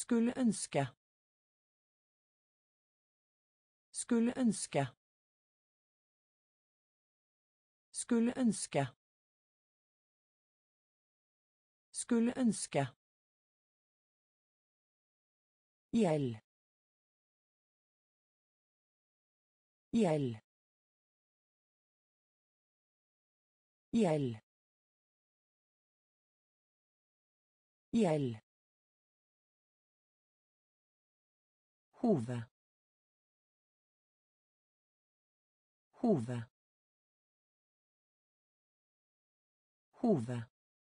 Skulle ønske. Skulle ønske. Skulle ønske. Skulle ønske. Gjeld. Gjeld. Gjeld. Gjeld. Hove. Hove. Hove.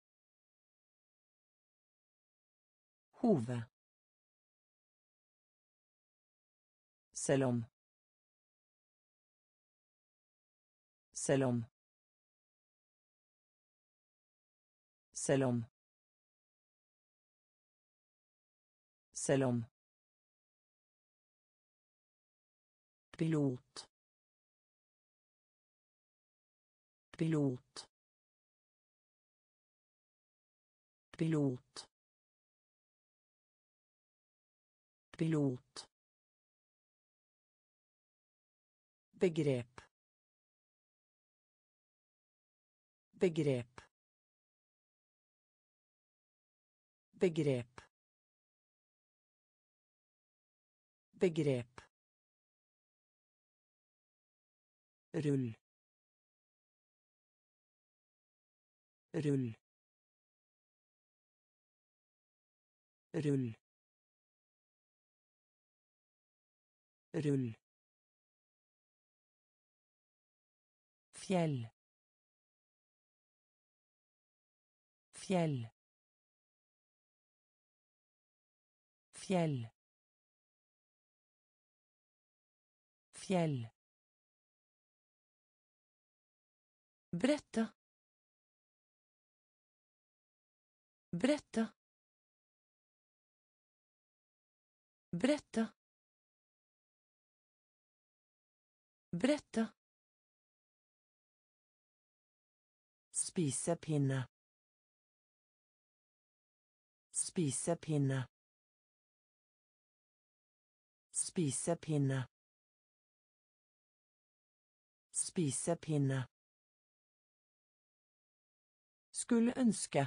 Hove. Selv om. Selv om. Selv om. Selv om. Pilot. Pilot. Pilot. Pilot. Begrep. Begrep. Begrep. Begrep. Rull. Rull. Rull. Rull. Fjell. Fjell. Fjell. Fjell. Brette. Brette. Brette. Brette. Spisepinne. Spisepinne. Spisepinne. Spisepinne. Skulle ønske.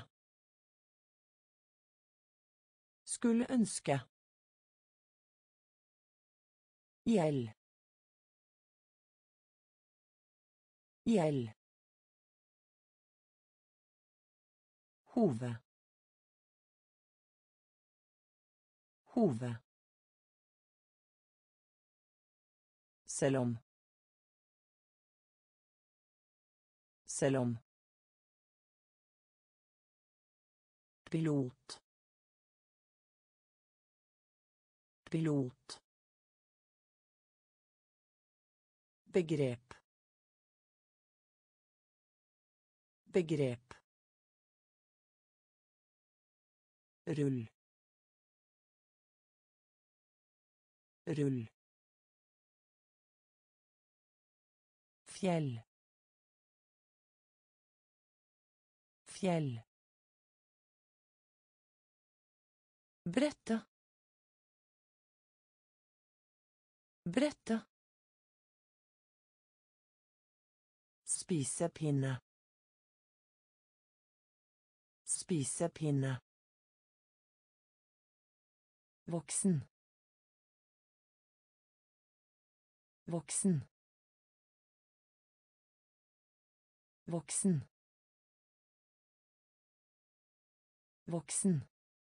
Skulle ønske. Gjeld. Gjeld. Hove. Hove. Selv om. Selv om. Pilot. Pilot. Begrep. Begrep. Rull. Rull. Fjell. Fjell. Brette. Brette. Spisepinne. Spisepinne. Voksen. Voksen. Voksen. Voksen.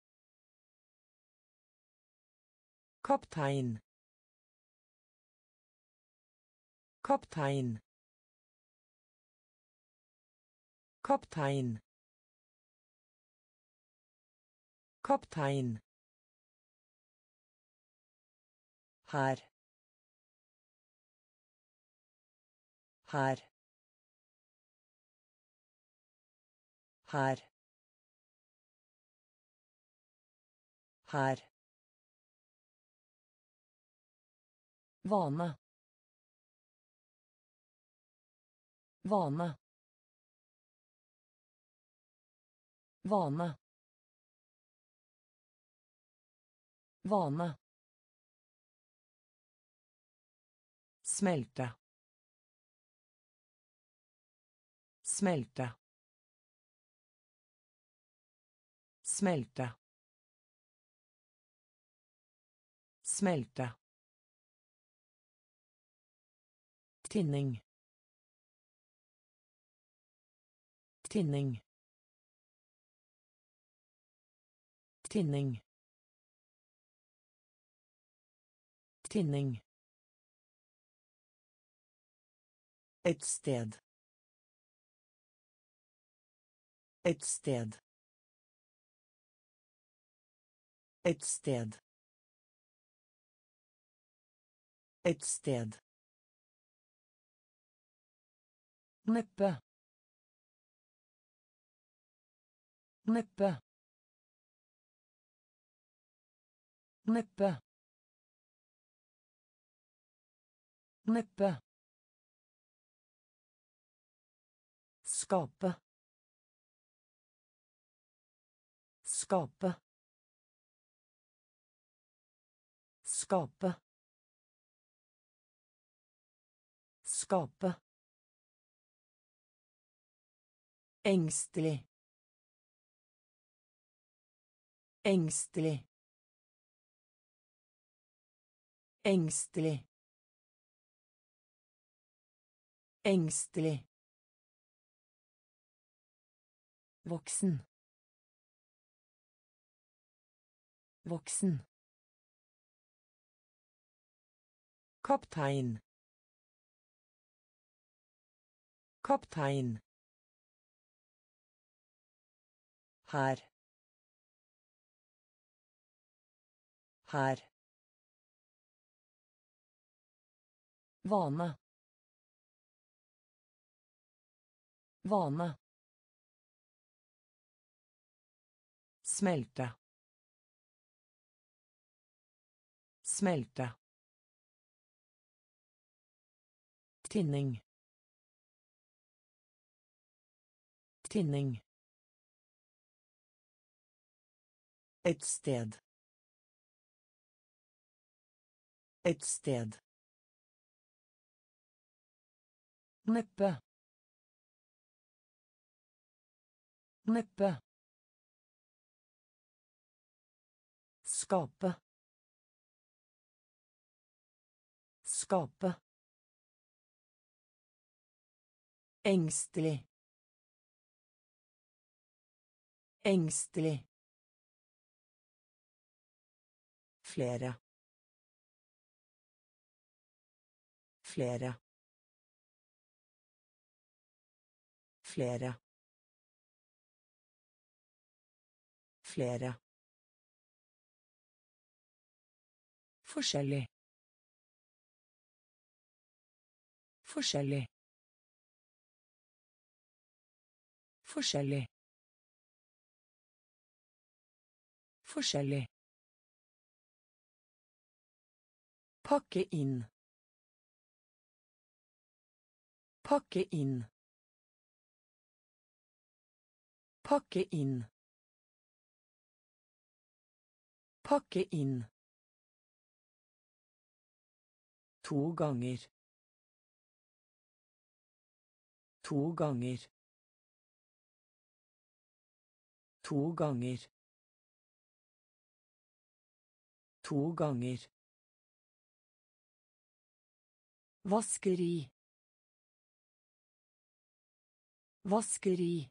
Kaptein. Kaptein. Kaptein. Kaptein. Her. Her. Her. Her. Vane. Vane. Vane. Vane. Smelte. Smelte. Smelte. Smelte. Tinning. Tinning. Tinning. Tinning. Et sted. Et sted. Et sted. Et sted. Neppe. Neppe. Neppe. Neppe. Skape. Skape. Skape. Skape. Engstelig. Engstelig. Engstelig. Engstelig. Voksen. Voksen. Kaptein. Kaptein. Her. Her. Vane. Vane. Smelte. Smelte. Tinning. Tinning. Et sted. Et sted. Neppe. Neppe. Skape. Skape. Engstelig. Engstelig. Flere. Flere. Flere. Flere. Forskjellig. Forskjellig. Forskjellig. Forskjellig. Pakke inn. Pakke inn. Pakke inn. Pakke inn. 2 ganger. 2 ganger. 2 ganger. 2 ganger. Vaskeri. Vaskeri.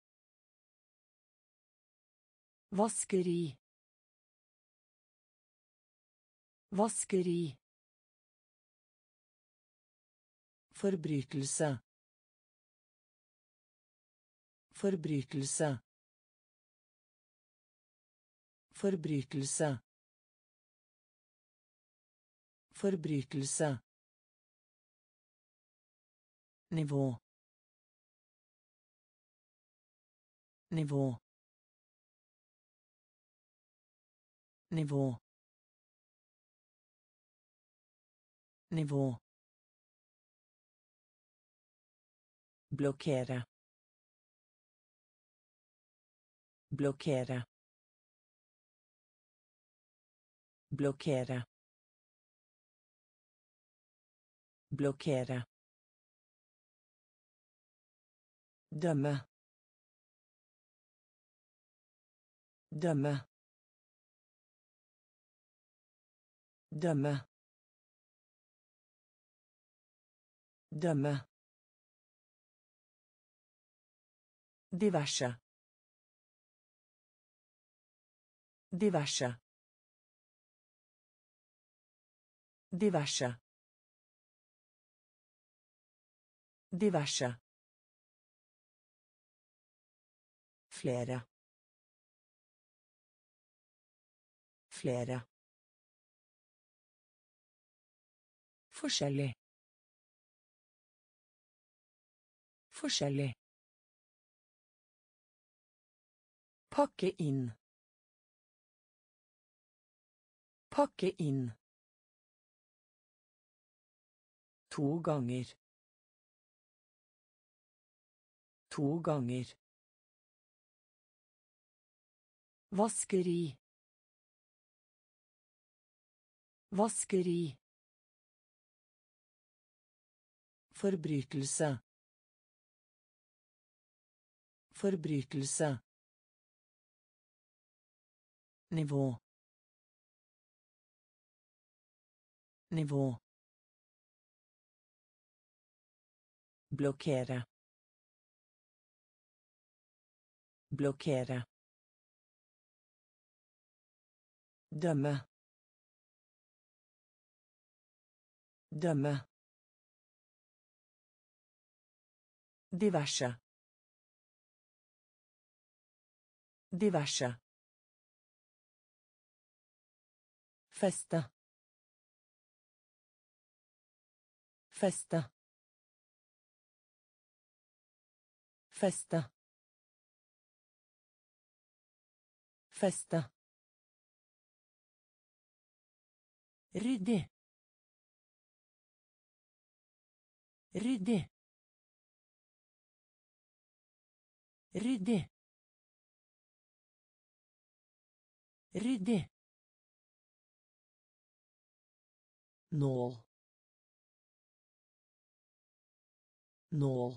Vaskeri. Vaskeri. Forbrytelse. Forbrytelse. Forbrytelse. Forbrytelse. Nivå. Nivå. Nivå. Nivå. Blokkere. Blokkere. Blockera. Blockera. Dømme. Dømme. Dømme. Dømme. Diverse. Diverse. Diverse. Diverse. Flere. Flere. Forskjellig. Forskjellig. Pakke inn. Pakke inn. 2 ganger. 2 ganger. Vaskeri. Vaskeri. Forbrytelse. Forbrytelse. Nivå. Nivå. Blockera. Blockera. Dømme. Dømme. Diverse. Diverse. Feste. Feste. Feste. Feste. Ryddig. Ryddig. Ryddig. Ryddig. Nål. Nål.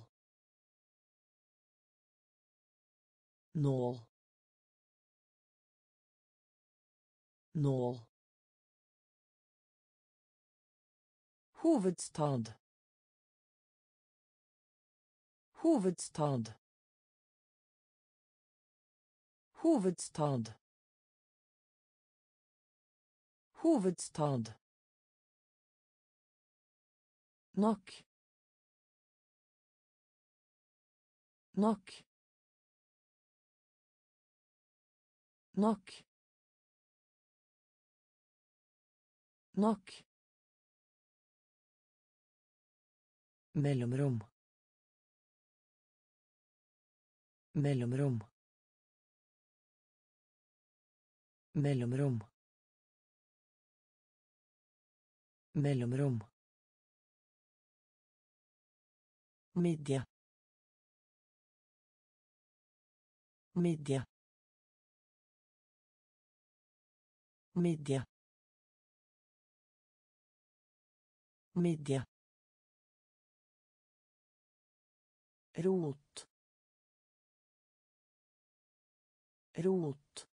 Nål. Nål. Hovedstad. Hovedstad. Hovedstad. Hovedstad. Nok. Nok. Nok. Nok. Mellomrom. Mellomrom. Mellomrom. Mellomrom. Midje. Midje. Midje. Midje. Rot. Rot.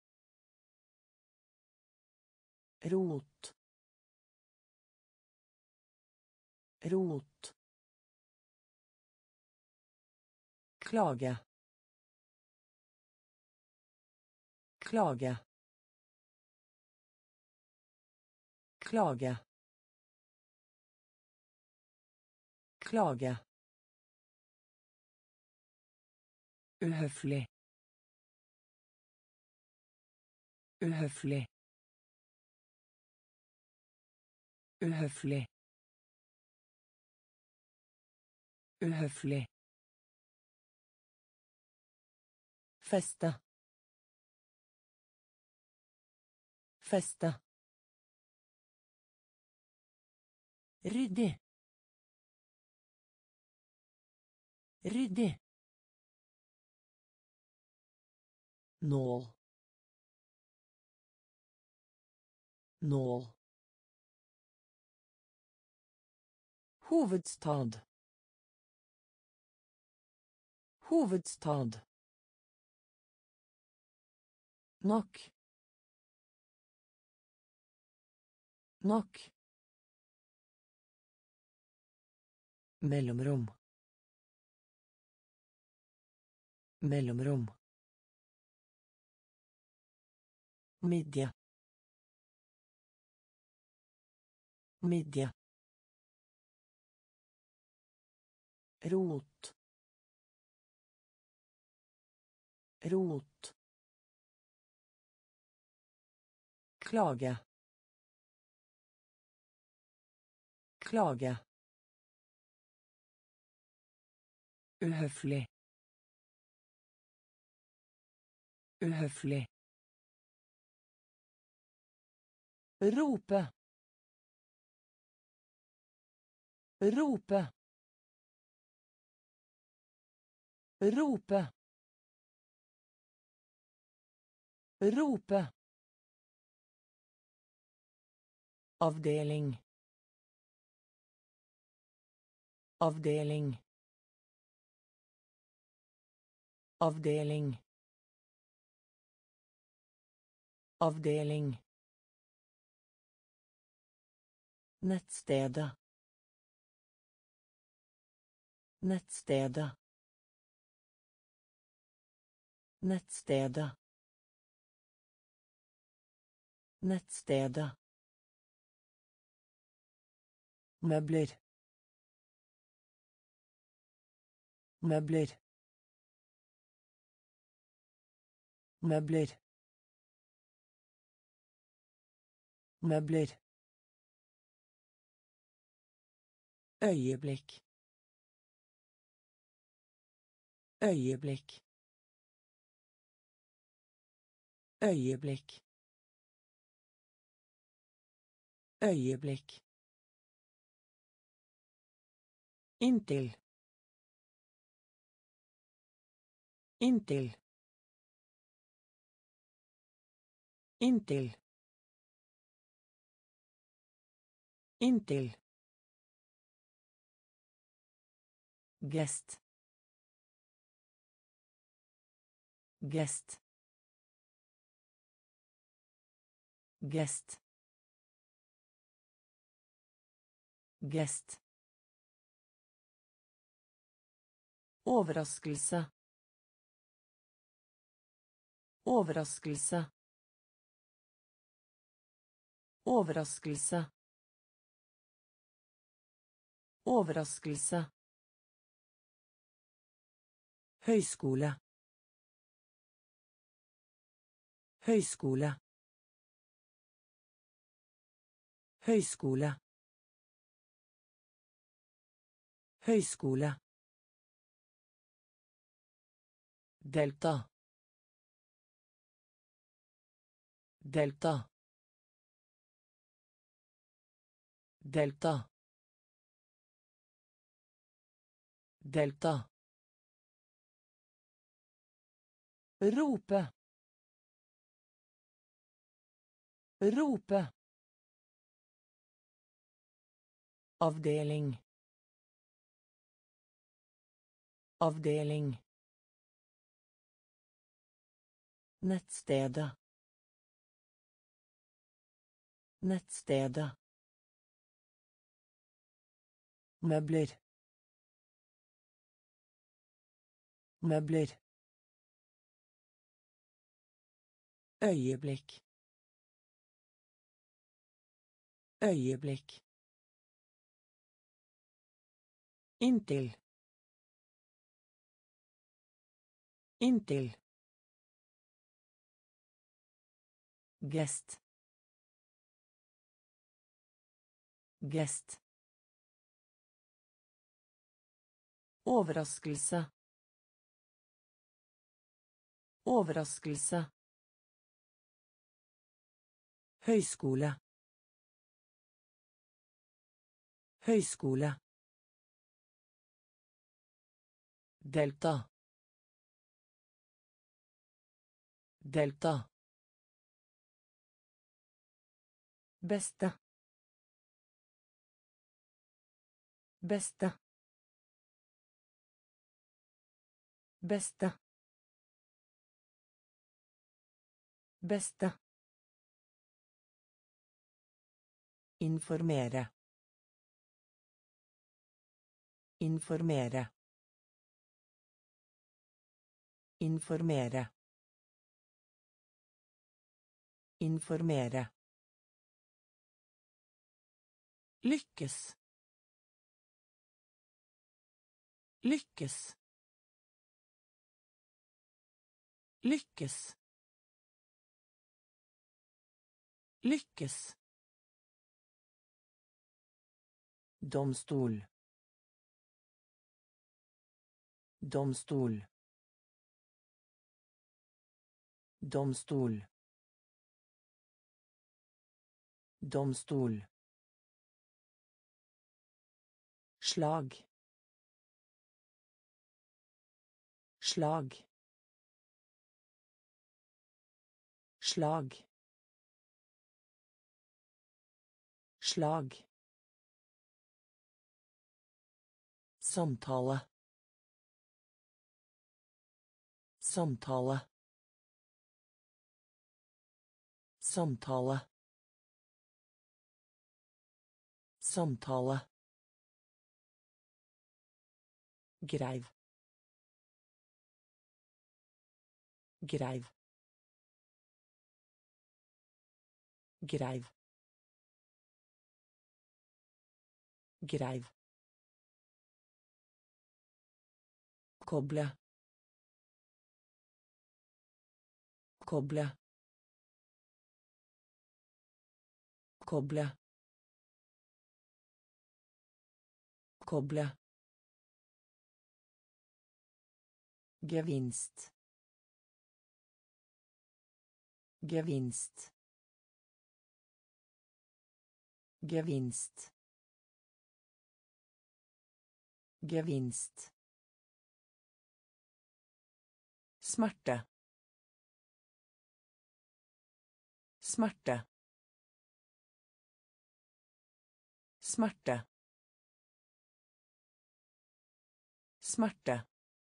Rot. Rot. Klage. Klage. Klage. Klage. Uhøflig. Uhøflig. Uhøflig. Uhøflig. Feste. Feste. Ryddig. Ryddig. Nål. Nål. Hovedstad. Hovedstad. Nok. Nok. Mellomrom. Mellomrom. Midje. Midje. Rot. Rot. Klage. Klage. Uhøflig. Uhøflig. Rope. Rope. Rope. Rope. Avdeling. Avdeling. Avdeling. Avdeling. Nettstedet. Nettstedet. Nettstedet. Nettstedet. Møbler. Møbler. Møbler. Møbler. Øyeblikk. Øyeblikk. Øyeblikk. Øyeblikk. Inntil. Inntil. Inntil. Inntil. Gest. Gest. Gest. Gest. Overraskelse. Overraskelse. Overraskelse. Overraskelse. Høyskole. Høyskole. Høyskole. Høyskole. Delta. Delta. Delta. Delta. Rope. Rope. Avdeling. Avdeling. Nettstedet. Nettstedet. Møbler. Møbler. Øyeblikk. Øyeblikk. Inntil. Inntil. Gest. Gest. Overraskelse. Overraskelse. Høyskole. Høyskole. Delta. Delta. beste beste beste beste informere informere informere informere lykkes lykkes lykkes lykkes domstol domstol domstol domstol slag slag slag slag samtale samtale samtale samtale greiv greiv greiv greiv koble koble koble koble gevinst gevinst gevinst gevinst smerte smerte smerte smerte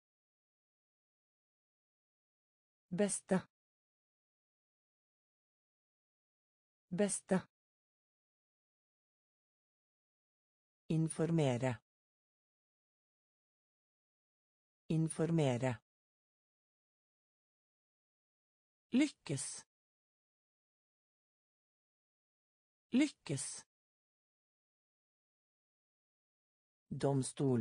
beste beste informere informere lykkes lykkes domstol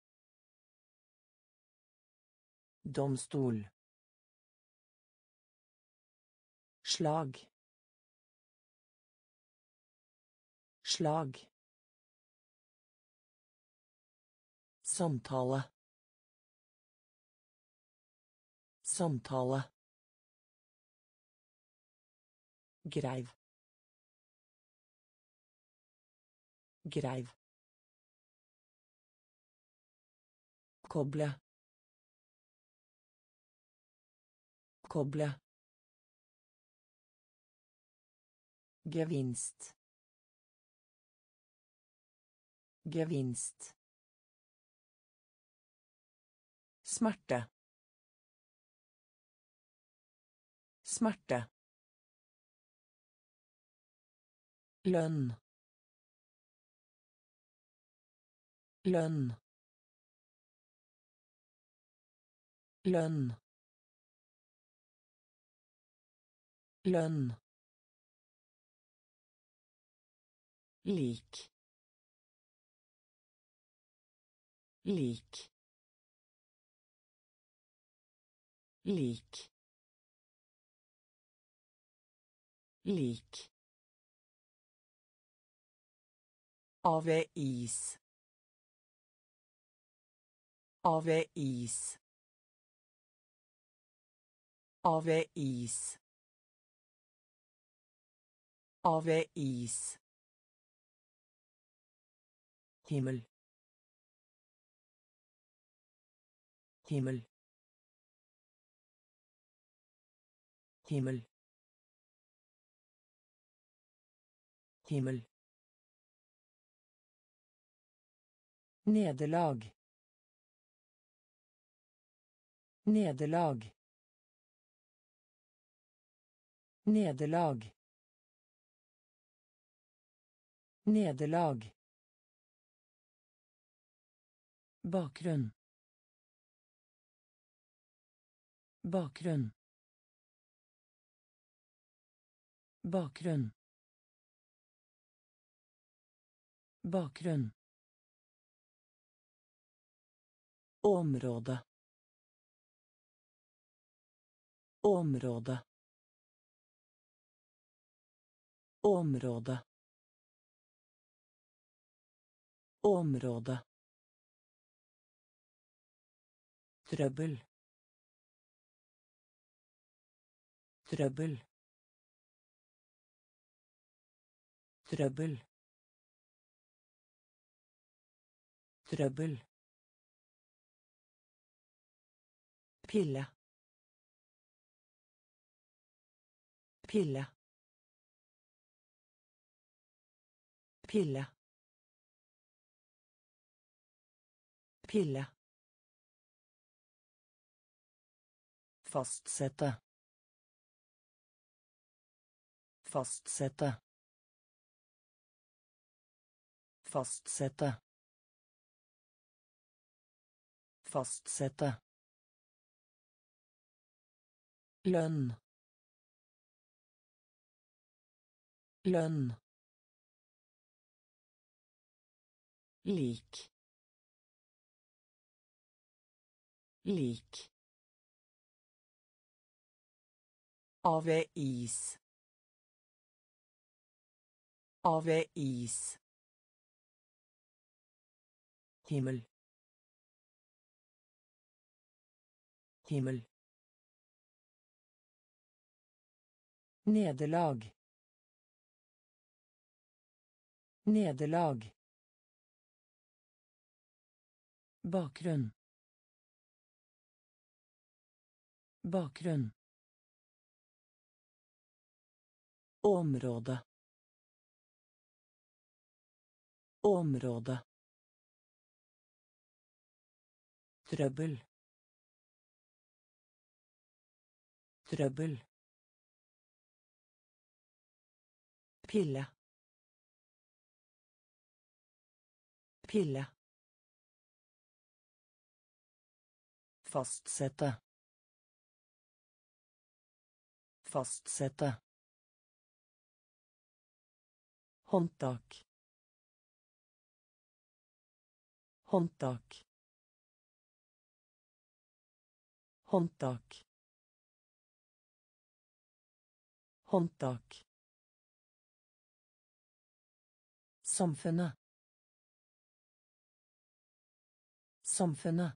domstol slag slag samtale samtale greiv greiv koble koble gevinst gevinst smerte smerte lønn lønn lønn lønn lik lik lik lik avis avis avis avis himmel himmel himmel Himmel. Nederlag. Nederlag. Nederlag. Nederlag. Bakgrunn. Bakgrunn. Bakgrunn. Bakgrunn. Område. Område. Område. Område. Trøbbel. Trøbbel. Trøbbel. Trøbbel. Pille. Pille. Pille. Pille. Fastsette. Fastsette. Fastsette. Fastsette. Lønn. Lønn. Lik. Lik. Avis. Avis. Himmel. Himmel. Nederlag. Nederlag. Bakgrunn. Bakgrunn. Område. Område. Trøbbel. Trøbbel. Pille. Pille. Fastsette. Fastsette. Håndtak. Håndtak. Håndtak. Håndtak. Samfunnet. Samfunnet.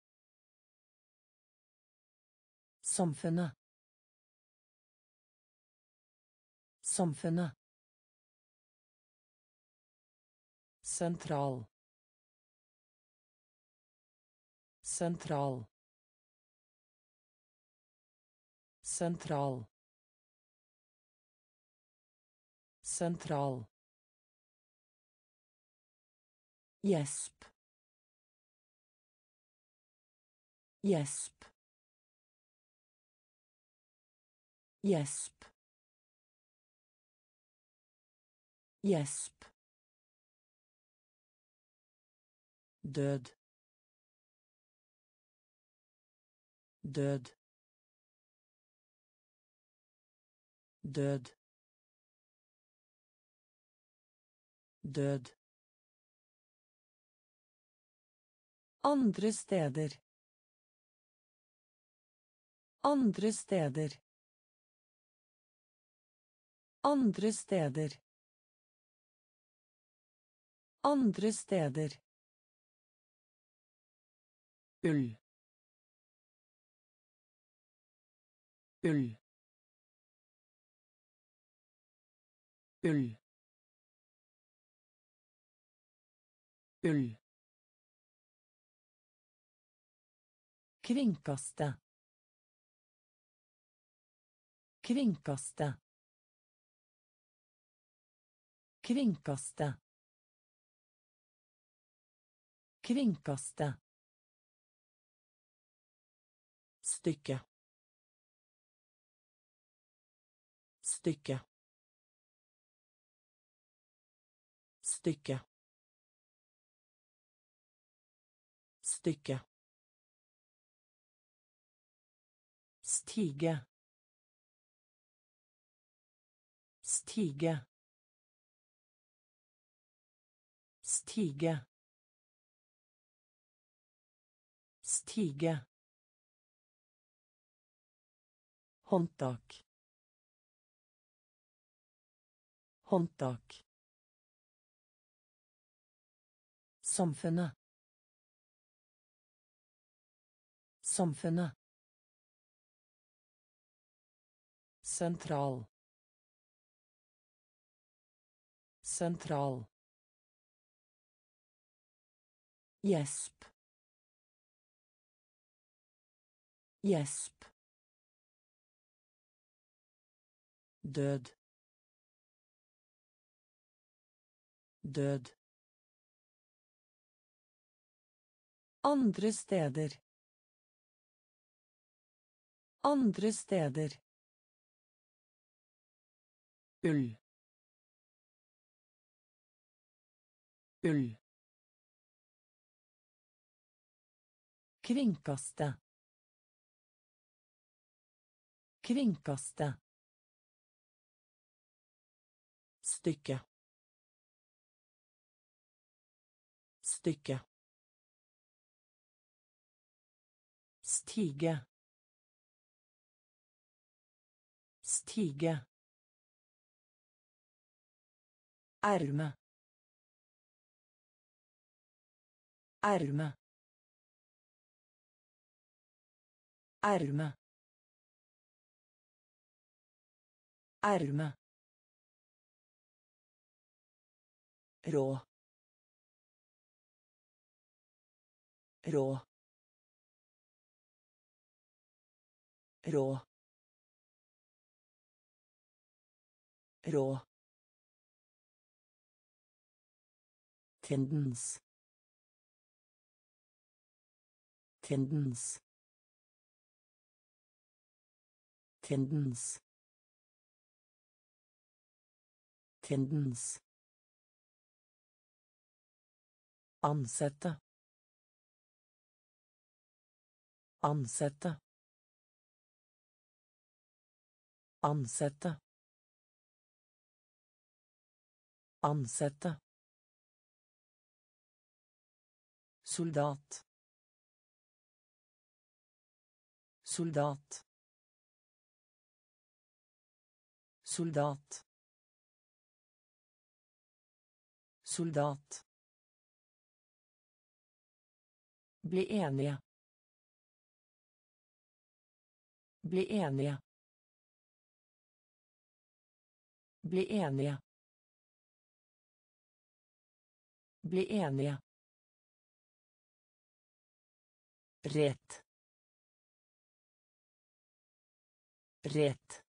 Samfunnet. Samfunnet. Sentral. Sentral. Sentral. Sentral. Gjesp. Gjesp. Gjesp. Gjesp. Død. Død. Død. Død. Andre steder. Andre steder. Andre steder. Andre steder. Ull. Ull. Ull. Ull. Kringkaste. Kringkaste. Kringkaste. Kringkaste. Stykke. Stykke. Stykke. Stykke. Stige. Stige. Stige. Stige. Håndtak. Håndtak. Samfunnet. Samfunnet. Sentral. Sentral. Gjesp. Gjesp. Død. Død. Andre steder. Andre steder. Ull. Ull. Kringkaste. Kringkaste. Stykke. Stykke. Stige. Stige. Erme. Erme. Erme. Erme. Rå. Rå. Rå. Rå. Tendens. Tendens. Tendens. Tendens. Ansette. Ansette. Ansette. Ansette. Soldat. Soldat. Soldat. Soldat. Bli enige. Bli enige. Bli enige. Bli enige. Rett. Rett.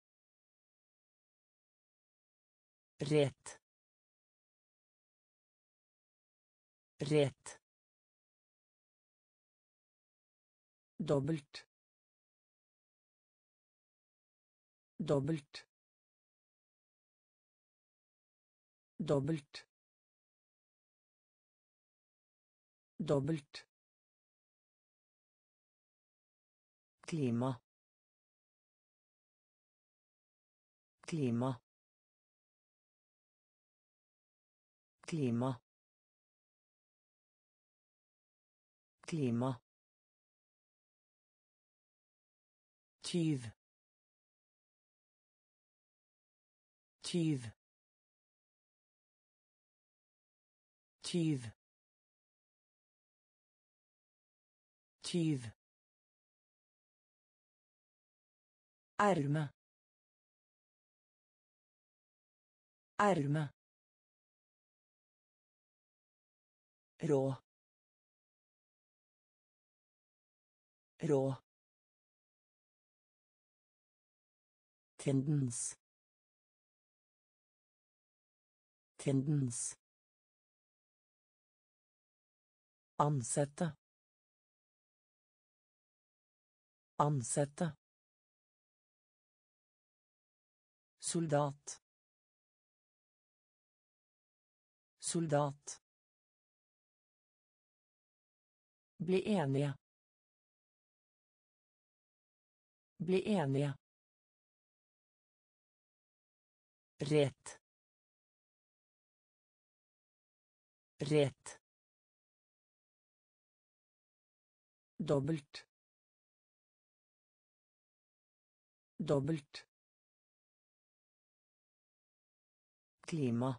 Rett. Rett. Dobbelt. Dobbelt. Dobbelt. Dobbelt. Klima. Klima. Klima. Klima. Tyv. Tyv. Tyv. Tyv. Erme. Erme. Rå. Rå. Tendens. Tendens. Ansette. Ansette. Soldat. Soldat. Bli enige. Bli enige. Rett. Rett. Dobbelt. Dobbelt. Klima.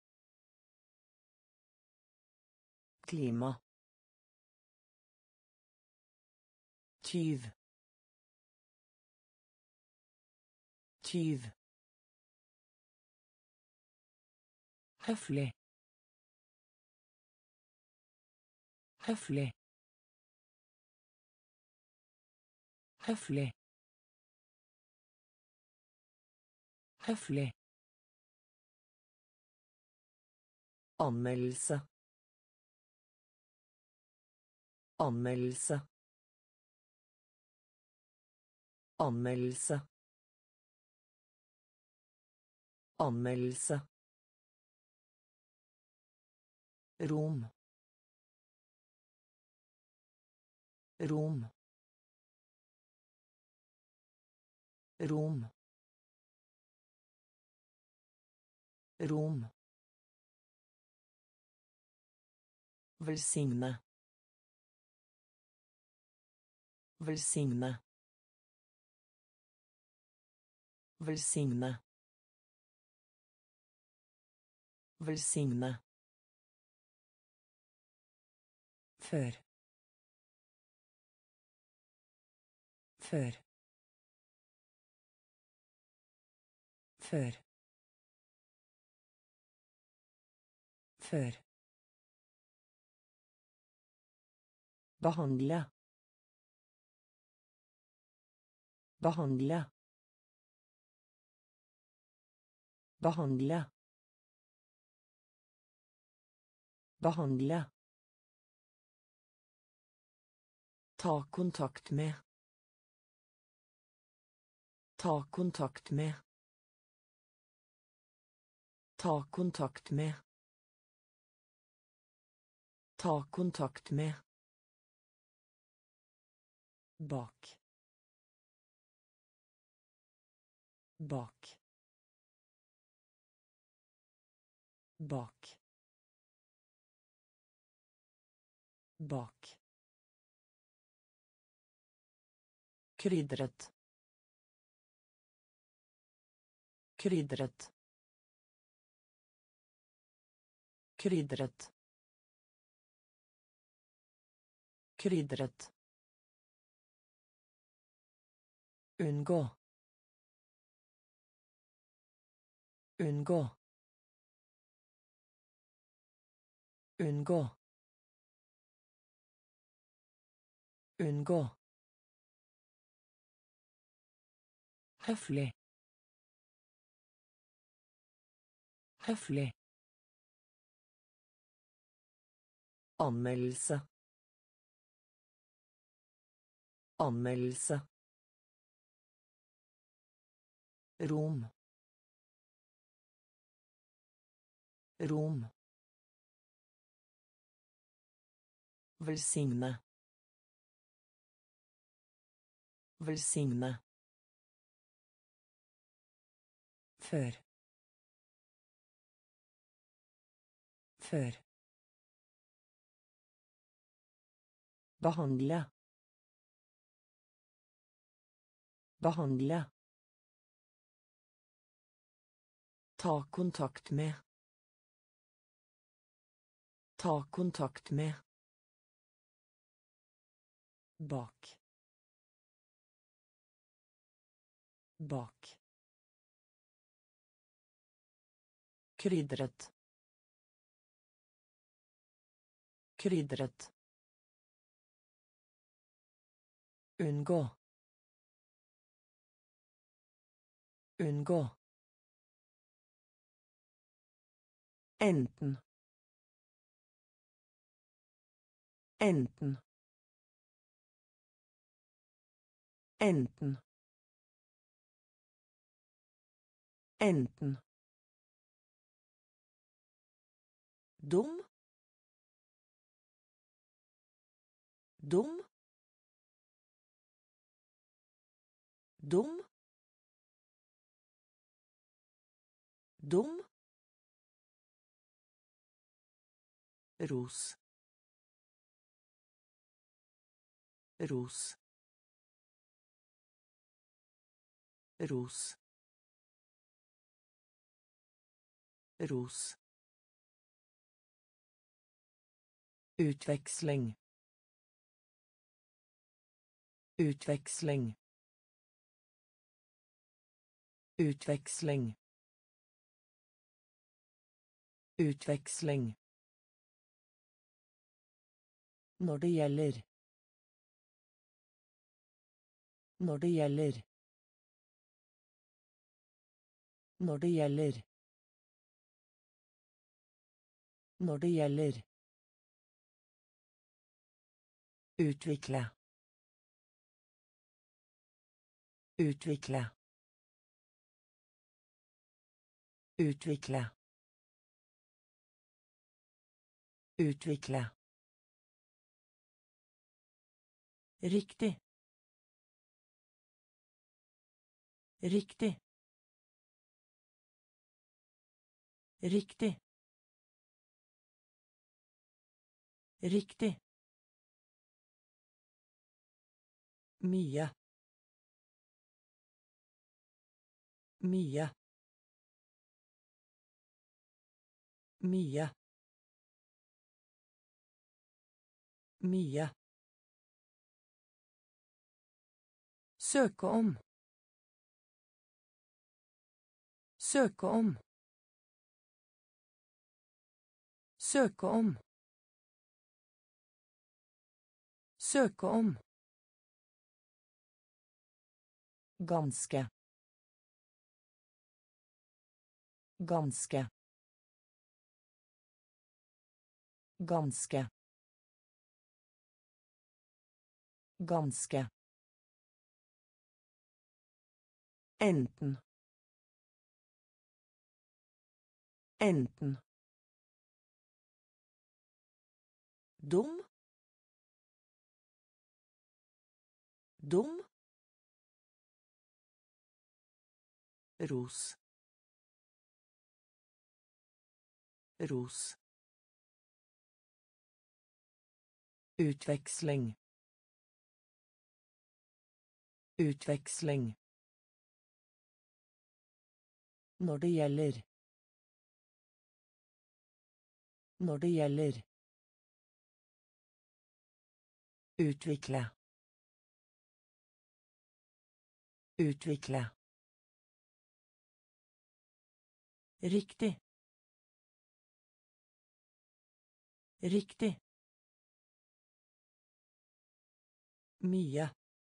Klima. Tyv. Tyv. Høflig. Høflig. Høflig. Høflig. Anmeldelse. Anmeldelse. Anmeldelse. Anmeldelse. Rom. Rom. Rom. Rom. Velsigne. Velsigne. Velsigne. Velsigne. Før. Før. Før. Før. Behandle. Behandle. Behandle. Behandle. Ta kontakt med. Ta kontakt med. Ta kontakt med. Ta kontakt med. Bak. Bak. Bak. Bak. Krydret. Krydret. Krydret. Krydret. Unngå. Unngå. Unngå. Unngå. Høflig. Høflig. Anmeldelse. Anmeldelse. Rom. Rom. Velsigne. Velsigne. Før. Før. Behandle. Behandle. Ta kontakt med. Ta kontakt med. Bak. Bak. Krydret. Krydret. Unngå. Unngå. Enten. Enten. Enten. Enten. Dum. Dum. Dum. Dum. Ros. Ros. Ros. Ros. Utveksling. Utveksling. Utveksling. Utveksling. Når det gjelder. Når det gjelder. Når det gjelder. Når det gjelder. Utvikle. Utvikle. Utvikle. Utvikle. Riktig. Riktig. Riktig. Riktig. Mye. Mye. Mye. Mye. Søke om. Søke om. Søke om. Søke om. Ganske. Ganske. Ganske. Ganske. Enten. Enten. Dum. Dum. Ros. Ros. Utveksling. Utveksling. Når det gjelder. Når det gjelder. Utvikle. Utvikle. Riktig. Riktig. Mye.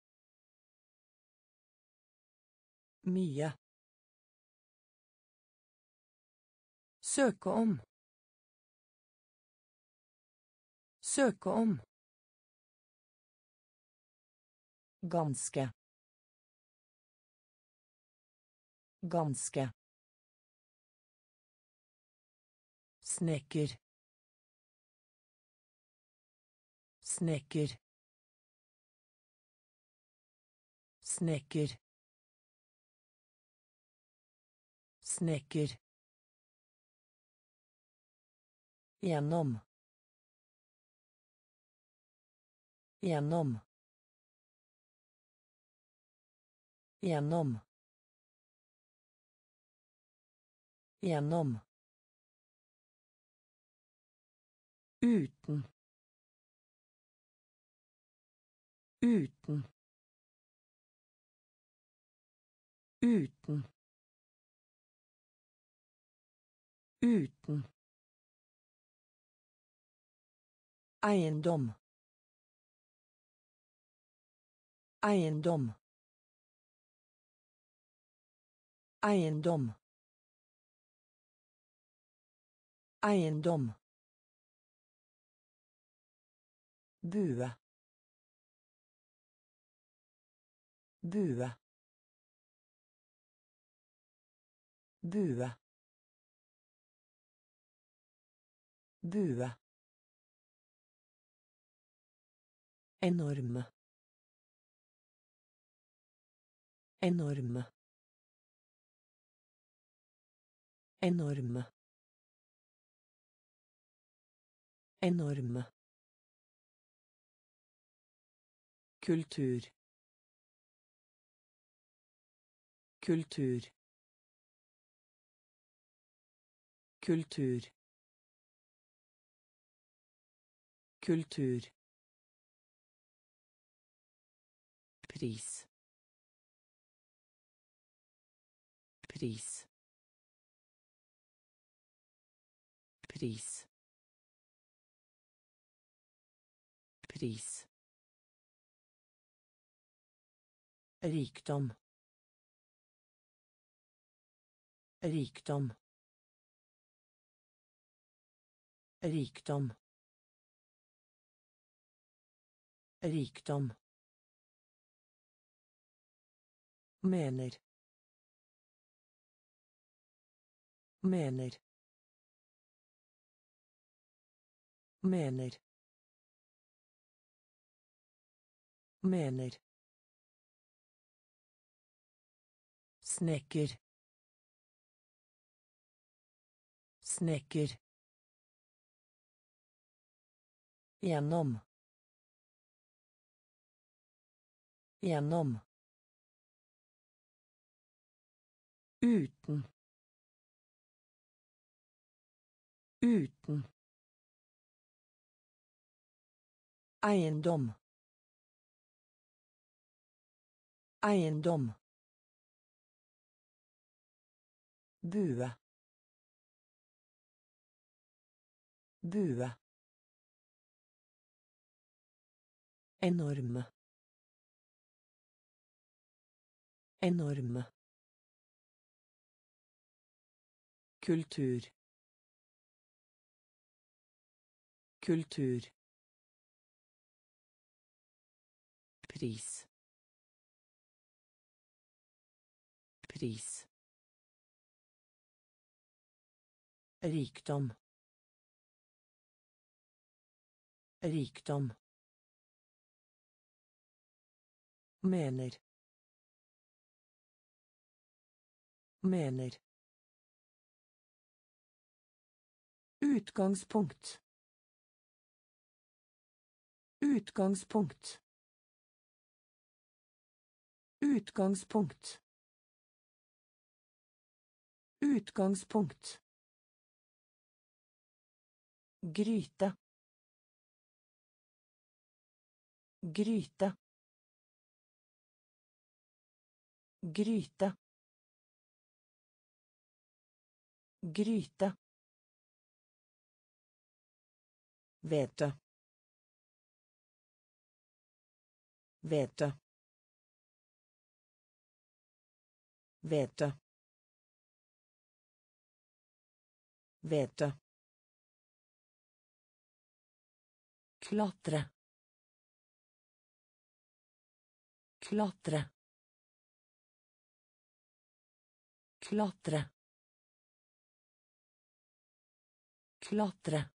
Mye. Søke om. Søke om. Ganske. Ganske. Snekker. Snekker. Snekker. Snekker. Gjennom. Gjennom. Gjennom. Gjennom. Uten. Uten. Uten. Uten. Eiendom. Eiendom. Eiendom. Eiendom. Bue. Bue. Bue. Bue. Enorme. Enorme. Enorme. Enorme. Kultur. Kultur. Kultur. Kultur. Pris. Pris. Pris. Pris. Rikdom. Rikdom. Rikdom. Rikdom. Mener. Mener. Mener. Mener. Snekker. Snekker. Gjennom. Gjennom. Uten. Uten. Eiendom. Eiendom. Bue. Bue. Enorme. Enorme. Kultur. Kultur. Pris. Pris. Rikdom. Rikdom. Mener. Mener. Utgangspunkt. Utgangspunkt. Utgangspunkt. Utgangspunkt. Gryte. Gryte. Gryte. Gryte. Hvete. Hvete. Hvete. Hvete. Klatre. Klatre. Klatre. Klatre.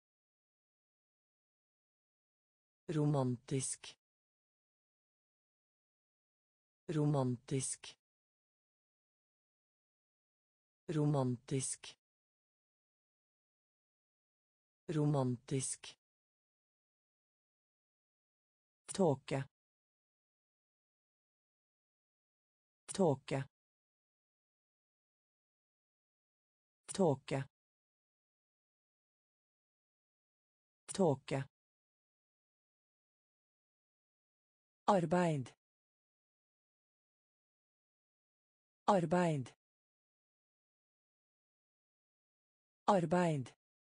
Romantisk. Romantisk. Romantisk. Romantisk. Tåke. Tåke. Tåke. Tåke. Arbeid. Arbeid. Arbeid.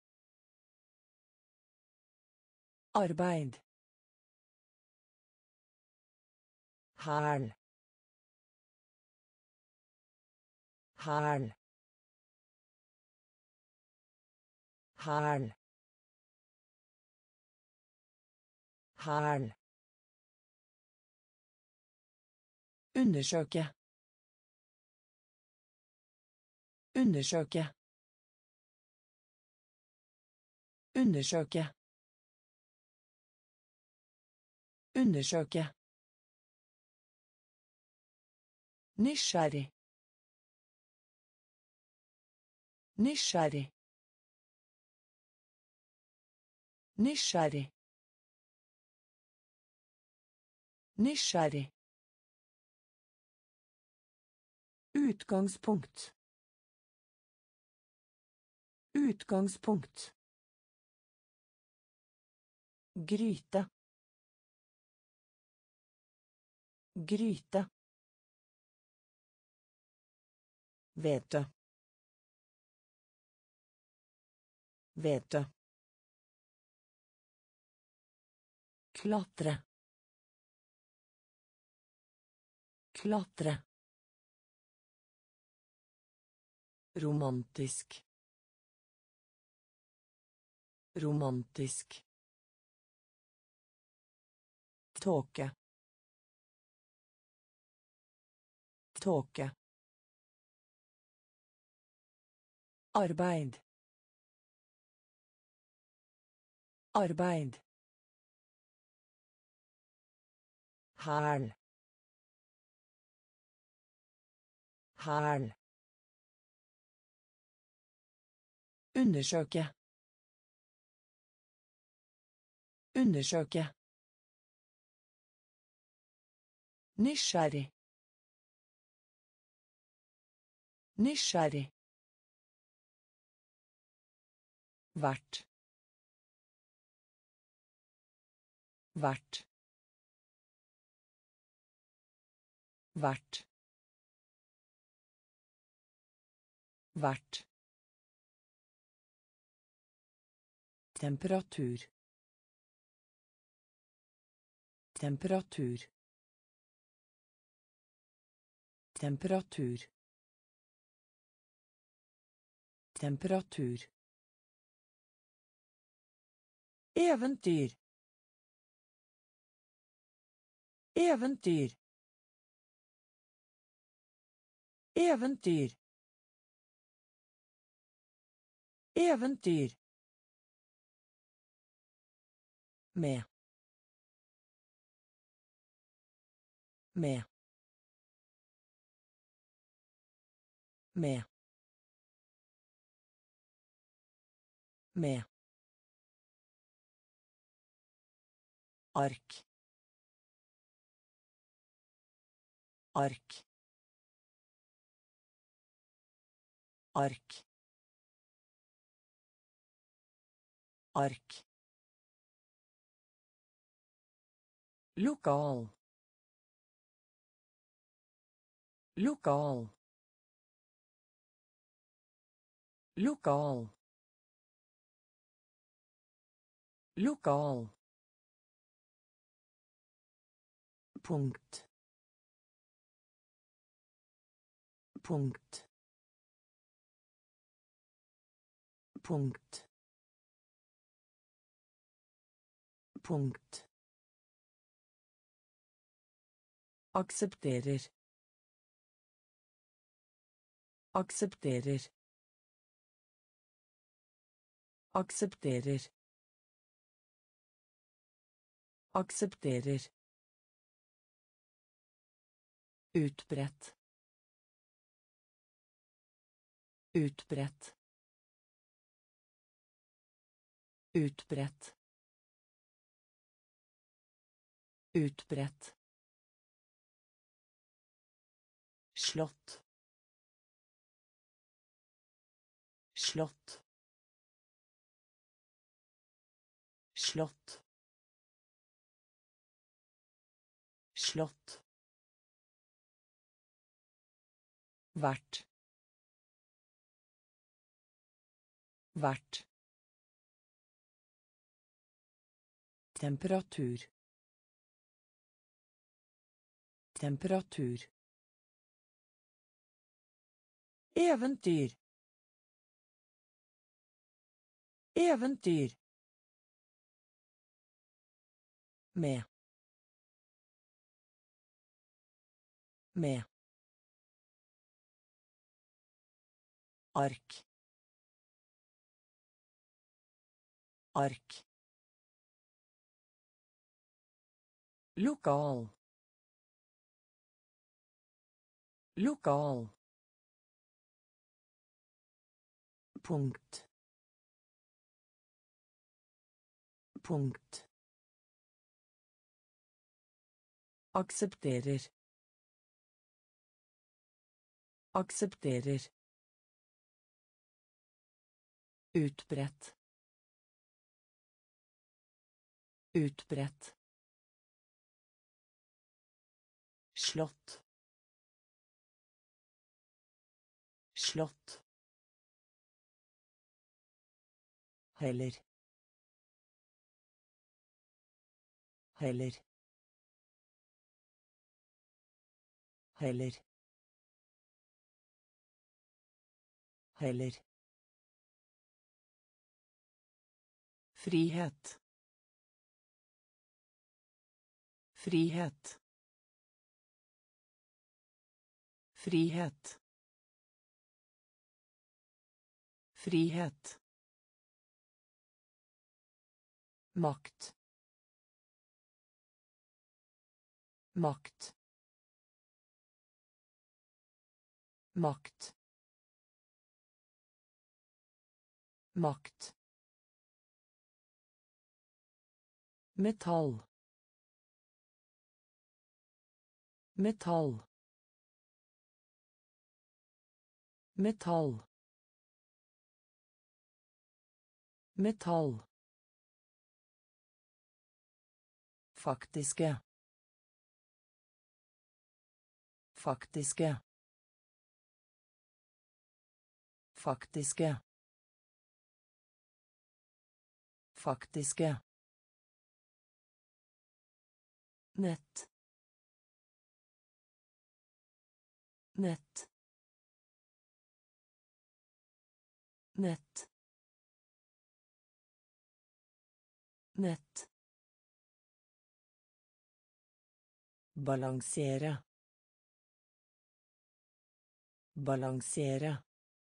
Arbeid. Hæl. Hæl. Hæl. Hæl. Undersøke. Undersøke. Undersøke. Undersøke. Nysgjerrig. Nysgjerrig. Nysgjerrig. Nysgjerrig. Utgangspunkt. Utgangspunkt. Gryte. Gryte. Hvete. Hvete. Klatre. Klatre. Romantisk. Romantisk. Tåke. Tåke. Arbeid. Arbeid. Hæl. Hæl. Undersøke. Undersøke. Nysgjerrig. Nysgjerrig. Hvert. Hvert. Hvert. Hvert. Temperatur. Temperatur. Temperatur. Temperatur. Eventyr. Eventyr. Eventyr. Eventyr. Med. Med. Med. Med. Ark. Ark. Ark. Ark. Lokal. Lokal. Lokal. Lokal. Punkt. Punkt. Punkt. Punkt. Aksepterer. Aksepterer. Aksepterer. Aksepterer. Utbredt. Utbredt. Utbredt. Utbredt. Slott. Slott. Slott. Slott. Hvert. Hvert. Temperatur. Temperatur. Eventyr. Eventyr. Med. Med. Ark. Ark. Lokal. Lokal. Punkt. Punkt. Aksepterer. Aksepterer. Utbredt. Utbredt. Slott. Slott. Heller. Heller. Heller. Heller. Frihet. Frihet. Frihet. Frihet. Makt. Makt. Makt. Makt. Metall. Metall. Metall. Metall. Faktiske. Faktiske. Faktiske. Faktiske. Nett. Nett. Nett. Nett. Balansere. Balansere.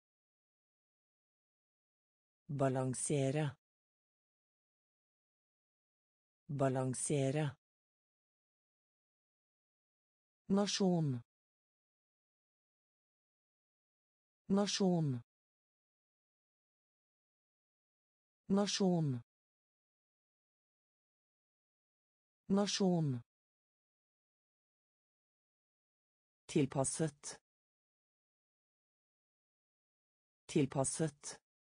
Balansere. Balansere. Nasjon. Nasjon. Nasjon. Nasjon. Tilpasset. Tilpasset.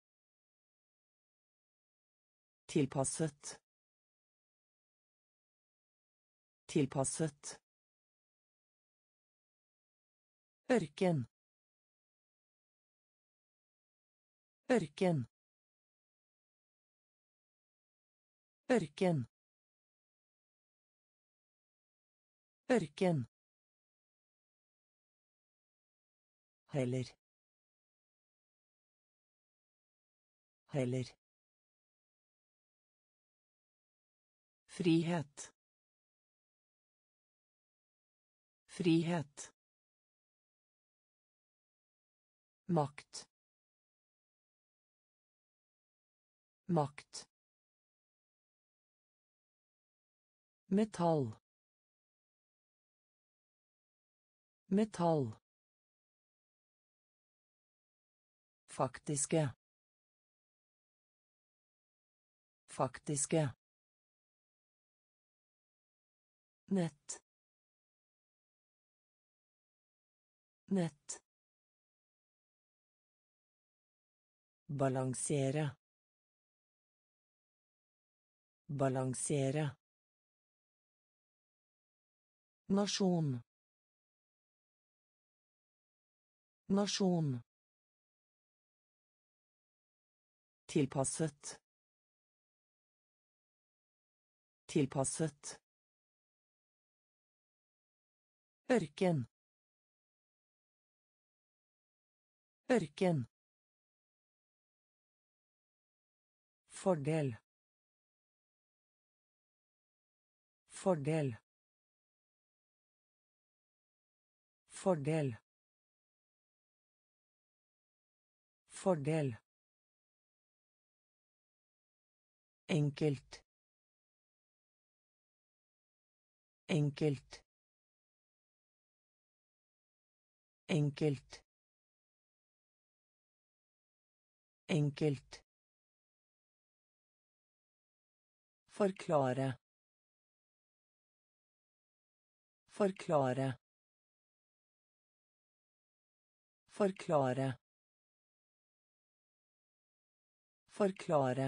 Tilpasset. Tilpasset. Ørken. Ørken. Ørken. Ørken. Heller. Heller. Frihet. Frihet. Makt. Makt. Metall. Metall. Faktiske. Faktiske. Nett. Nett. Balansere. Balansere. Nasjon. Nasjon. Tilpasset. Tilpasset. Ørken. Ørken. Fordel. Fordel. Fordel. Fordel. Enkelt. Enkelt. Enkelt. Enkelt. Forklare. Forklare. Forklare. Forklare.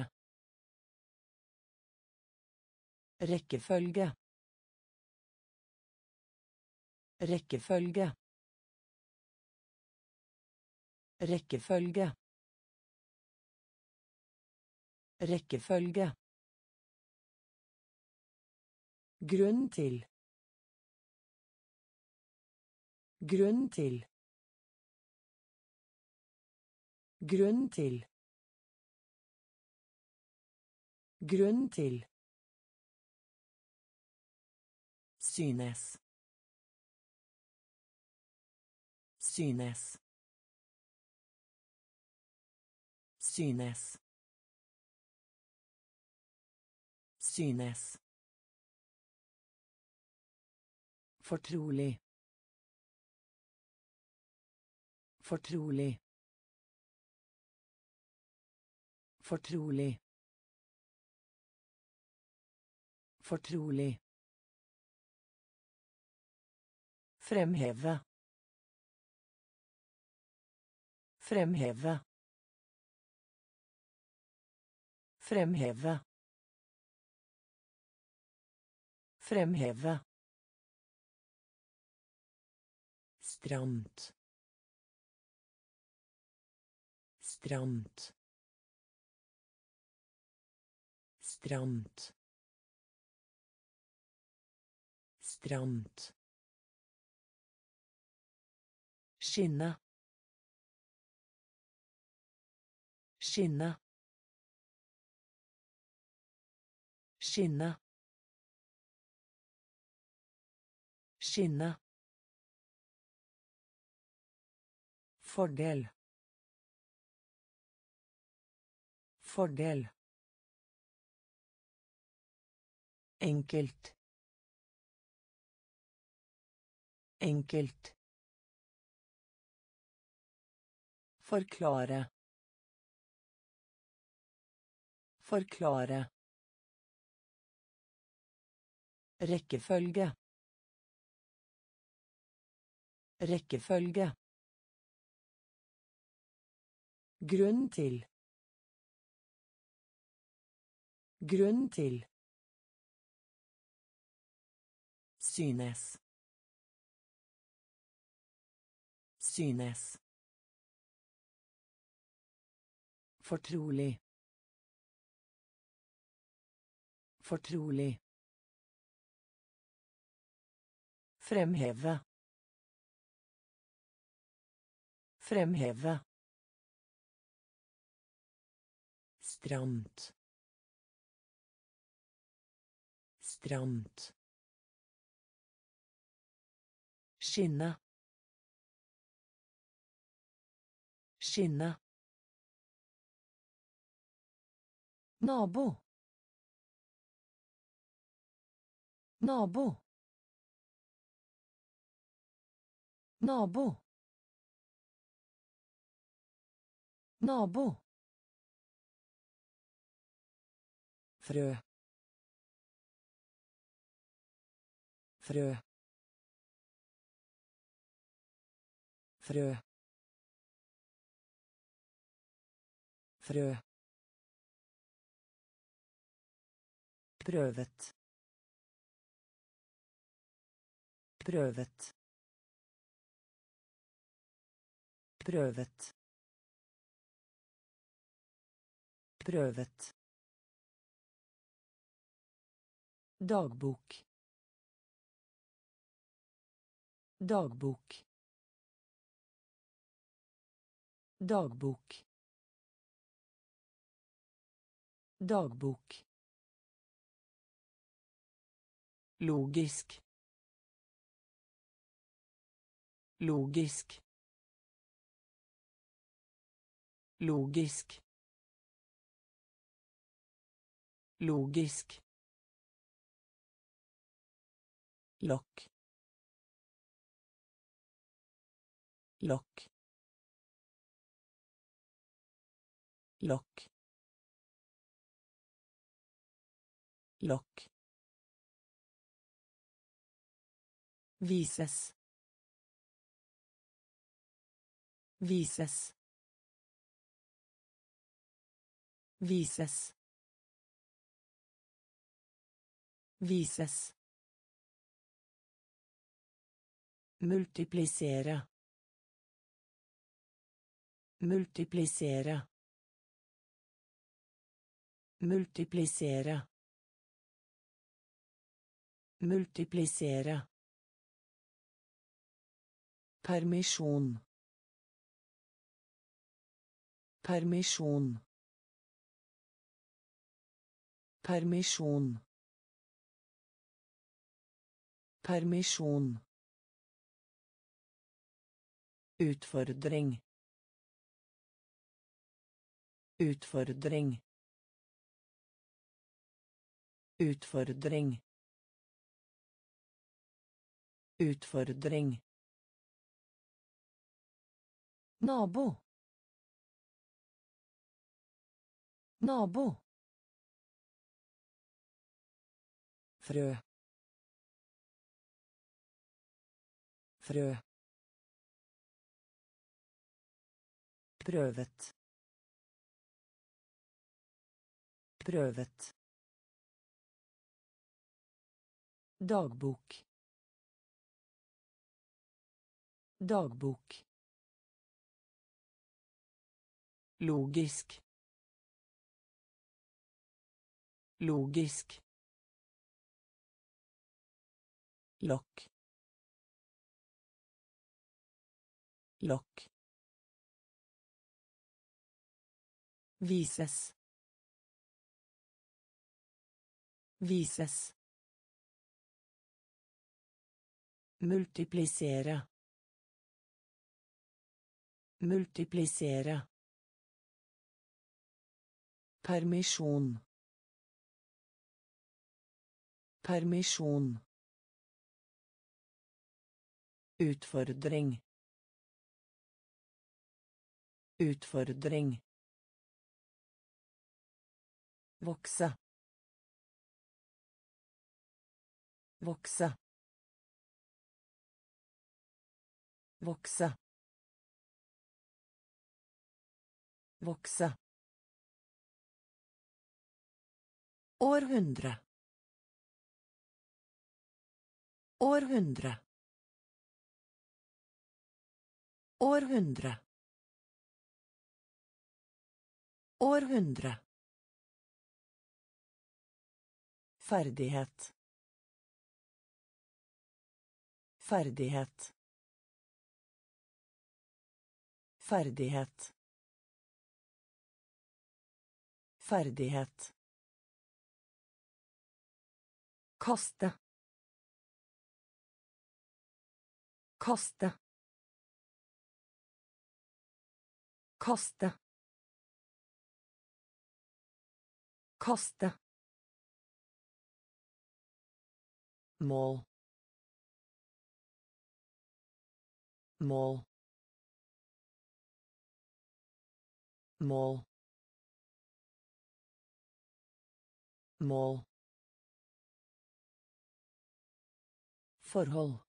Rekkefølge. Rekkefølge. Rekkefølge. Rekkefølge. Grunn til. Grunn til. Grunn til. Grunn til. Synes. Synes. Synes. Synes. Fortrolig. Fortrolig. Fortrolig. Fortrolig. Fremheve. Fremheve. Fremheve. Fremheve. Stramt. Stramt. Stramt. Stramt. Skinne. Skinne. Skinne. Skinne. Fordel. Fordel. Enkelt. Enkelt. Forklare. Forklare. Rekkefølge. Rekkefølge. Grunn til. Grunn til. Synes. Synes. Fortrolig. Fortrolig. Fremheve. Fremheve. Stramt. Stramt. Skinne. Skinne. Nabo. Nabo. Nabo. Nabo. Frø. Frø. Frø. Frø. Prøvet. Prøvet. Prøvet. Prøvet. Dagbok. Dagbok. Dagbok. Dagbok. Logisk. Logisk. Logisk. Logisk. Lokk. Lokk. Lokk. Lokk. Vises. Vises. Vises. Vises. Multiplisere. Multiplisere. Multiplisere. Multiplisere. Permisjon. Permisjon. Permisjon. Permisjon. Utfordring. Utfordring. Utfordring. Utfordring. Nabo. Nabo. Frø. Frø. Prøvet. Prøvet. Dagbok. Dagbok. Logisk. Logisk. Lokk. Lokk. Vises. Vises. Multiplisere. Multiplisere. Permisjon. Permisjon. Utfordring. Utfordring. Vokse. Vokse. Vokse. Vokse. Århundre. Århundre. Århundre. Århundre. Ferdighet. Ferdighet. Ferdighet. Ferdighet. Kaste. Kaste. Kaste. Kaste. Mål. Mål. Mål. Mål. Forhold.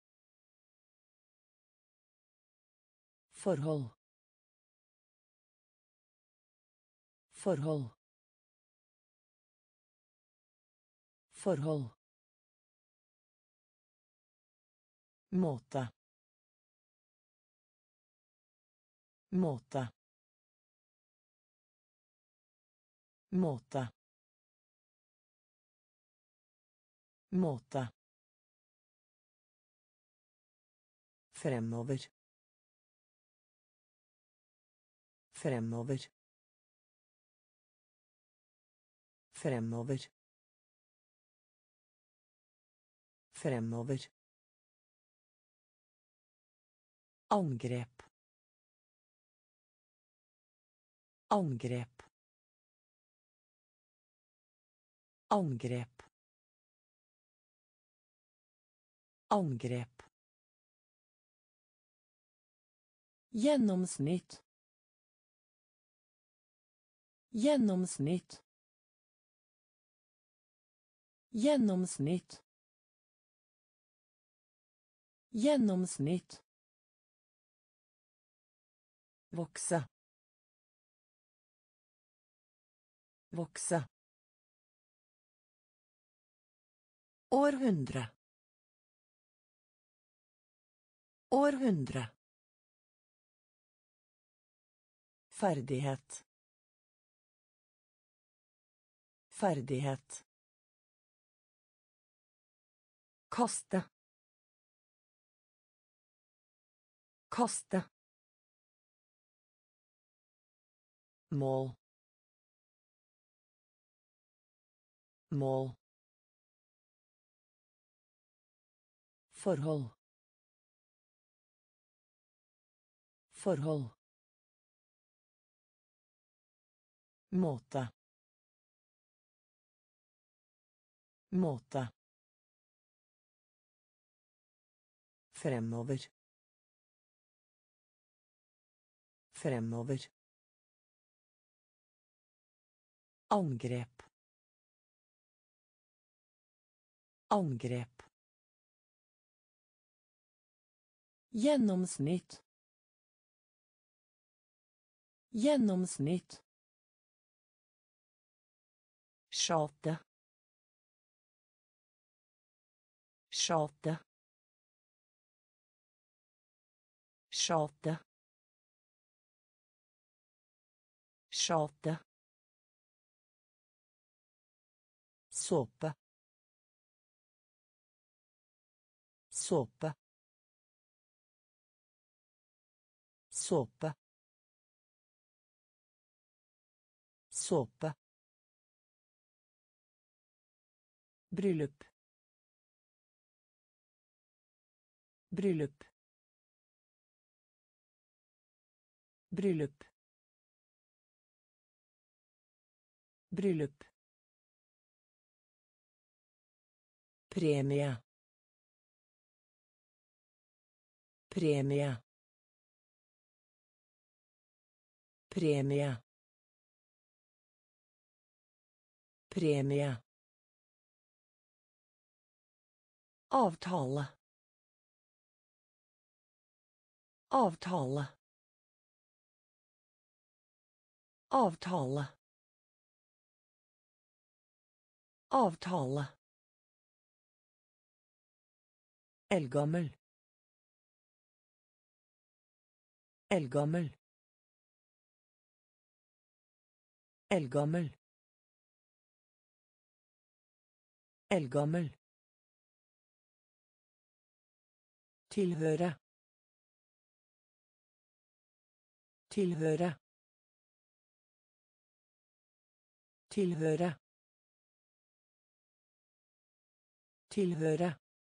Forhold. Forhold. Forhold. Måte. Måte. Måte. Måte. Fremover. Fremover. fremover, fremover, angrep, angrep, angrep, angrep, gjennomsnitt, gjennomsnitt, gjennomsnitt, gjennomsnitt, vokse, vokse, århundre, århundre, ferdighet, ferdighet, kaste, kaste, mål, mål, forhold, forhold, måte, måte, fremover, fremover, angrep, angrep, gjennomsnitt, gjennomsnitt, skjate, skjate, skjate, skjate, såpe, såpe, såpe, såpe, bryllup, bryllup, bryllup, bryllup, premie, premie, premie, premie, avtale, avtale, avtale, avtale, eldgammel, eldgammel, eldgammel, eldgammel, tilhøre, tilhøre, tilhøre, tilhøre,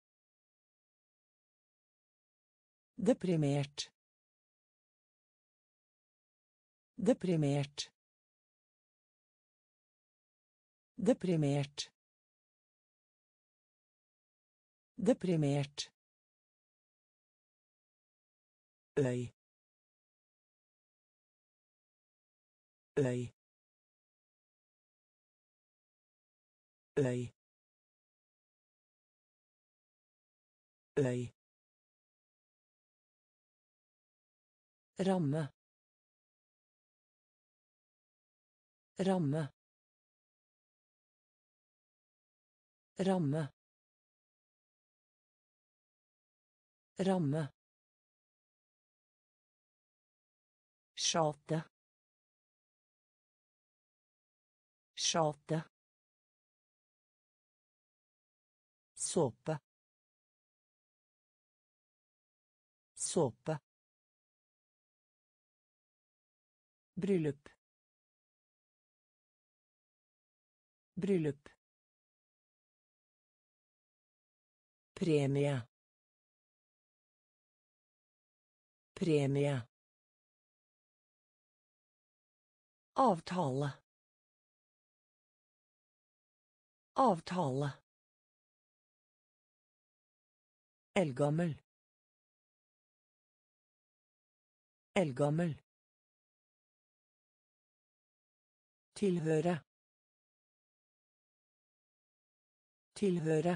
deprimert, deprimert, deprimert, deprimert, øy, øy, øy, øy, ramme, ramme, ramme, ramme, skjate, skjate, såpe, såpe, bryllup, Bryllup. Premie. Premie. Avtale. Avtale. Eldgammel. Eldgammel. Tilhøre. Tilhøre.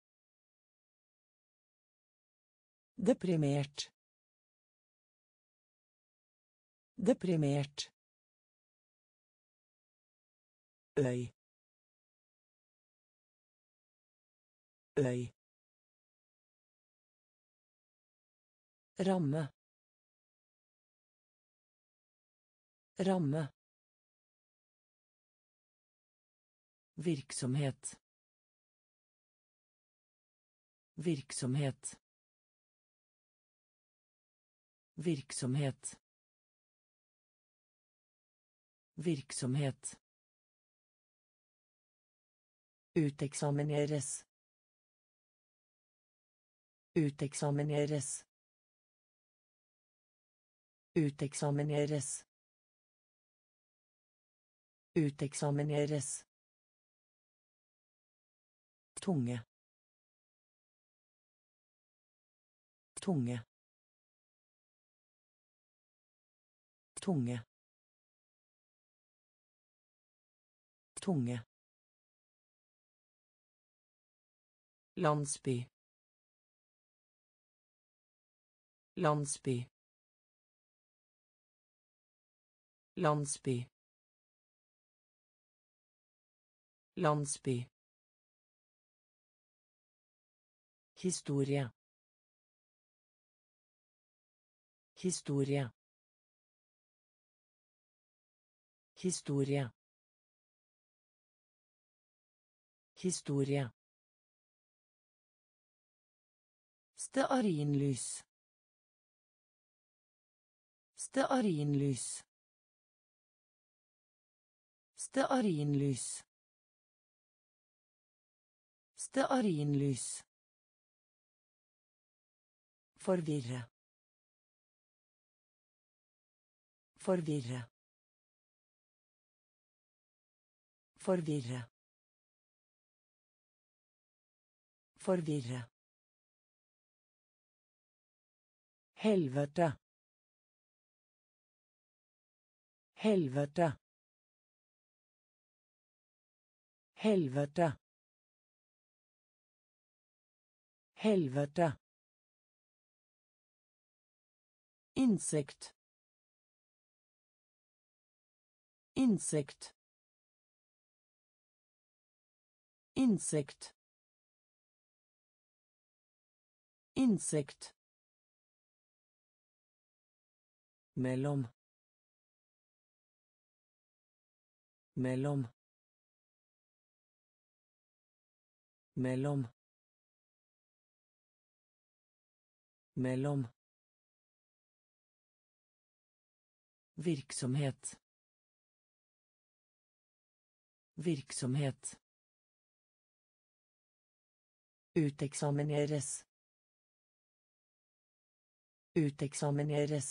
Deprimert. Deprimert. Øy. Øy. Ramme. Ramme. Virksomhet. Virksomhet. Virksomhet. Virksomhet. Uteksamineres. Uteksamineres. Uteksamineres. Uteksamineres. Tunge. Tunge. Tunge. Tunge. Landsby. Landsby. Landsby. Landsby. Historie. Historie. Historie. Historie. Stearinlys. Stearinlys. Stearinlys. Stearinlys. Forvirre. Forvirre. Forvirre. Forvirre. Helvete. Helvete. Helvete. Helvete. Insekt. Insekt. Insekt. Insekt. Mellom. Mellom. Mellom. Mellom. Virksomhet. Virksomhet. Uteksamineres. Uteksamineres.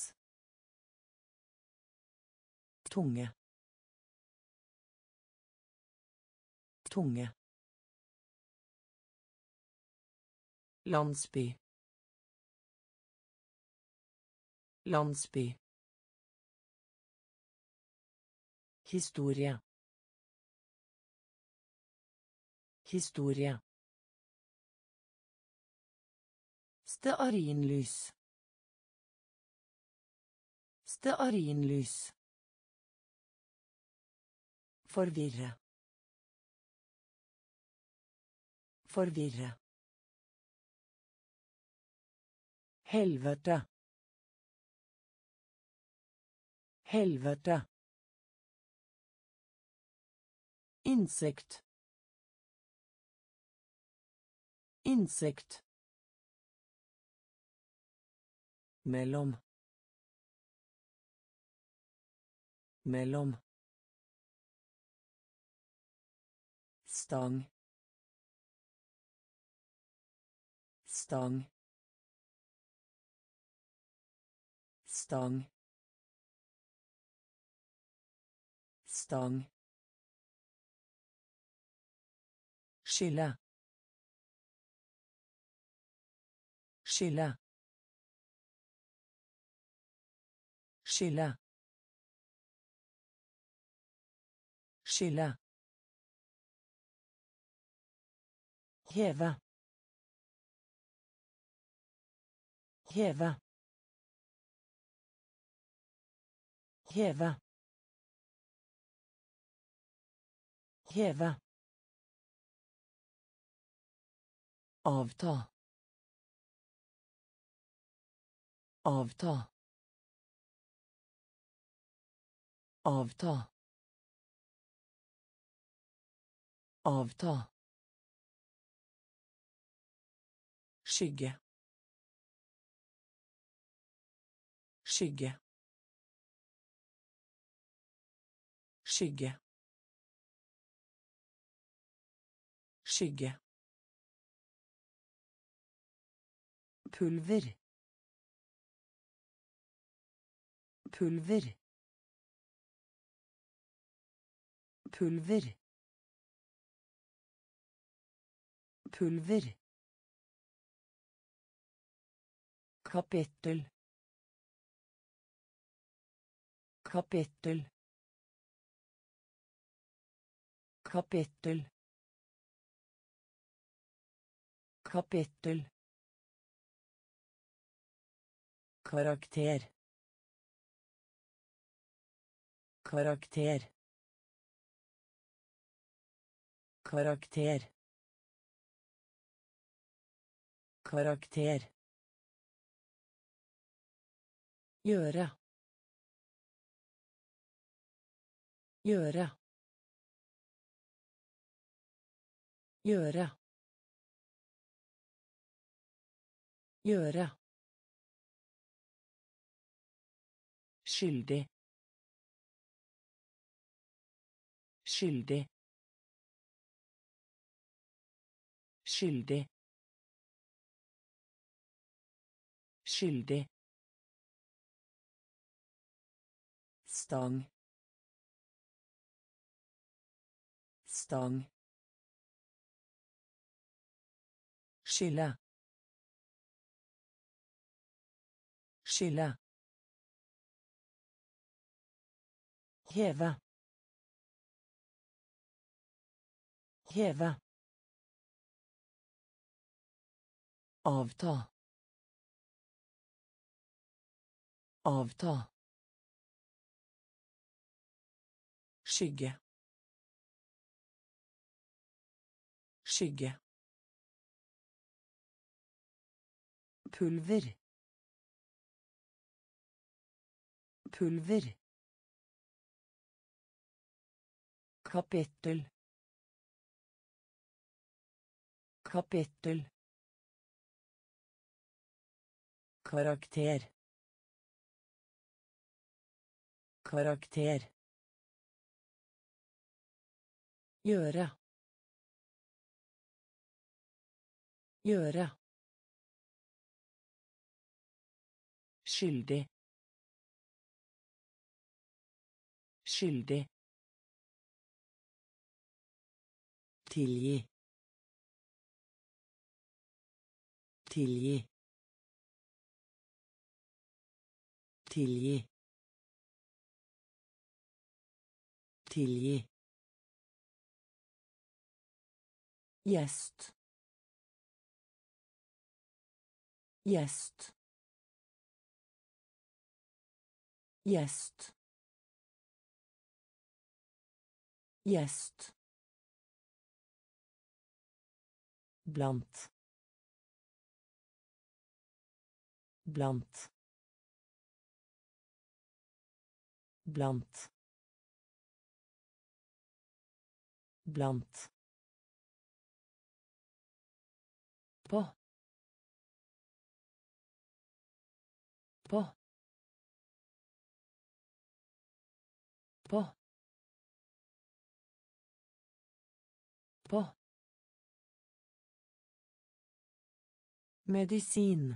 Tunge. Tunge. Landsby. Landsby. Historie. Historie. Stearinlys. Stearinlys. Forvirre. Forvirre. Helvete. Helvete. Insekt. Insekt. Mellom. Mellom. stang, stang, stang, stang, skille, skille, skille, skille, heve, heve, heve, heve, avta, avta, avta, avta, skygge, skygge, skygge, skygge, pulver, pulver, pulver, pulver, kapittel, kapittel, kapittel, kapittel, karakter, karakter, karakter, karakter, gjøre, gjøre, gjøre, gjøre, skyldig, skyldig, skyldig, skyldig, stang, stang, skille, skille, heve, heve, avta, avta, skygge, skygge, pulver, pulver, kapittel, kapittel, karakter, karakter, gjøre, gjøre, skyldig, skyldig, tilgi, tilgi, tilgi, tilgi, gjest, gjest, gjest, gjest, blant, blant, blant, blant, på, på, på, På. Medisin.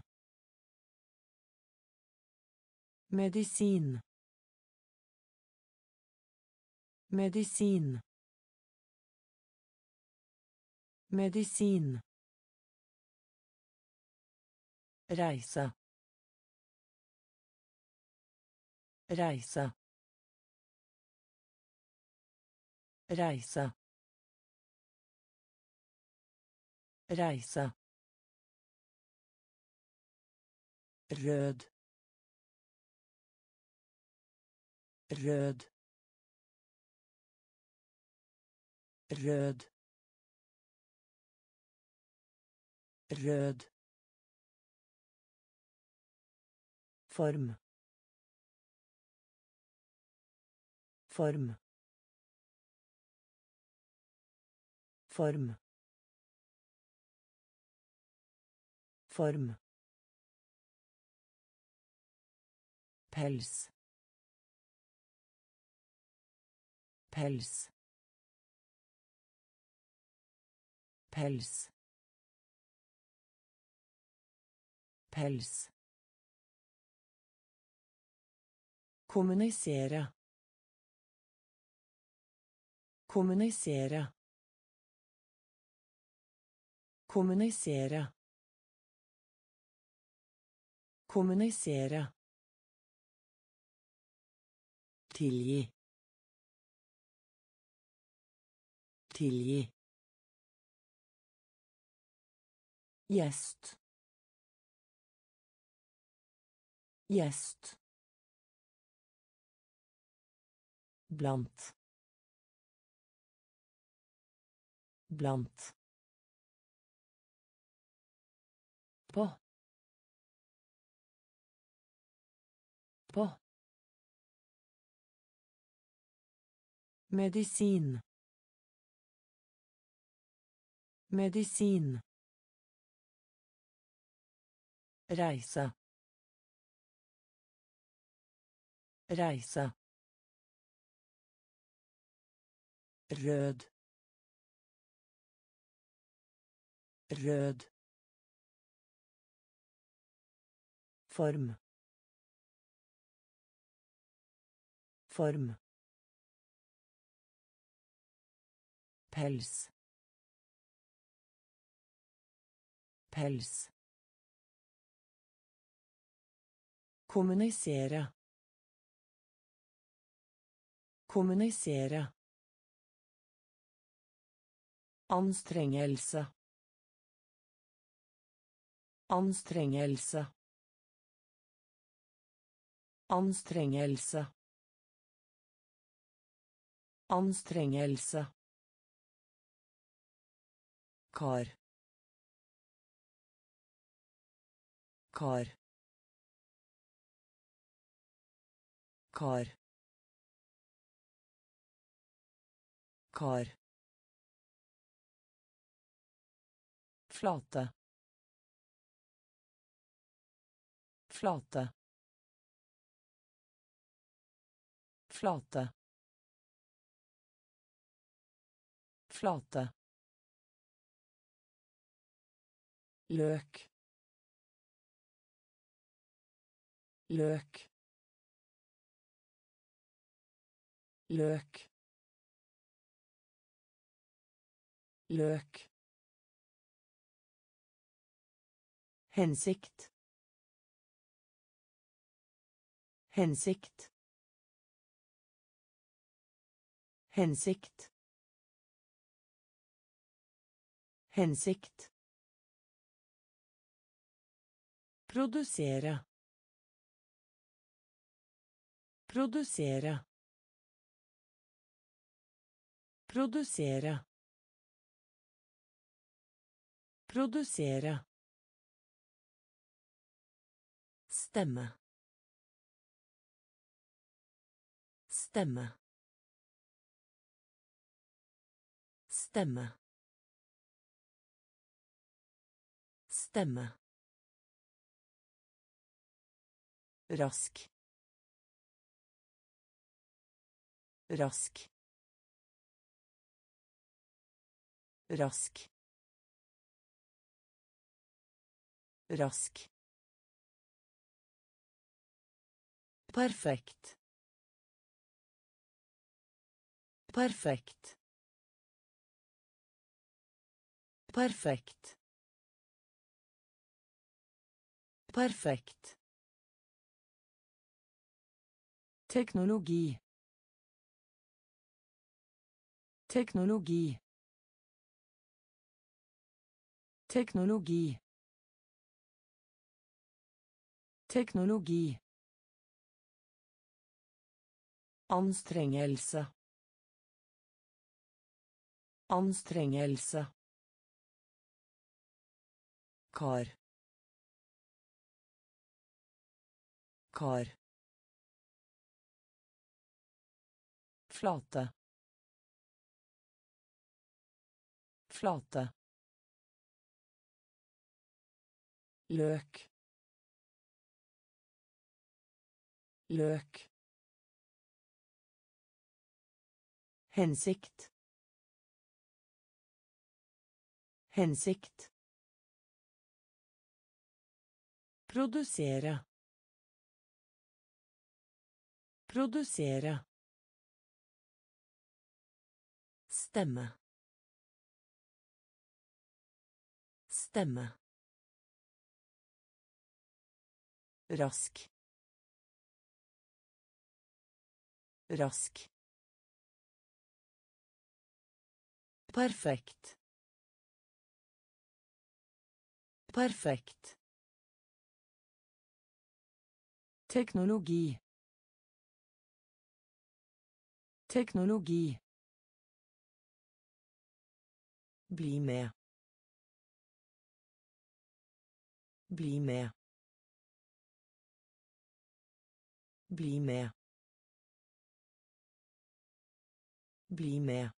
Medisin. Medisin. Medisin. Reise. Reise. Reise. Reise. Rød. Rød. Rød. Rød. Form. Form. Form. Form. Pels. Pels. Pels. Pels. Kommunisere. Kommunisere. Kommunisere. Kommunisere. Tilgi. Tilgi. Gjest. Gjest. Blant. Blant. På. På. Medisin. Medisin. Reise. Reise. Rød. Rød. Form. Form. Pels. Pels. Kommunisere. Kommunisere. Anstrengelse. Anstrengelse. Anstrengelse. Anstrengelse. Kar. Kar. Kar. Kar. Flate. Flate. Flate. Flate. Løk. Løk. Løk. Løk. Hensikt. Hensikt. Hensikt. Hensikt. Produsere. Produsere. Produsere. Produsere. Stemme. Stemme. Stemme. Stemme. Rask. Rask. Rask. Rask. Perfekt. Perfekt. Perfekt. Perfekt. Teknologi. Teknologi. Teknologi. Teknologi. Anstrengelse. Anstrengelse. Kar. Kar. Flate. Flate. Løk. Løk. Hensikt. Hensikt. Produsere. Produsere. Stemme. Stemme. Rask. Rask. Perfekt. Perfekt. Teknologi. Teknologi. Bli med. Bli med. Bli med. Bli med.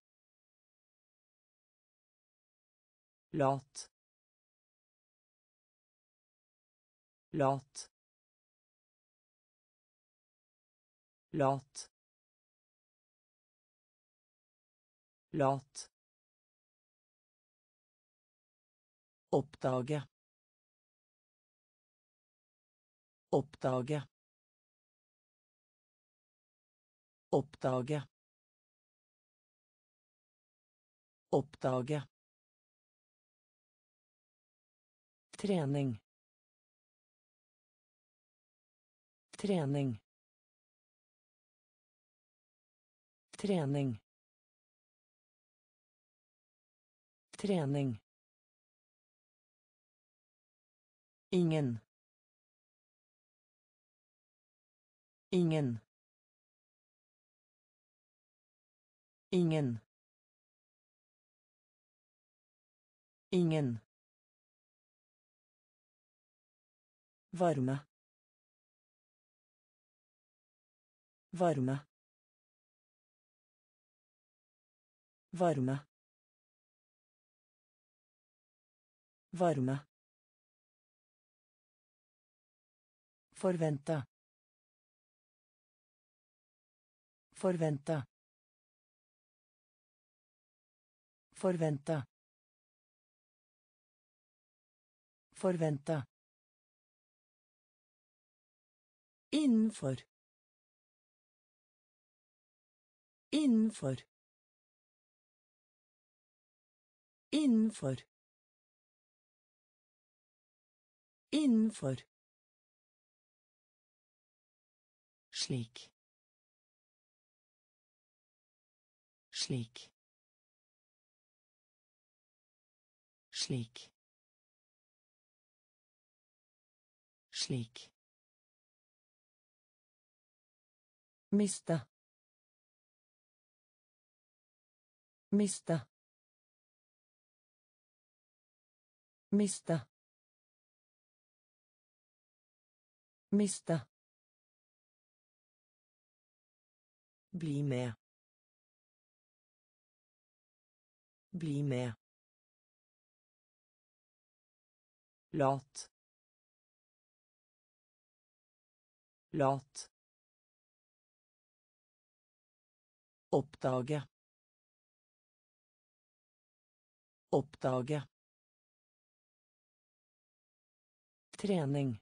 Lat. Lat. Lat. Lat. Oppdage. Oppdage. Oppdage. Oppdage. Trening. Trening. Trening. Trening. Ingen. Ingen. Ingen. Ingen. Varme. Varme. Varme. Varme. Forvente. Forvente. Forvente. Forvente. Innenfor. Innenfor. Innenfor. Innenfor. Slik. Slik. Slik. Slik. Miste. Miste. Miste. Miste. Bli med. Bli med. Lat. Lat. Oppdage. Oppdage. Trening.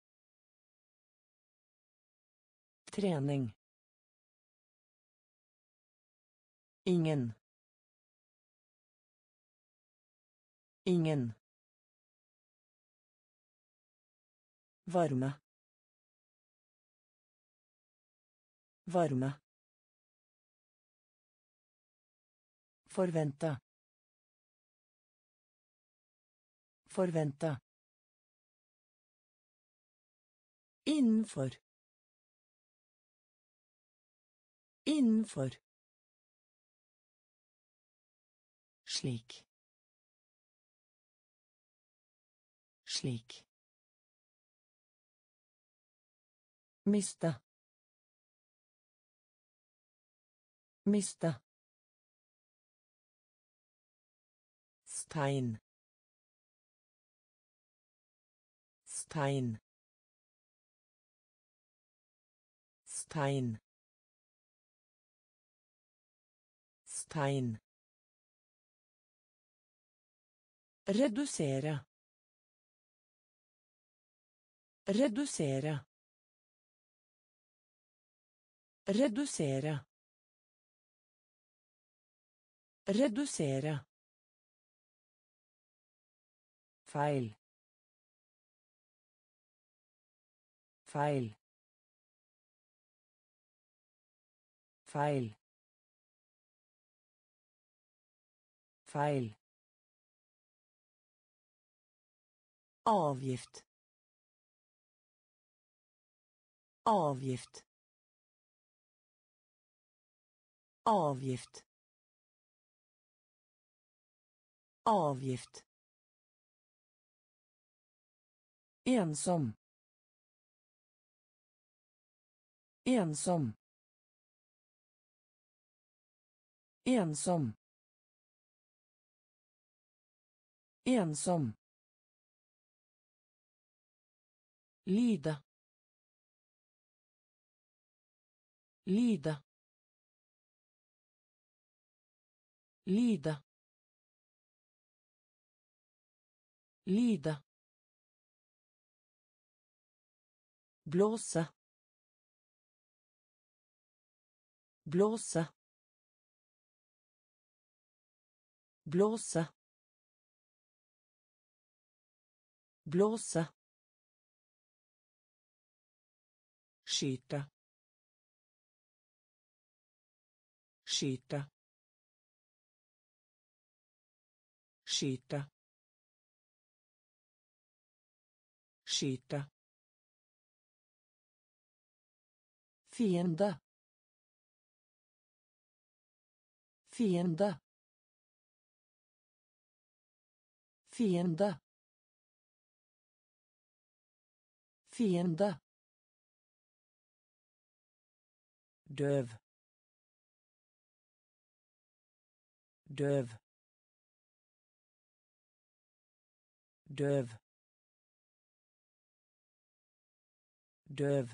Trening. Ingen. Ingen. Varme. Varme. Forvente. Forvente. Innenfor. Innenfor. Slik. Slik. Miste. Miste. Stein. Stein. Stein. Stein. Redusere. Redusere. Redusere. Redusere. Feil. Feil. Feil. Feil. Avgift. Avgift. Avgift. Avgift. Ensom. Ensom. Ensom. Ensom. Lide. Lide. Lide. Lide. Blåse. Blåse. Blåse. Blåse. Skyte. Skyte. Skyte. Skyte. Fiende. Fiende. Fiende. Fiende. Døv. Døv. Døv. Døv.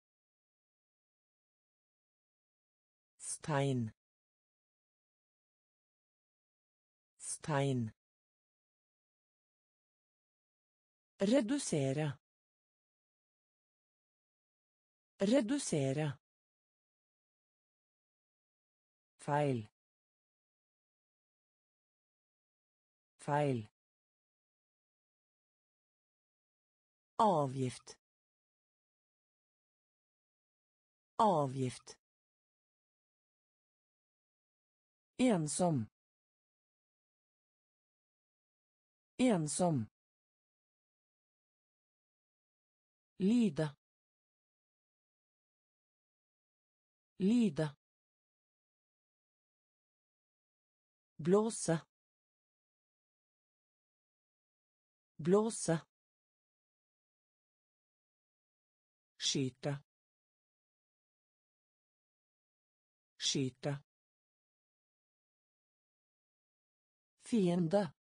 Stein. Stein. Redusere. Redusere. Feil. Feil. Avgift. Avgift. Ensom. Ensom. Lide. Lide. Blåse. Blåse. Skyte. Skyte. Fiende.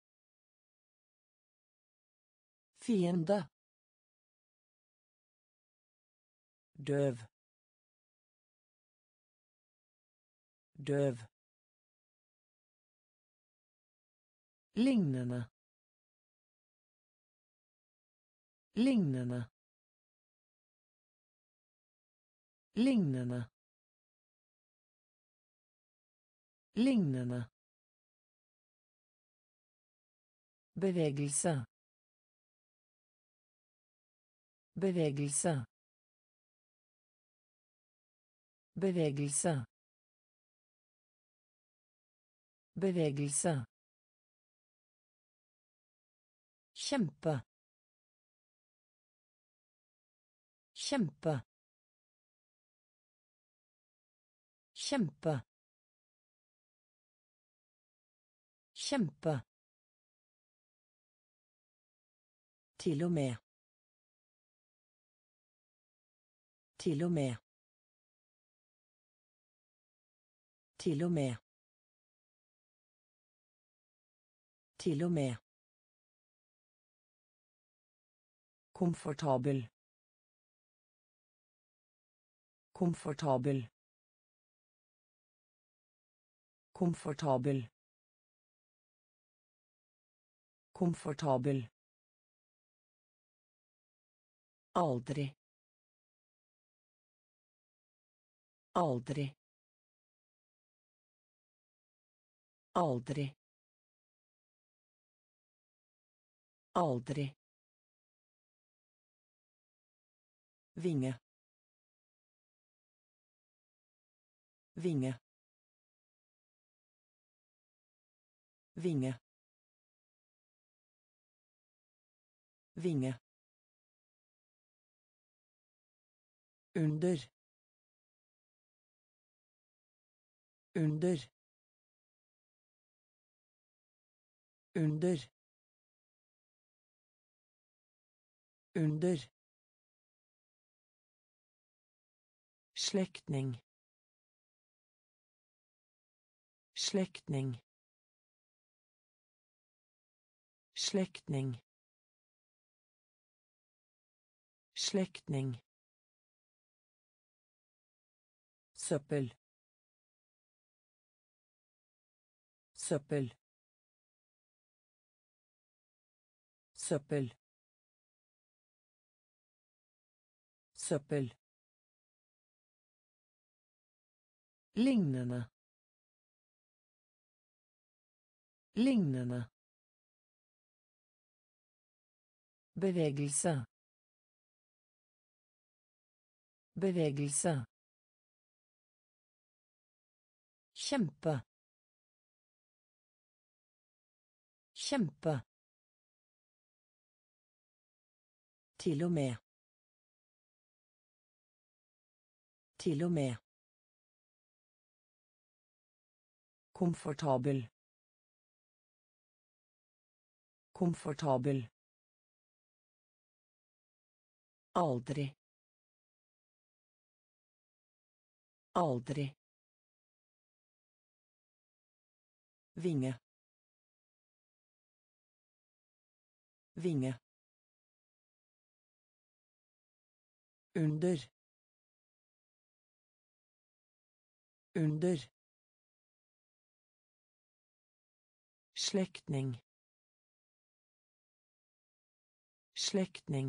Fiende. Døv. Døv. Lignende. Lignende. Lignende. Lignende. Bevegelse. Bevegelse. Bevegelse. Bevegelse. Kjempe. Kjempe. Kjempe. Kjempe. Til og med. Til og med. Til og med. Til og med. Komfortabel. Komfortabel. Komfortabel. Komfortabel. Aldri. Aldri. Aldri. Aldri. Vinge. Vinge. Vinge. Vinge. Under. Under. Under. Under. Slektning. Slektning. Slektning. Slektning. Søppel. Søppel. Søppel. Søppel. Lignende. Lignende. Bevegelse. Bevegelse. Kjempe. Kjempe. Til og med. Til og med. Komfortabel. Komfortabel. Aldri. Aldri. Vinge. Vinge. Under. Under. Slektning. Slektning.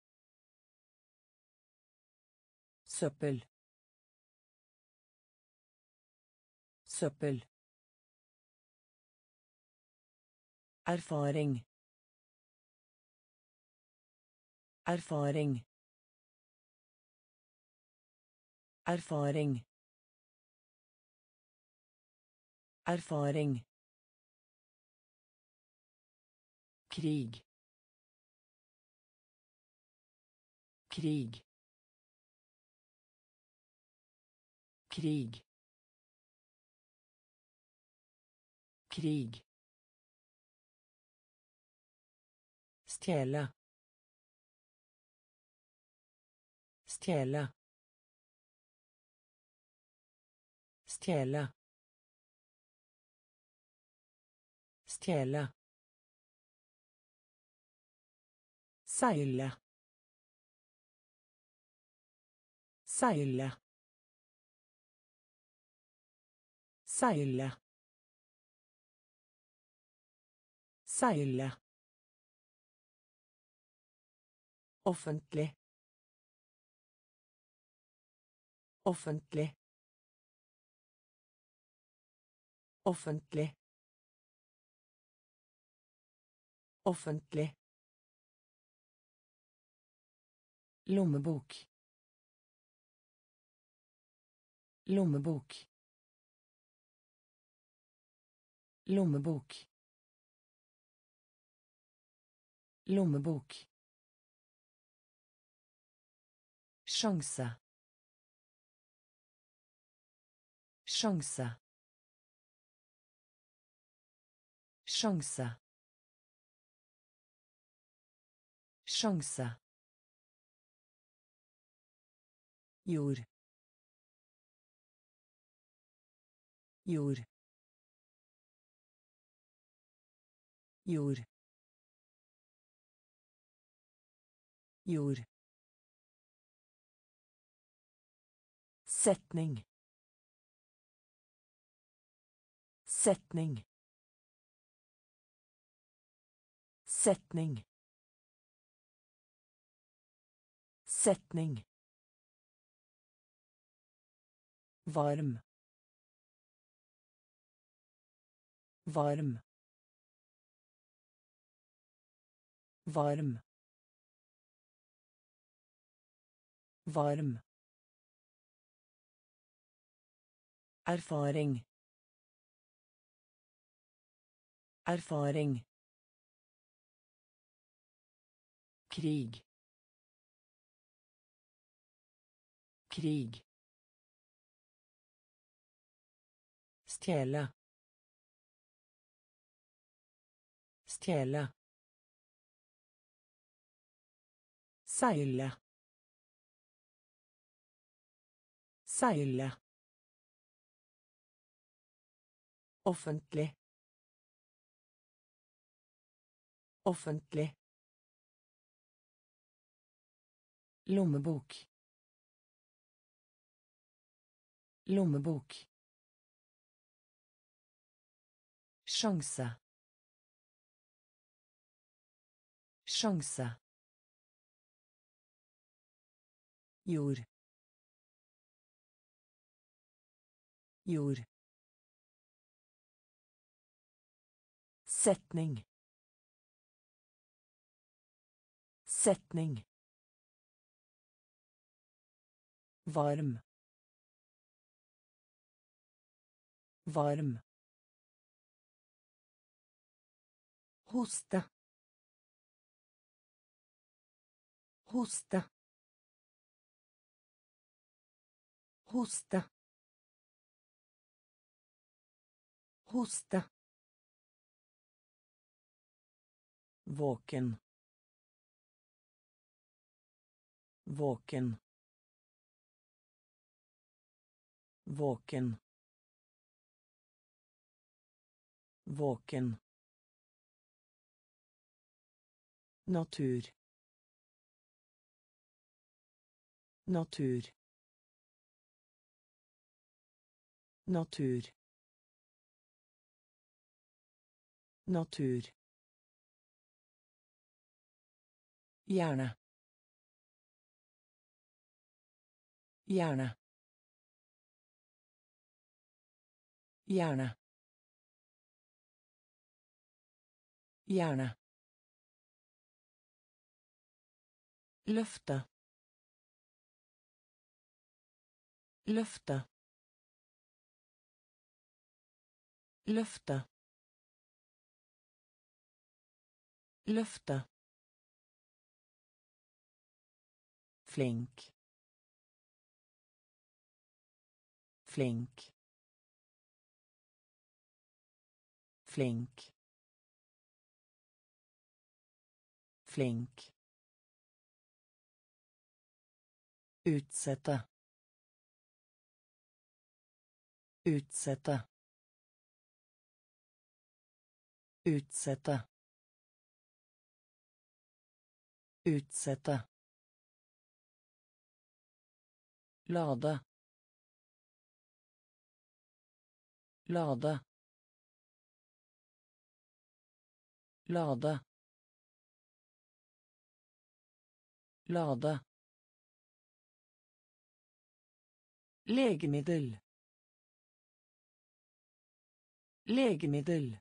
Søppel. Søppel. Erfaring. Erfaring. Erfaring. Erfaring. Krig. Krig. Krig. Krig. Stjele. Stjele. Stjele. Stjele. Seile. Seile. Seile. Seile. Offentlig. Offentlig. Offentlig. Offentlig. Lommebok. Lommebok. Lommebok. Lommebok. Sjanse. Sjanse. Sjanse. Sjanse. Jord. Jord. Jord. Jord. Setning. Setning. Setning. Setning. Varm. Varm. Varm. Varm. Erfaring. Erfaring. Krig. Krig. Stjele. Stjele. Seile. Seile. Offentlig. Offentlig. Lommebok. Lommebok. Sjanse. Sjanse. Jord. Jord. Setning. Setning. Varm. Varm. Hoste. Hoste. Hoste. Hoste. Våken. Våken. Våken. Våken. Natur. Natur. Natur. Natur. Gjerne. Gjerne. Gjerne. Gjerne. Løfte. Løfte. Løfte. Løfte. Flink. Flink. Flink. Flink. Utsette. Utsette. Utsette. Utsette. Lade. Lade. Lade. Lade. Legemiddel. Legemiddel.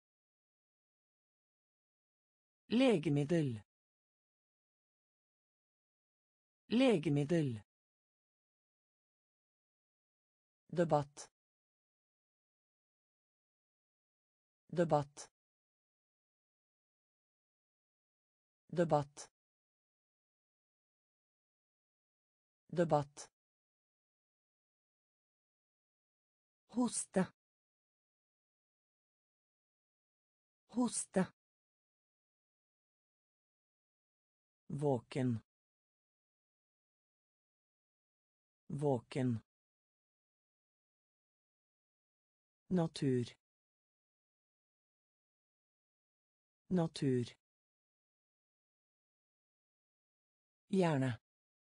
Legemiddel. Legemiddel. Debatt. Debatt. Debatt. Debatt. Hoste. Hoste. Våken. Våken. Natur. Natur. Gjerne.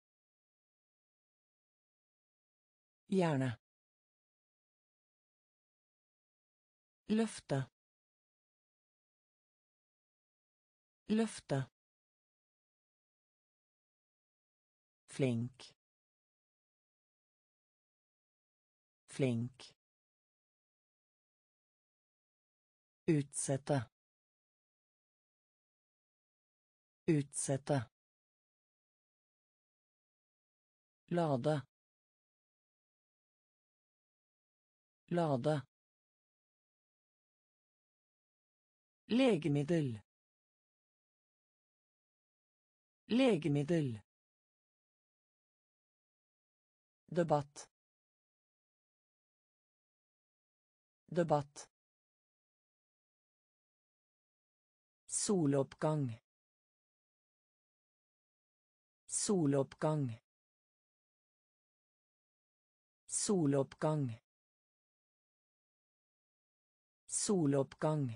Gjerne. Løfte. Løfte. Flink. Flink. Utsette. Utsette. Lade. Lade. Legemiddel. Legemiddel. Debatt. Debatt. Soloppgang. Soloppgang. Soloppgang. Soloppgang.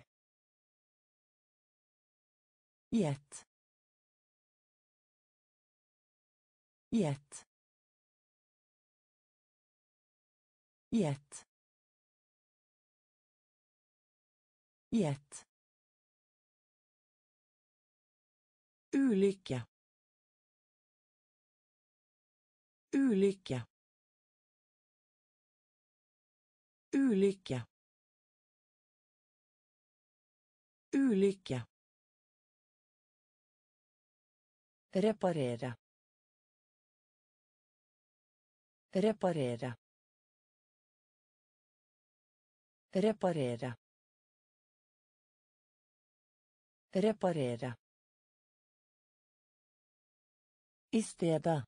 Gjett. Gjett. Gjett. Gjett. Ulykke. Ulykke. Ulykke. Ulykke. Reparere. Reparere. Reparere. Reparere. I stedet.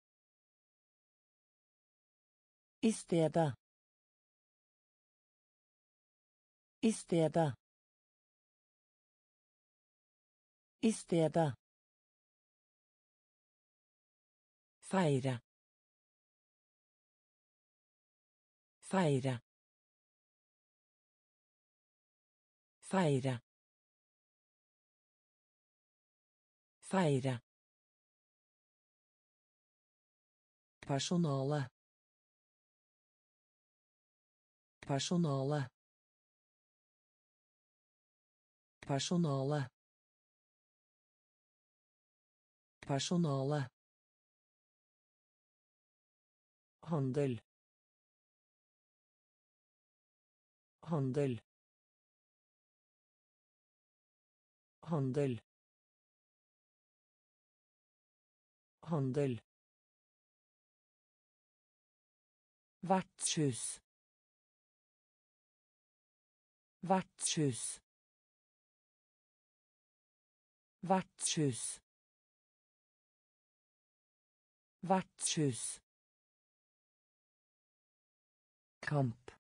I stedet. I stedet. I stedet. Feire. Feire. Feire. Feire. Personale. Personale. Personale. Personale. Handel. Handel. Handel. Handel. Vertshus. Vertshus. Vertshus. Vertshus. Kamp.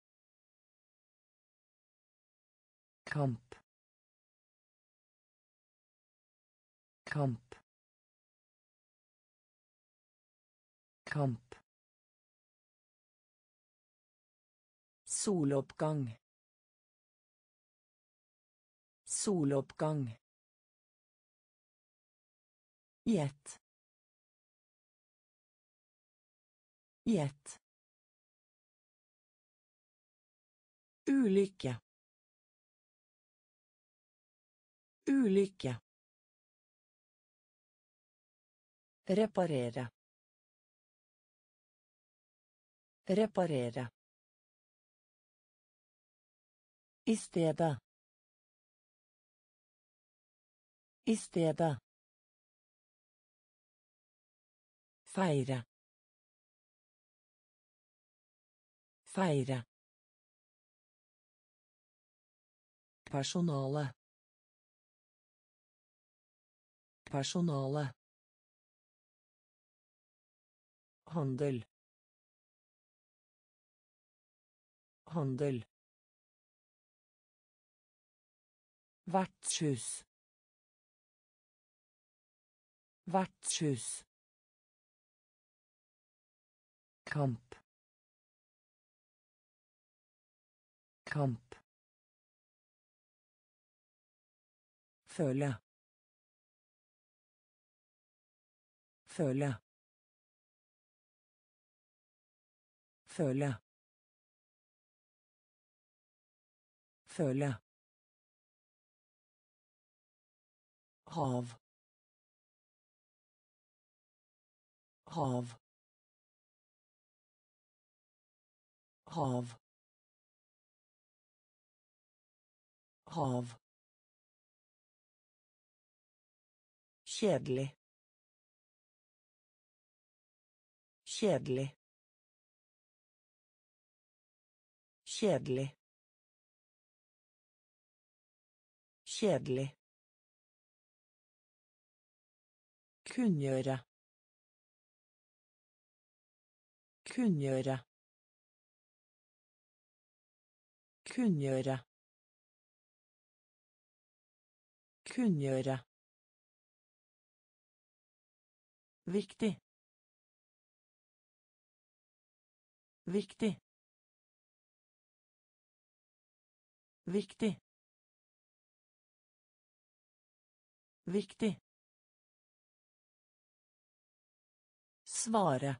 Kamp. Kamp. Kamp. Soloppgang. Soloppgang. Gjett. Gjett. Ulykke. Ulykke. Reparere. Reparere. I stedet. I stedet. Feire. Feire. Personale. Personale. Handel. Handel. Vertshus. Vertshus. Kamp. Kamp. Føle. Føle. Føle. Føle. Hav. Hav. Hav. Hav. Kjedelig. Kjedelig. Kjedelig. Kjedelig. Kunngjøre. Kunngjøre. Kunngjøre. Kunngjøre. Viktig. Viktig. Viktig. Viktig. Svare.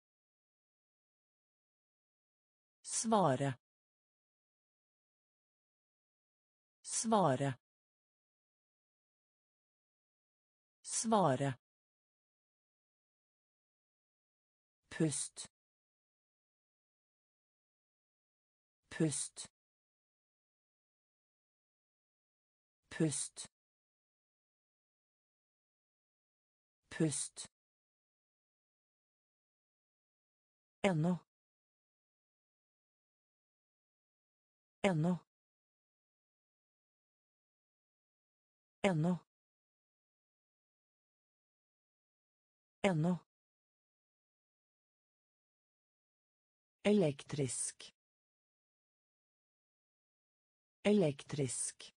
Svare. Svare. Svare. Pust. Pust. Pust. Pust. Ennå. Ennå. Ennå. Ennå. Elektrisk. Elektrisk.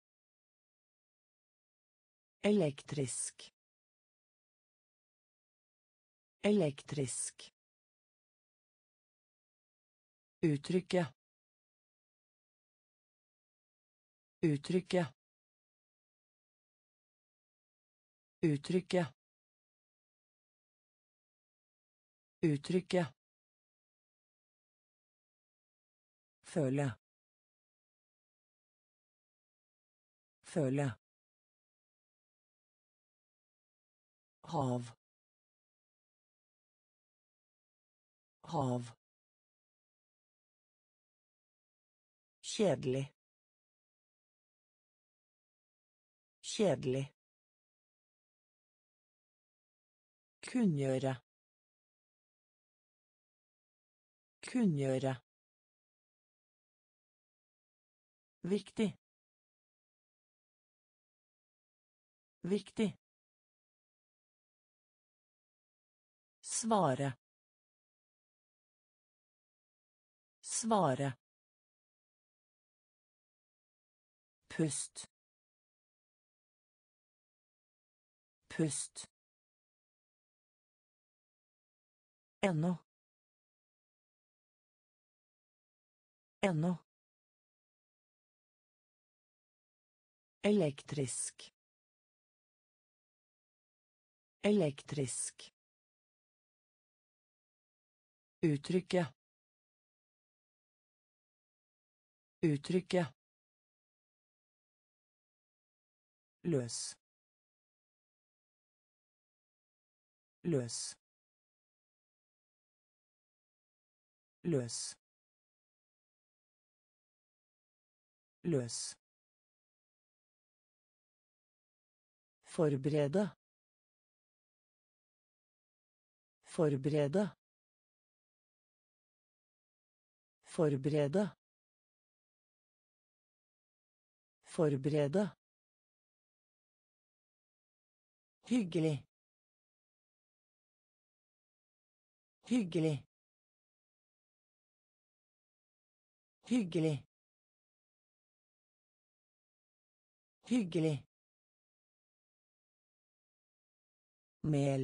Elektrisk. Elektrisk. Uttrykke. Uttrykke. Uttrykke. Uttrykke. Føle. Føle. Hav. Hav. Kjedelig. Kjedelig. Kunngjøre. Kunngjøre. Viktig. Viktig. Svare. Svare. Pust. Pust. Ennå. Ennå. Elektrisk. Elektrisk. Uttrykke. Uttrykke. løs løs løs løs forberede forberede forberede forberede hyggelig hyggelig hyggelig hyggelig mel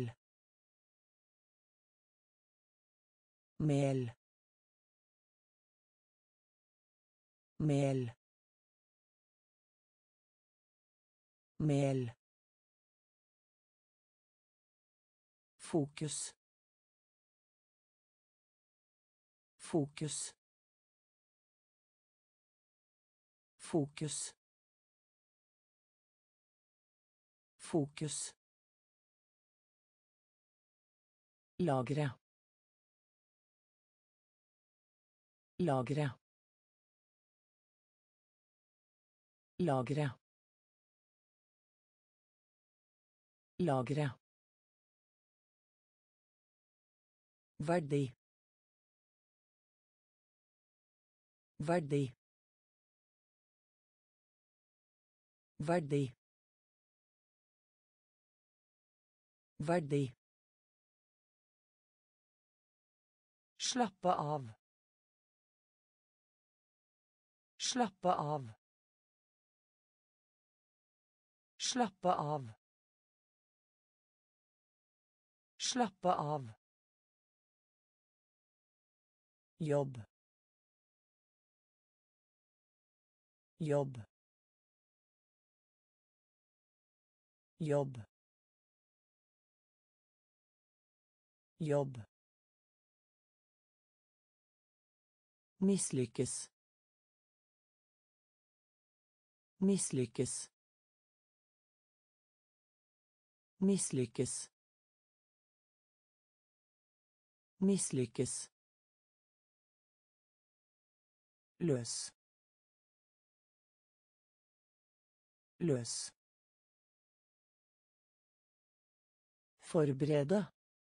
mel mel mel fokus fokus fokus fokus lagre lagre lagre lagre verdi verdi verdi verdi slappe av slappe av slappe av slappe av jobb jobb jobb jobb mislykkes mislykkes mislykkes mislykkes løs løs forberede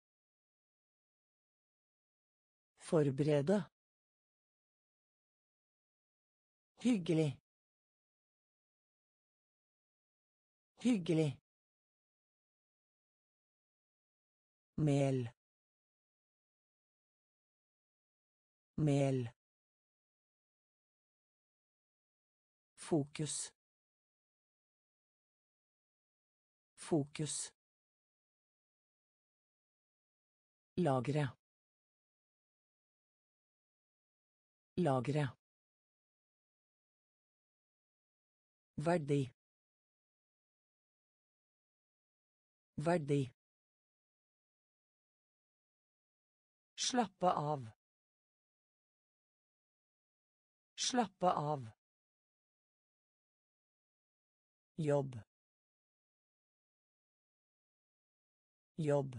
forberede hyggelig hyggelig mel mel fokus fokus lagre lagre verdi verdi slappe av slappe av jobb jobb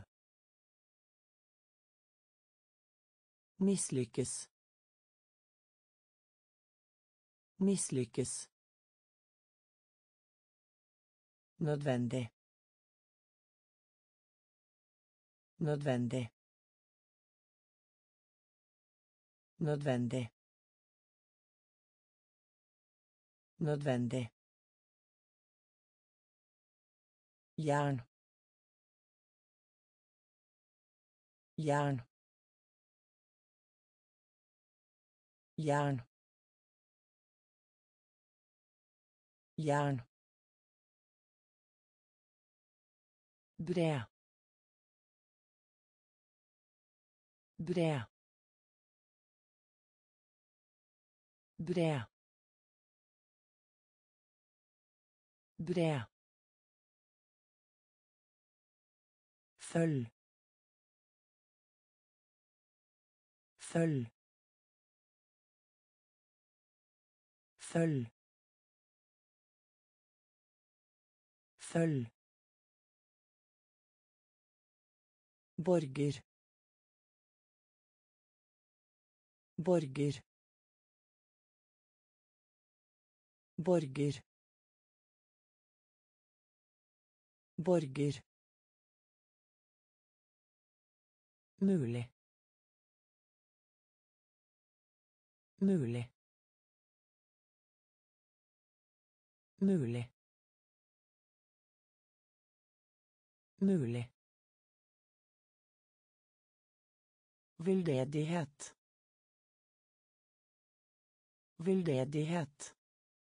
mislykkes mislykkes nødvendig nødvendig nødvendig nødvendig jern jern jern jern bred bred bred bred følg følg følg Følg. Borger. Borger. Borger. Borger. Mulig. Mulig. Mulig. Mulig. Veldedighet. Veldedighet.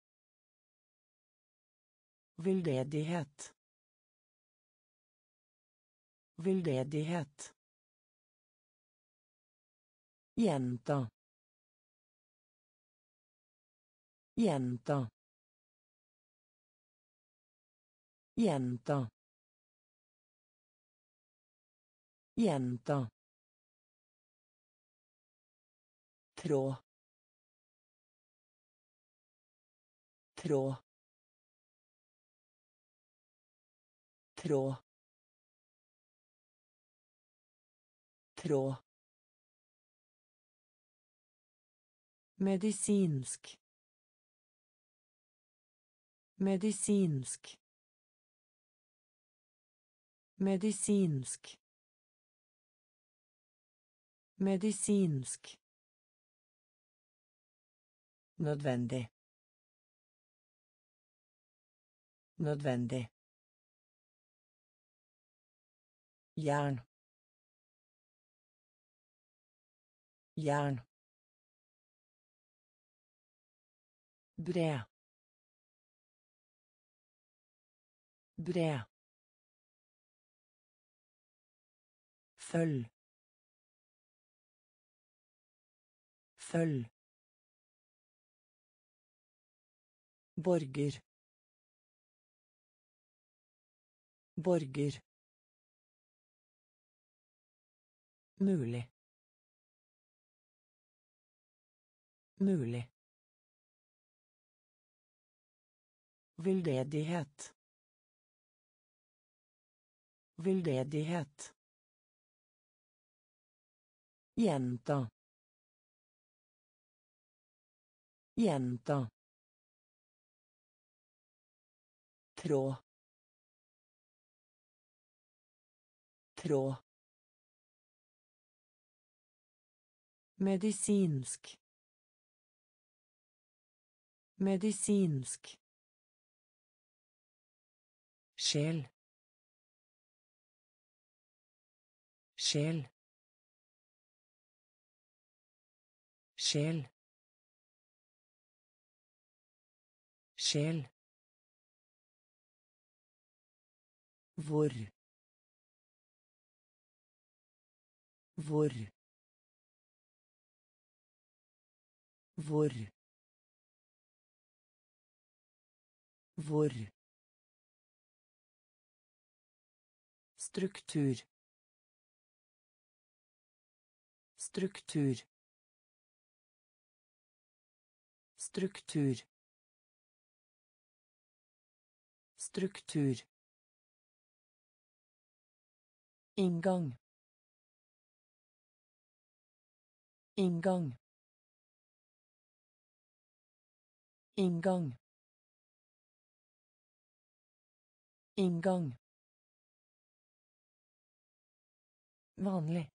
Veldedighet. Veldedighet. Gjenta. Gjenta. Gjenta. Gjenta. Tråd. Tråd. Tråd. Tråd. Medisinsk. Medisinsk. Medisinsk. Medisinsk. Nødvendig. Nødvendig. Jern. Jern. Bred. Bred. Følg. Følg. Borger. Borger. Mulig. Mulig. Veldedighet. Veldedighet. Gjenta. Gjenta. Tråd. Tråd. Medisinsk. Medisinsk. Sjel. Sjel. Sjel. Sjel. Hvor. Hvor. Hvor. Hvor. Struktur. Struktur. Struktur. Struktur. Inngang. Inngang. Inngang. Inngang. Vanlig.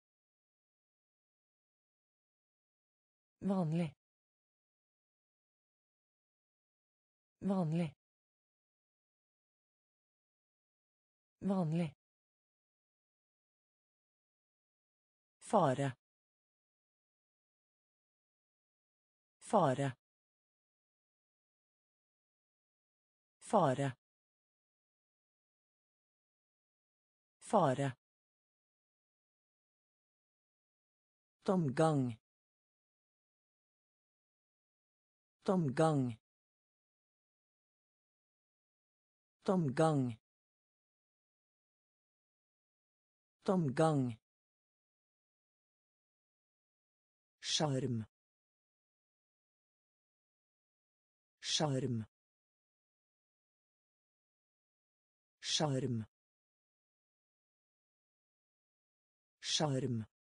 Vanlig. Vanlig. Vanlig. Fare. Fare. Fare. Fare. Tomgang. Tomgang. Tomgang. Tomgang. Sjarm. Sjarm. Sjarm. Sjarm.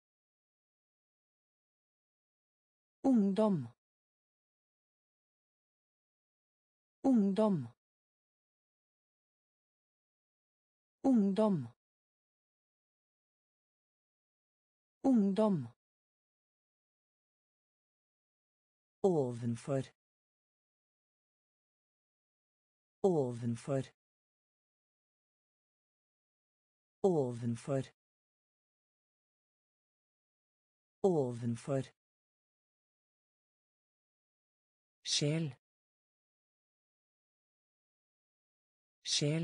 Ungdom. Ungdom. Ungdom. Ungdom. Ovenfor. Ovenfor. Ovenfor. Ovenfor. Sjel. Sjel.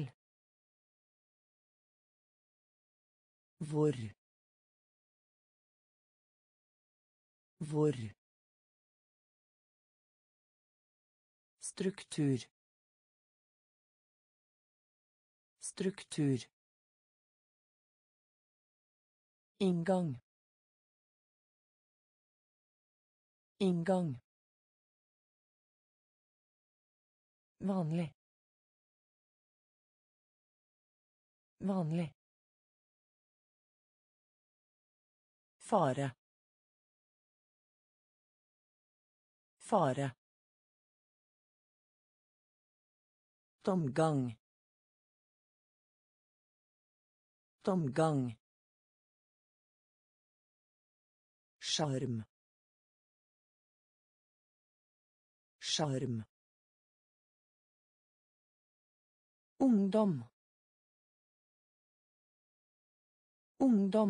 Hvor. Hvor. Struktur. Struktur. Inngang. Inngang. Vanlig. Vanlig. Fare. Fare. Tomgang. Tomgang. Sjarm. Sjarm. Ungdom. Ungdom.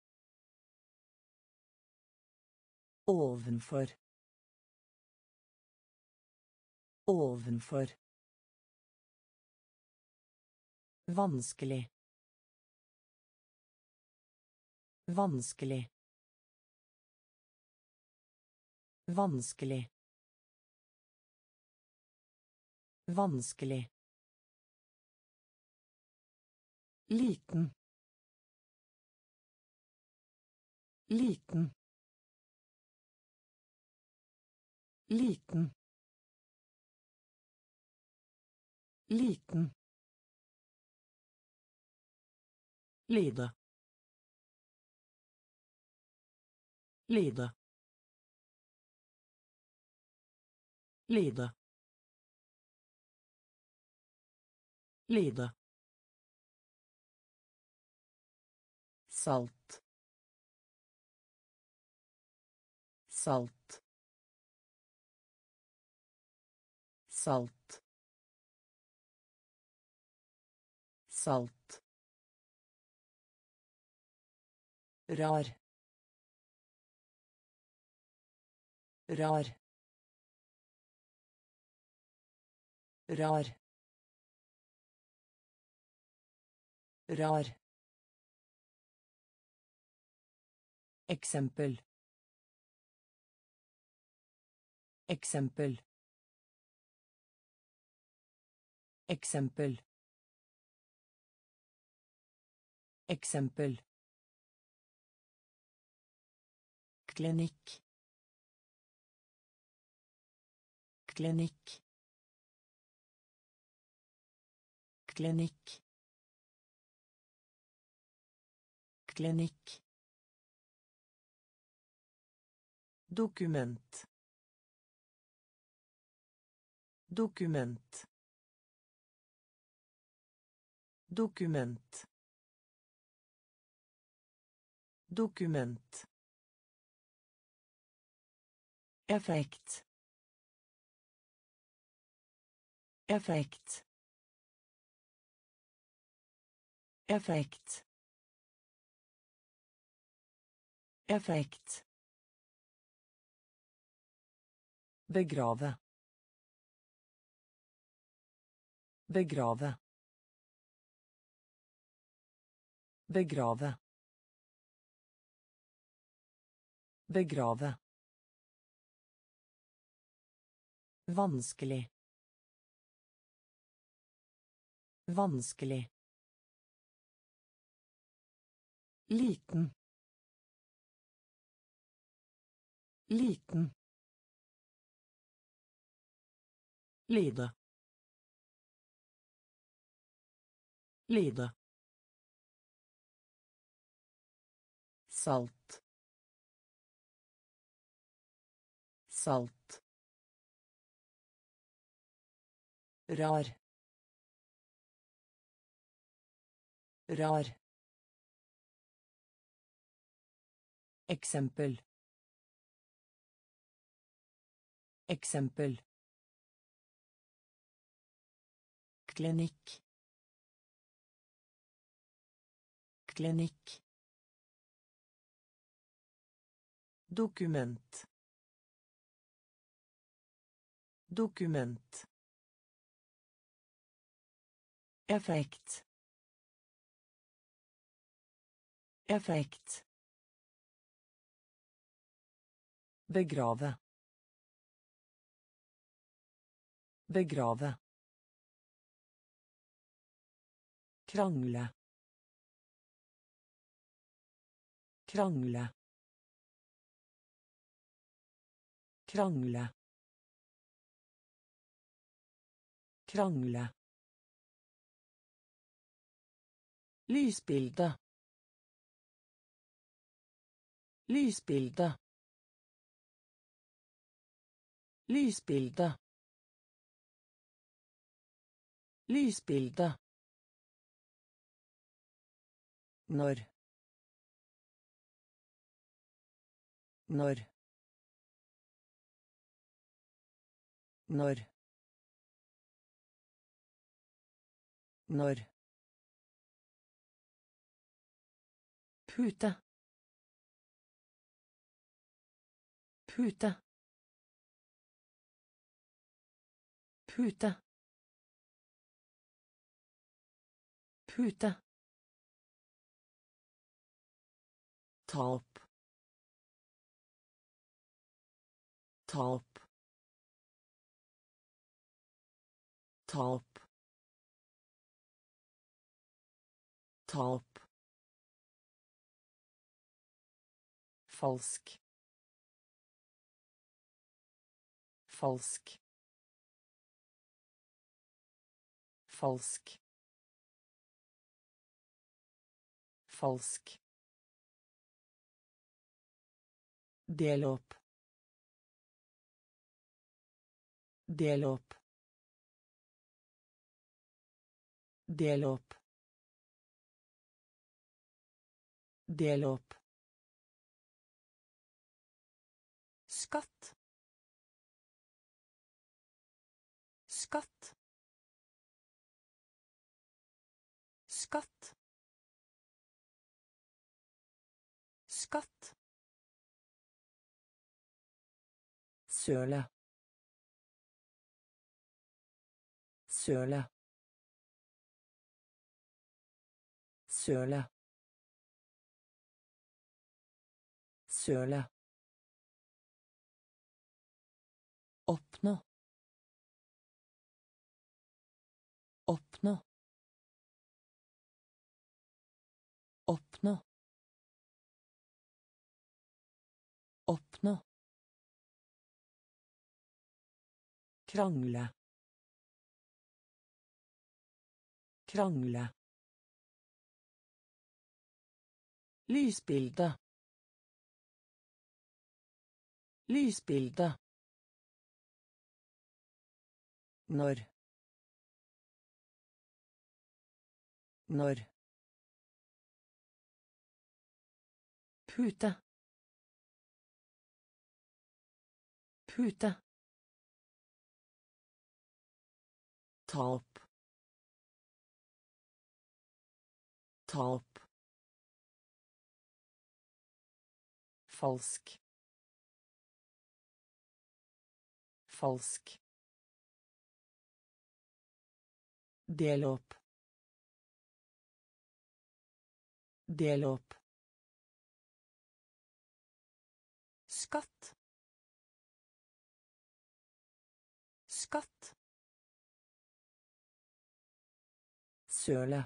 Ovenfor. Ovenfor. Vanskelig. Vanskelig. Vanskelig. Vanskelig. Liten. Liten. Liten. Liten. Lide. Lide. Lide. Lide. Salt. Salt. Salt. Salt. Rar. Rar. Rar. Rar. Eksempel. Eksempel. Eksempel. Eksempel. Klinikk. Klinikk. Klinikk. Klinikk. Dokument. Dokument. Dokument. Dokument. Effekt. Effekt. Effekt. Effekt. Begrave. Begrave. Begrave. Begrave. Vanskelig. Vanskelig. Liten. Liten. Lide. Lide. Salt. Salt. Rar. Rar. Eksempel. Eksempel. Klinikk. Klinikk. Dokument. Dokument. Effekt. Effekt. Begrave. Begrave. Krangle. Krangle. Krangle. Krangle. Lysbilde. Lysbilde. Lysbilde. Lysbilde. Når. Når. Når. Når. Pute. Pute. Pute. Pute. Tap. Tap. Tap. Tap. Falsk. Falsk. Falsk. Falsk. Del opp. Del opp. Del opp. Del opp. Skatt. Skatt. Skatt. Skatt. Søle. Søle. Søle. Søle. Oppnå. Oppnå. Oppnå. Oppnå. Krangle. Krangle. Lysbilde. Lysbilde. Når. Når. Pute. Pute. Tap. Tap. Falsk. Falsk. Del opp. Del opp. Skatt. Skatt. Søle.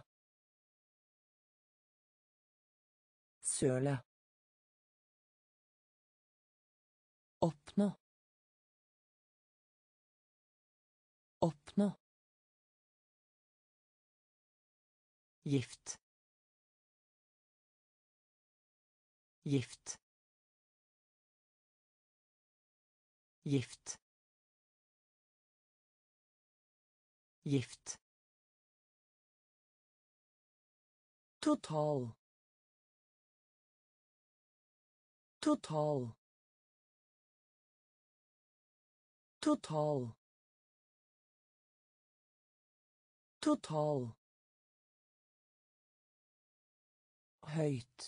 Søle. Oppnå. Oppnå. gift, gift, gift, gift, total, total, total, total, høyt,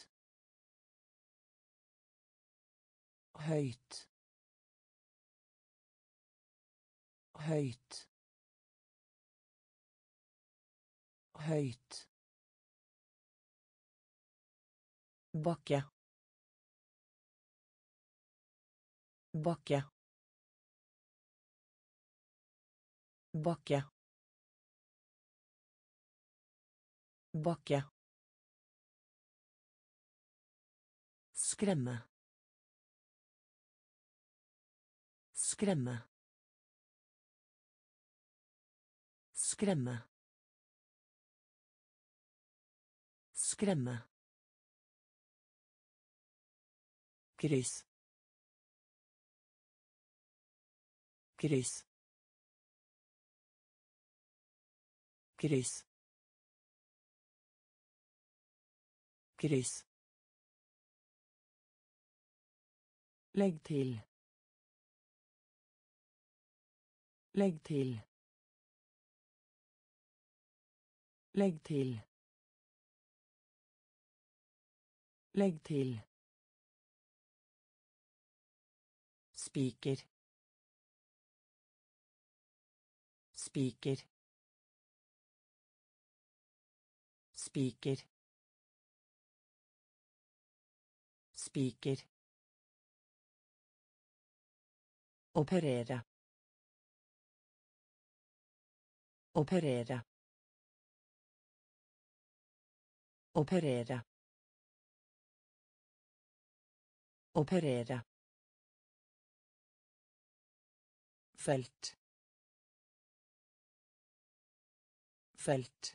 høyt, høyt, høyt, bakke, bakke, bakke, bakke, skremme, skremme, skremme, skremme, kryss, kryss, kryss, kryss, legg til, legg til, legg til, legg til, spiker, spiker, spiker, spiker, operere, operere, operere, operere, felt, felt,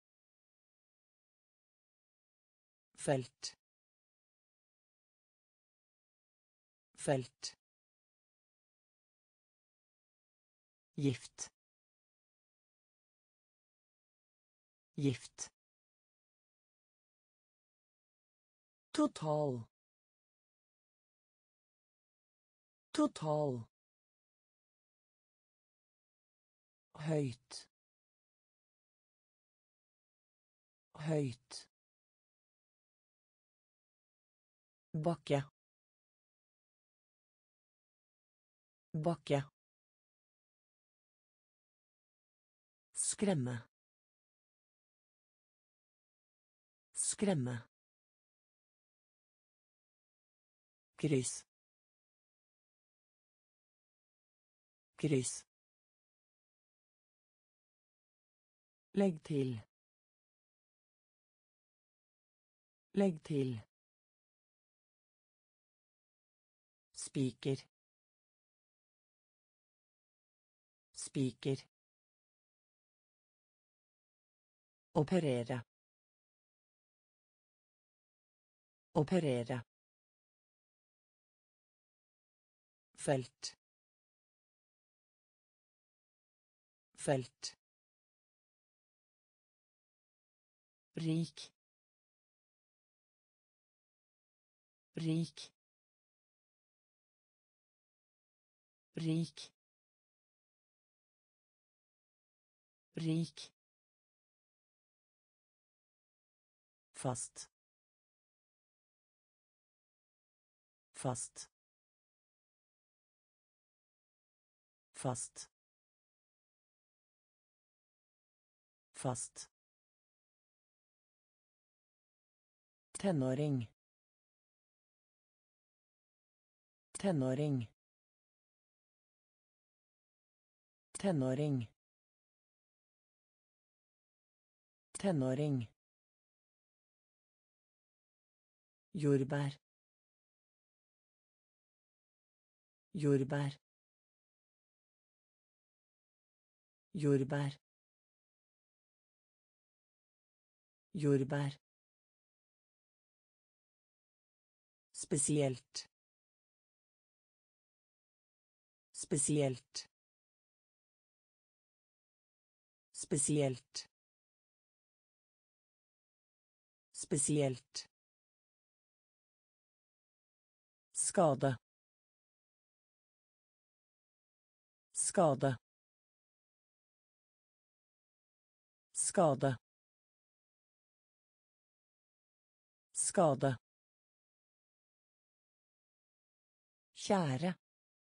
felt, felt, gift, gift, total, total, høyt, høyt, bakke, bakke, skremme, skremme, kryss, kryss, legg til, legg til, spiker, spiker, operere, operere, felt, felt, rik, rik, rik, rik, fast, fast, fast, fast, tenåring, tenåring, tenåring, tenåring, jordbær, jordbær, jordbær, Jordbær. Spesielt. Spesielt. Spesielt. Spesielt. Skade. Skade. Skade. Skade. Kjære.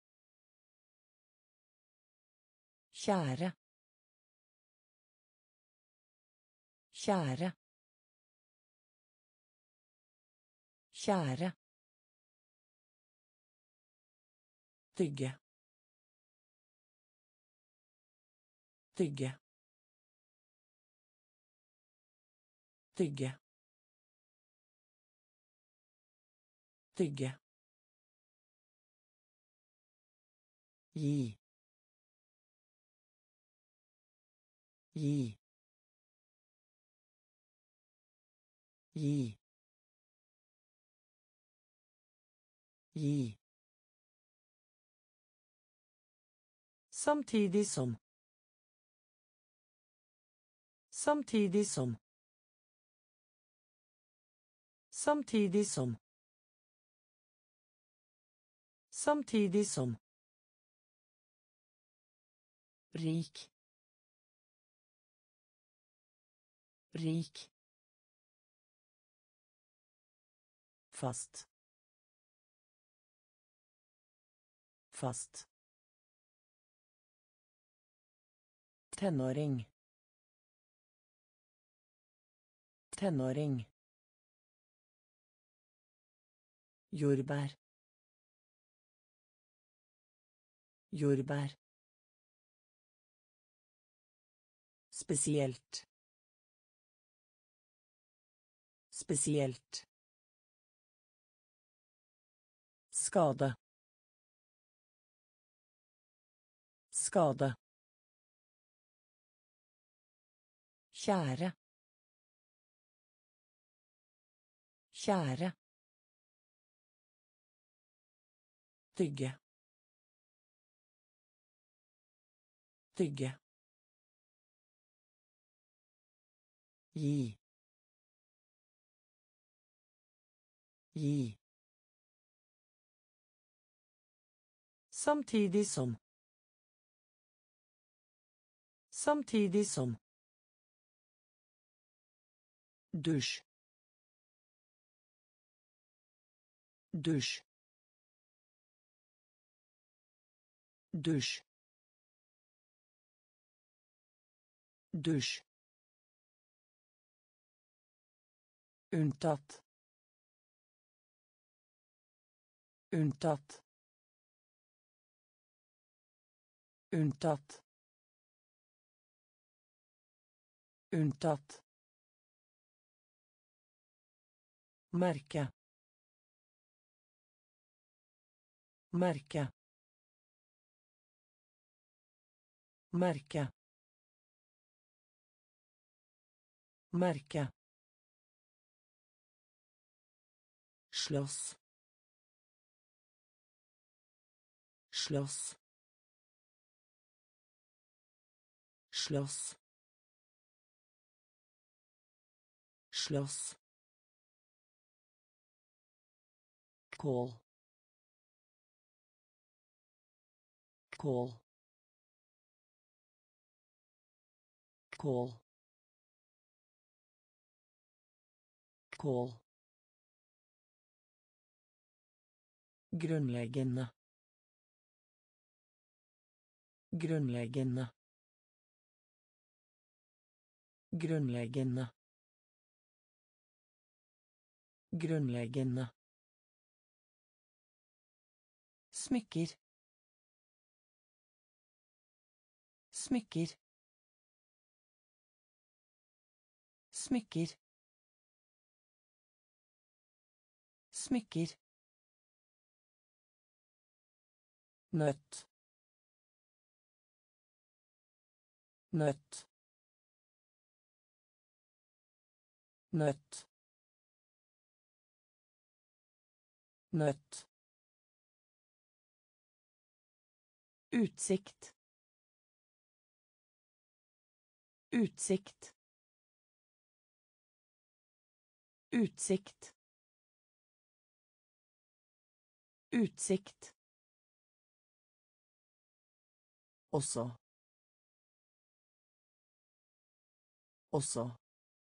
Kjære. Kjære. Kjære. Tygge. Tygge. Tygge. Tygge. Gi. Gi. Gi. Gi. Samtidig som. Samtidig som. Samtidig som. Samtidig som. Rik. Rik. Fast. Fast. Tenåring. Tenåring. Jordbær. Jordbær. Spesielt. Spesielt. Skade. Skade. Kjære. Kjære. Tygge. Tygge. Gi. Gi. Samtidig som. Samtidig som. Dusj. Dusj. Dusj. Dusj. Unntatt. Unntatt. Unntatt. Unntatt. Merke. Merke. Merke. Merke. Slåss. Slåss. Slåss. Slåss. Kål. Kål. Kål. Kål. Grunnleggende. Grunnleggende. Grunnleggende. Grunnleggende. Smykker. Smykker. Smykker. Smykker. Nøtt. Nøtt. nøtt, nøtt, utsikt, utsikt, utsikt, utsikt, også, også,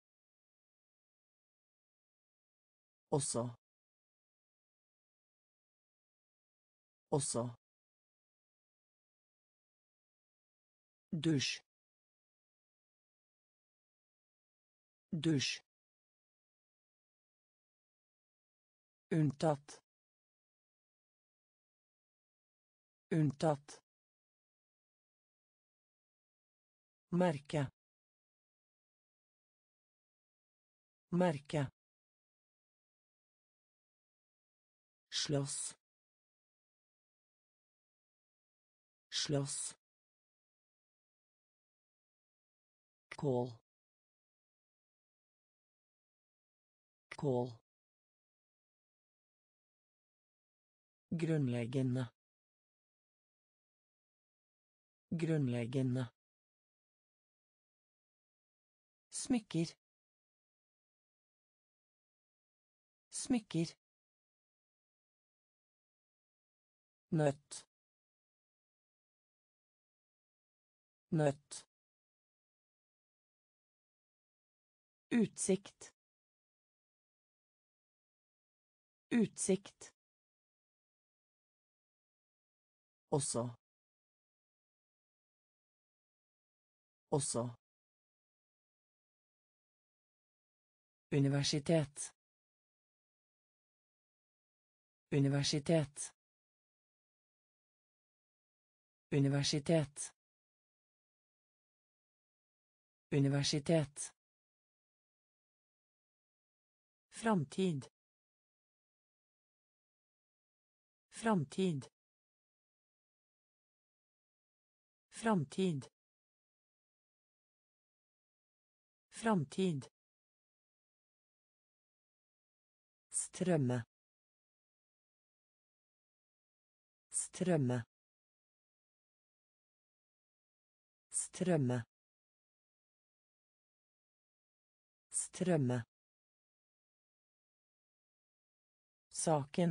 også, også, dusj, dusj, unntatt, unntatt, merke, merke, slåss, slåss, kål, kål, grunnleggende, grunnleggende, smykker, smykker, nøtt, nøtt, utsikt, utsikt, også, også, universitet, universitet, universitet, universitet, framtid, framtid, framtid, framtid, strømme, strømme, strømme, strømme, saken,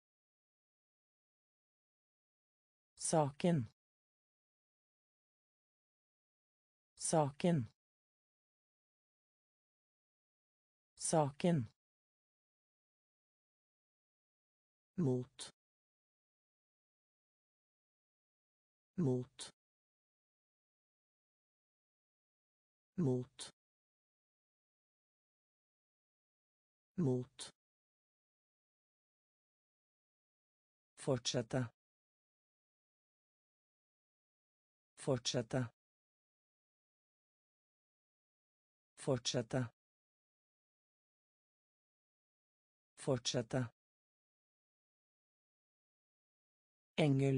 saken, saken, saken, mot, mot, mot, mot, fortsette, fortsette, fortsette, fortsette, engel,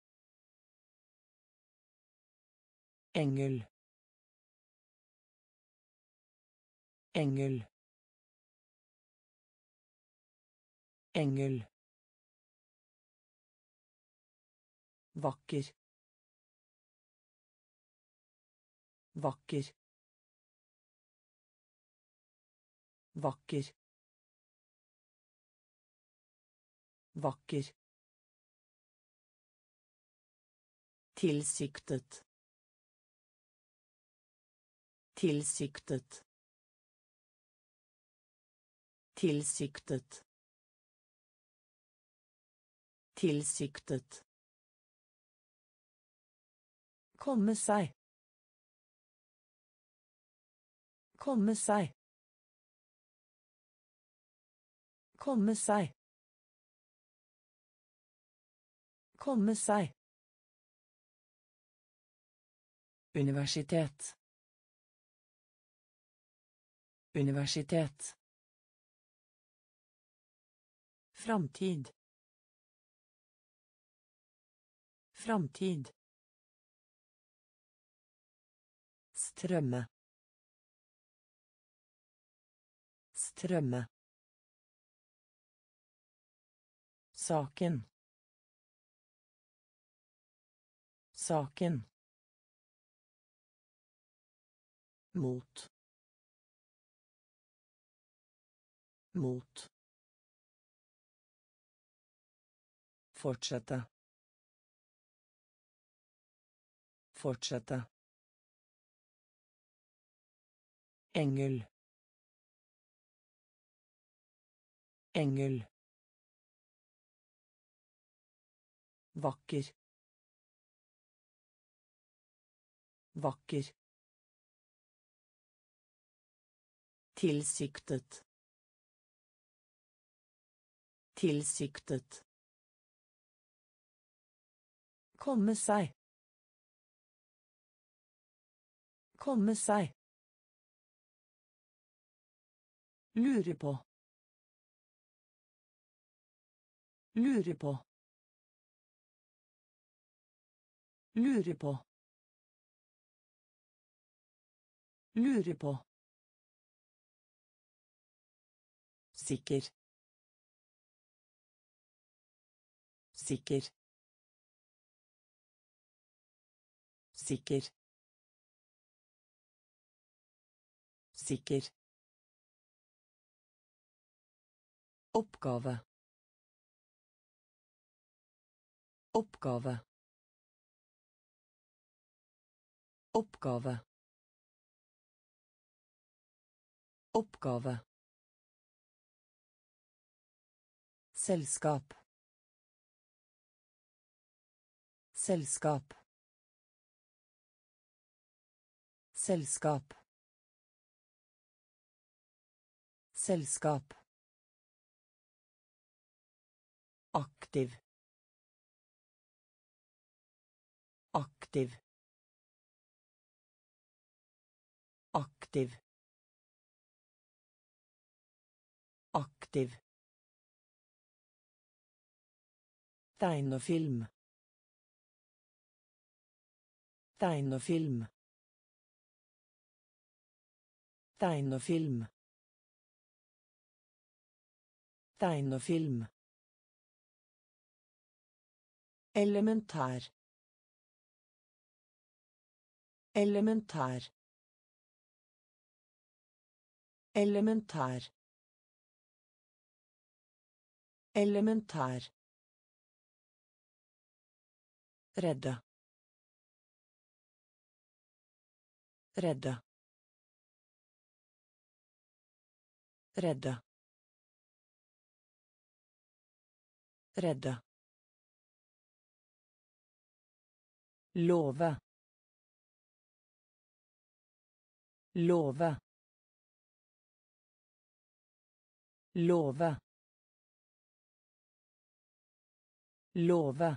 engel, engel, engel, vakker, vakker, vakker, vakker, tilsiktet, tilsiktet, tilsiktet, tilsiktet, komme seg, komme seg, komme seg, komme seg, universitet, universitet, framtid, framtid, strømme, Trømme. Saken. Saken. Mot. Mot. Fortsette. Fortsette. Engel. Engel. Vakker. Vakker. Tilsiktet. Tilsiktet. Komme seg. Komme seg. Lure på. Lure på. Lure på. Lure på. Sikker. Sikker. Sikker. Sikker. Oppgave. Oppgave. Oppgave. Oppgave. Selskap. Selskap. Selskap. Selskap. Aktiv. Aktiv. Aktiv. Aktiv. Tegnefilm. Tegnefilm. Tegnefilm. Tegnefilm. Elementær. Elementær. Elementær. Elementær. Redde. Redde. Redde. Redde. Love. Love. Love. Love.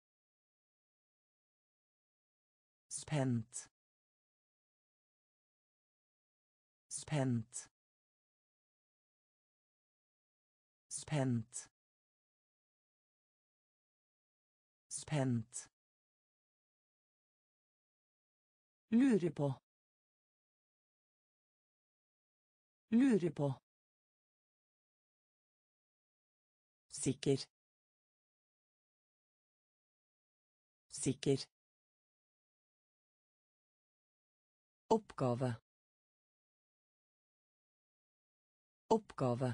Spent. Spent. Spent. Spent. Lure på. Lure på. Sikker. Sikker. Oppgave. Oppgave.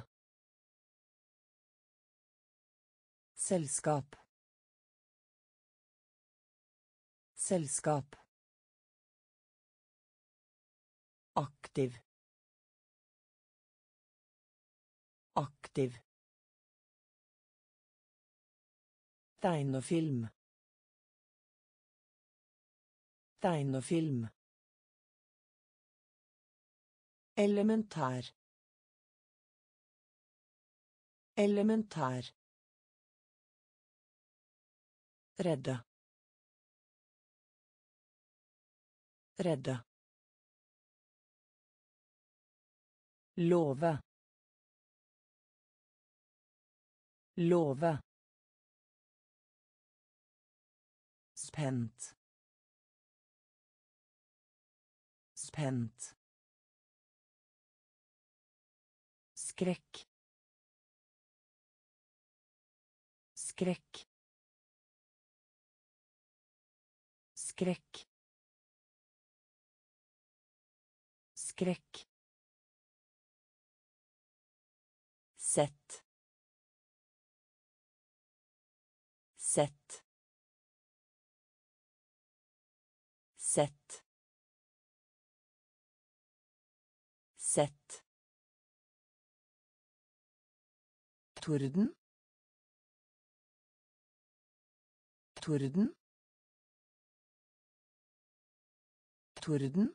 Selskap. Selskap. Aktiv. Aktiv. Tegnefilm. Tegnefilm. Elementær. Elementær. Redde. Redde. Love. Love. Spent. Spent. skrekk, skrekk, skrekk, skrekk, sett, sett, sett, sett, torden, torden, torden,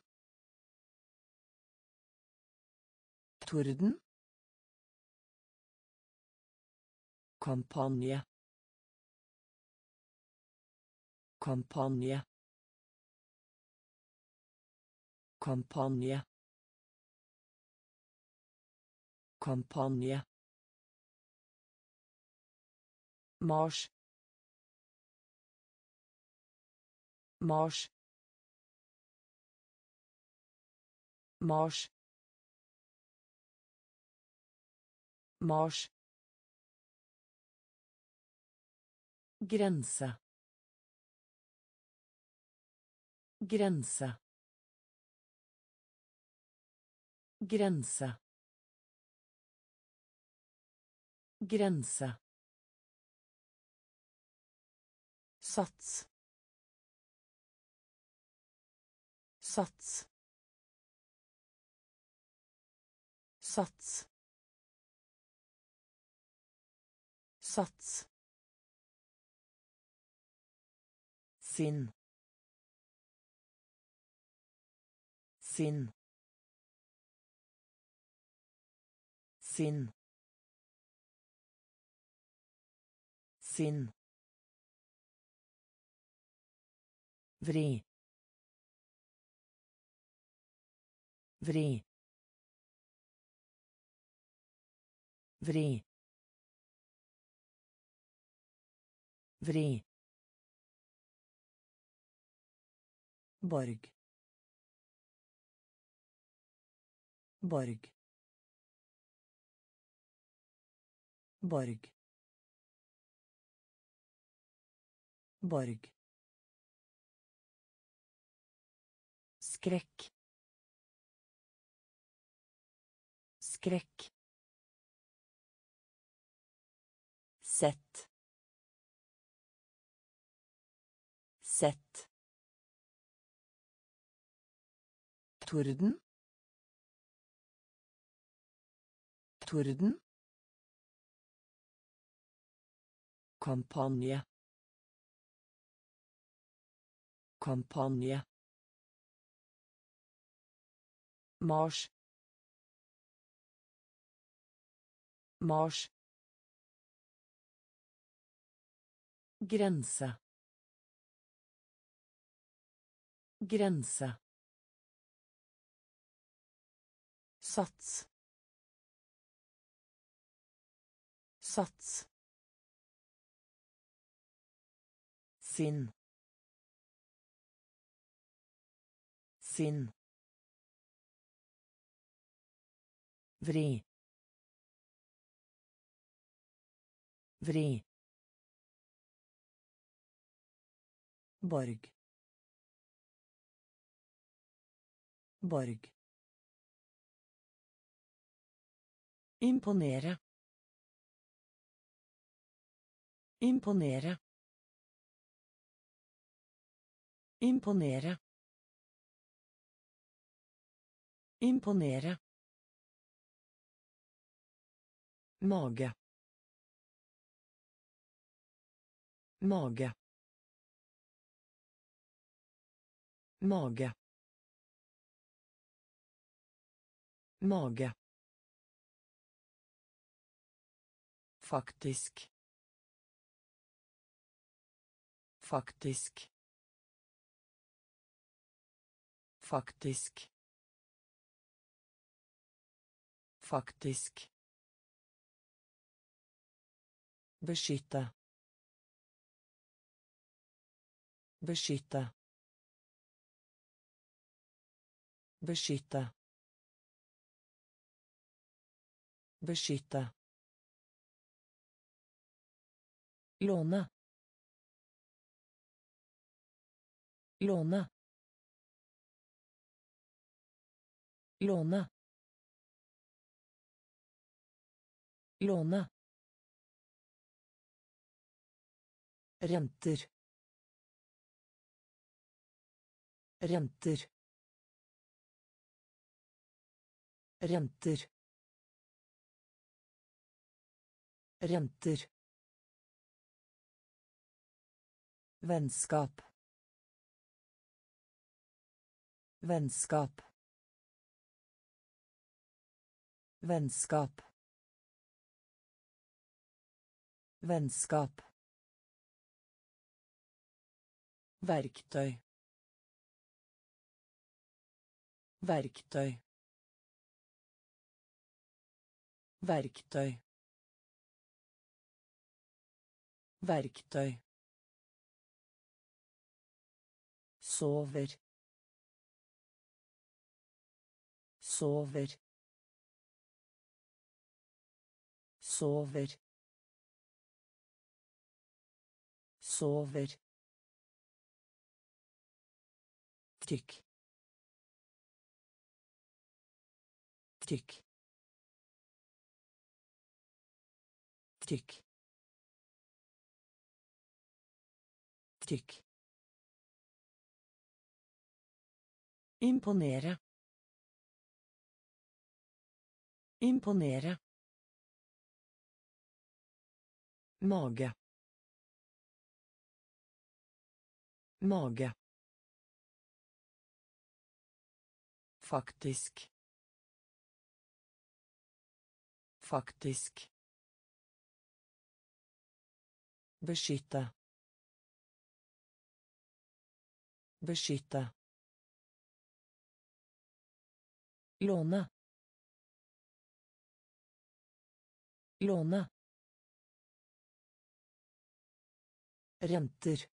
torden, kampanje, kampanje, kampanje, kampanje, Mars, Mars, Mars, Mars, grense, grense, grense, grense, sats, sats, sats, sats, sinn, sinn, sinn, sinn, vri, vri, vri, vri, borg, borg, borg, borg, skrekk, skrekk, sett, sett, torden, torden, kampanje, kampanje, Mars, Mars, grense, grense, sats, sats, sinn, sinn, vri, vri, borg, borg, imponere, imponere, imponere, imponere, mage, mage, mage, mage, faktisk, faktisk, faktisk, faktisk, beskytte, beskytte, beskytte, Beskytte. Låne. Låne. Låne. Låne. Renter. Renter. Renter. Renter. Vennskap. Vennskap. Vennskap. Vennskap. Verktøy. Verktøy. Verktøy. Verktøy. Sover. Sover. Sover. Sover. Trykk. Trykk. Trykk. Trykk. Imponere. Imponere. Mage. Mage. Faktisk. Faktisk. Beskytte. Beskytte. Låne. Låne. Renter.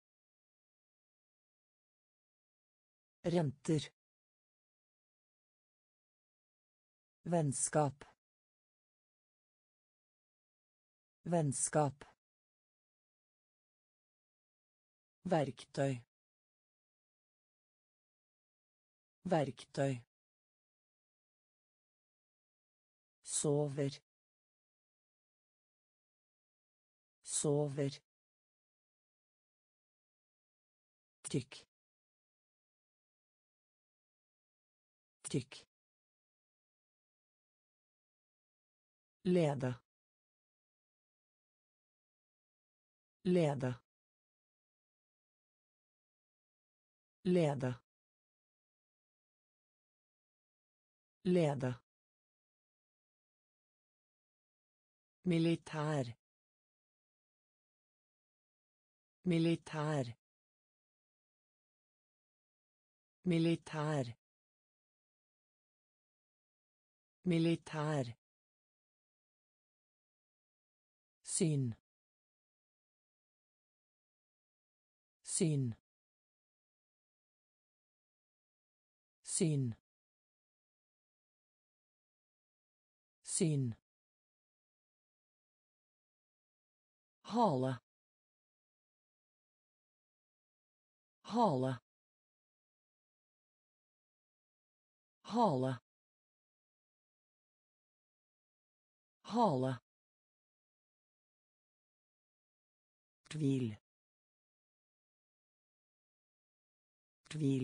Renter. Vennskap. Vennskap. Verktøy. Verktøy. Sover. Sover. Trykk. Trykk. Lede. Lede. Lede. Lede. Militær. Militær. Militær. Militær. Syn. Syn. Syn. Syn. Hale. Hale. Hale. Hale. Tvil. Tvil.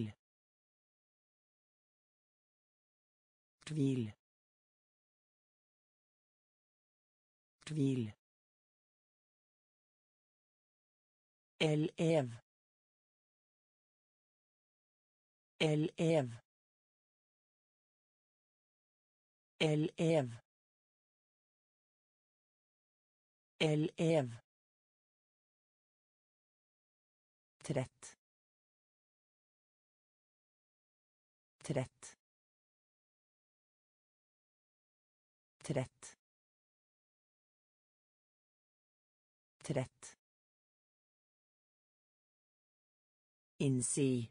Tvil. Tvil. Elev. Elev. Elev. Elev. Trett. Trett. Trett. Trett. Innsi.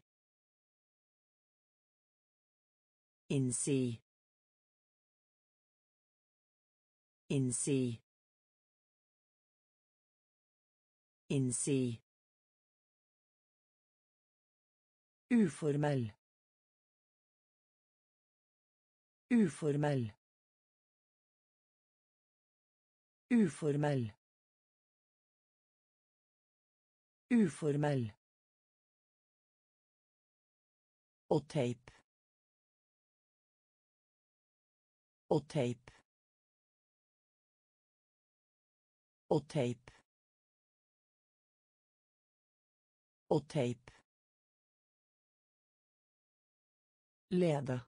Innsi. Innsi. Innsi. Uformell. Uformell. Uformell. Uformell. Og tape. Og tape. Og tape. Og tape. Lede.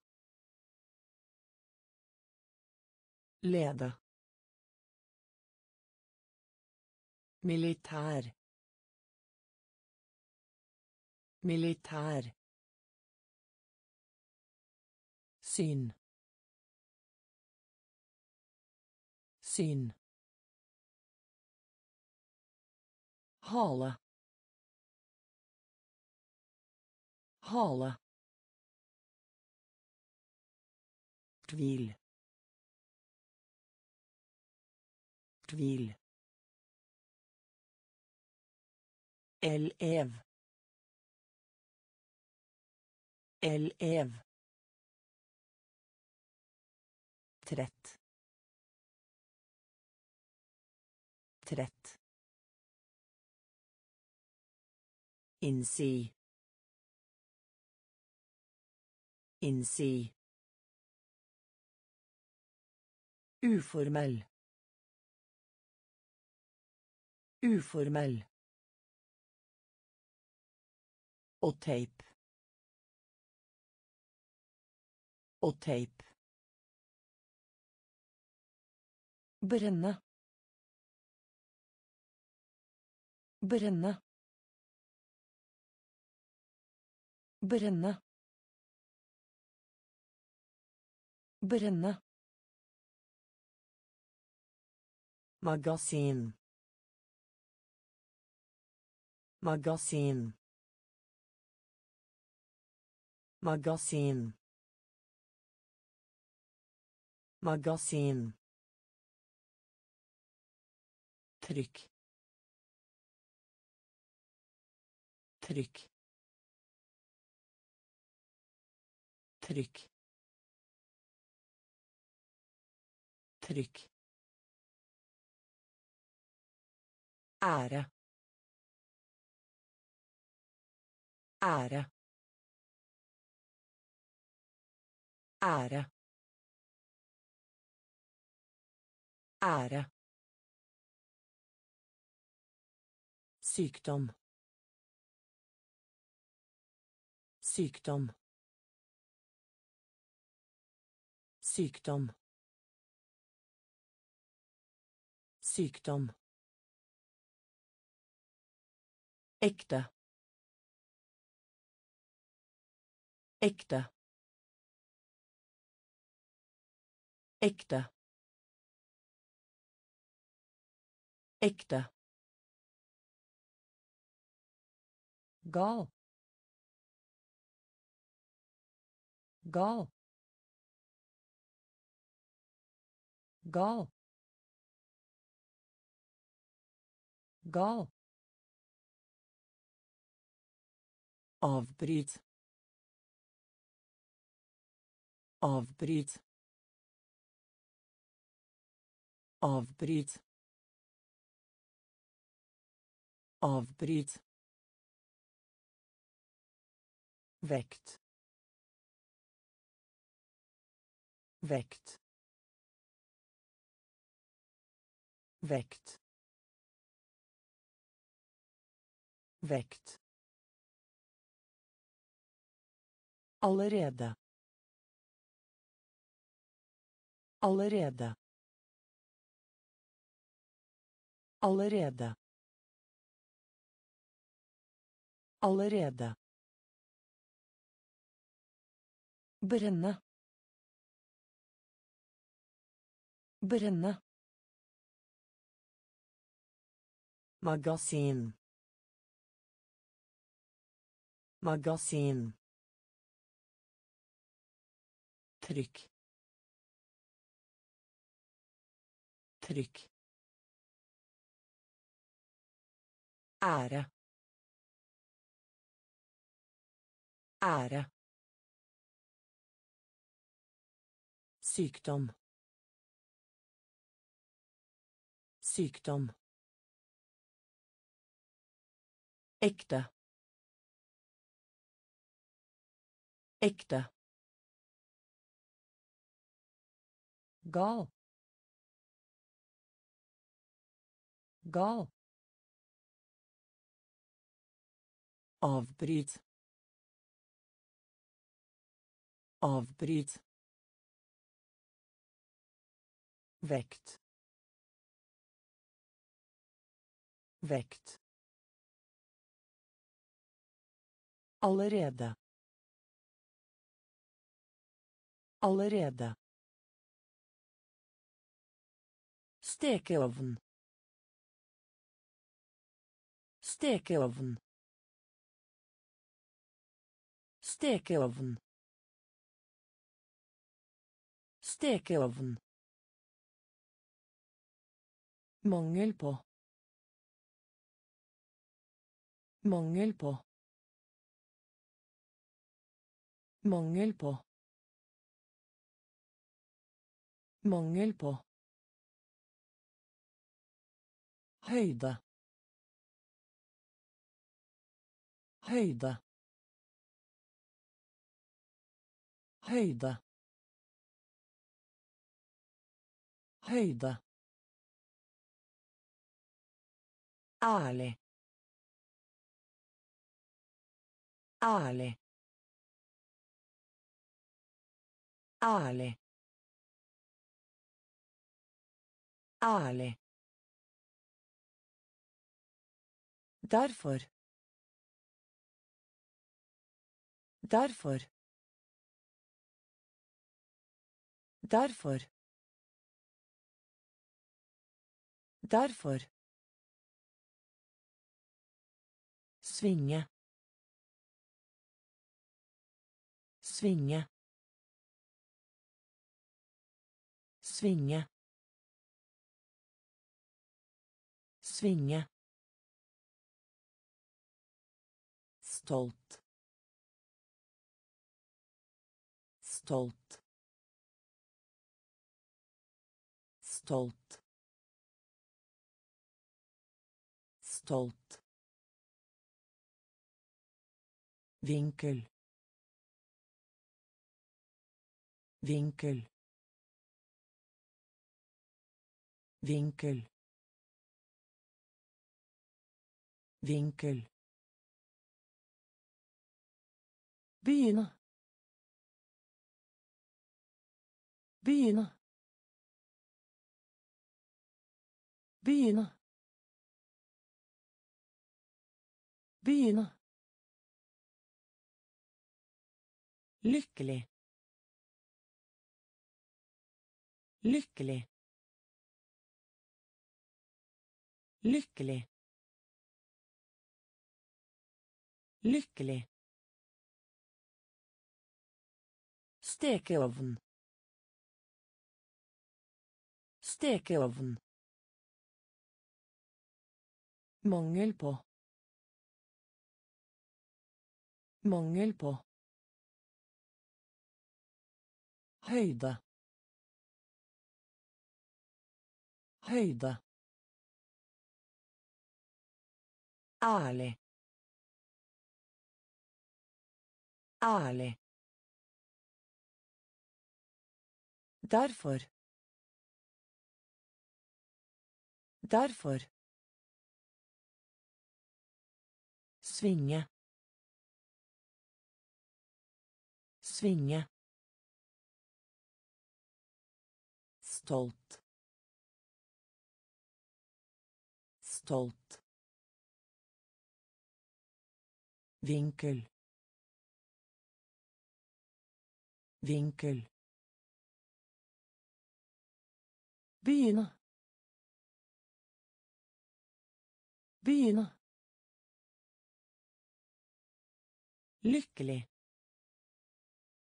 Lede. Militær. Militær. Syn. Syn. Hale. Hale. Tvil. Tvil. Elev. Elev. Trett. Trett. Innsi. Innsi. Uformell. Uformell. Og tape. Og tape. Brenne. Brenne. Brenne. Brenne. Magasin. Magasin. Magasin. Magasin. Trykk. Trykk. Trykk. Trykk. Ære. Ære. Ære. Ære. Sykdom. Sykdom. Sykdom. Sykdom. Ekte. Ekte. Ekte. Ekte. Gal. Gal. Gal. Gal. Avbryt. Avbryt. Avbryt. Avbryt. Vekt. Vekt. Vekt. Vekt. Allerede. Allerede. Allerede. Allerede. Brenne. Brenne. Magasin. Magasin. Trykk. Trykk. Ære. Ære. Sykdom. Sykdom. Ekte. Ekte. Gal. Gal. Avbryt. Avbryt. Vekt. Vekt. Allerede. Allerede. Stekeovn. Stekeovn. Stekeovn. Stekeovn. Mangel på. Mangel på. Mangel på. Mangel på. Høyde. Høyde. Høyde. Høyde. Ærlig. Ærlig. Ærlig. Ærlig. Derfor. Derfor. Derfor. Derfor. Svinge. Svinge. Svinge. Svinge. Stolt. Stolt. Stolt. Stolt. Vinkel. Vinkel. Vinkel. Vinkel. Begynne. Begynne. Begynne. Begynne. Lykkelig. Lykkelig. Lykkelig. Lykkelig. Stekeovn. Stekeovn. Mangel på. Mangel på. Høyde. Høyde. Ærlig. Ærlig. Derfor. Derfor. Svinge. Svinge. Stolt. Stolt. Vinkel. Vinkel. Begynne. Begynne. Lykkelig.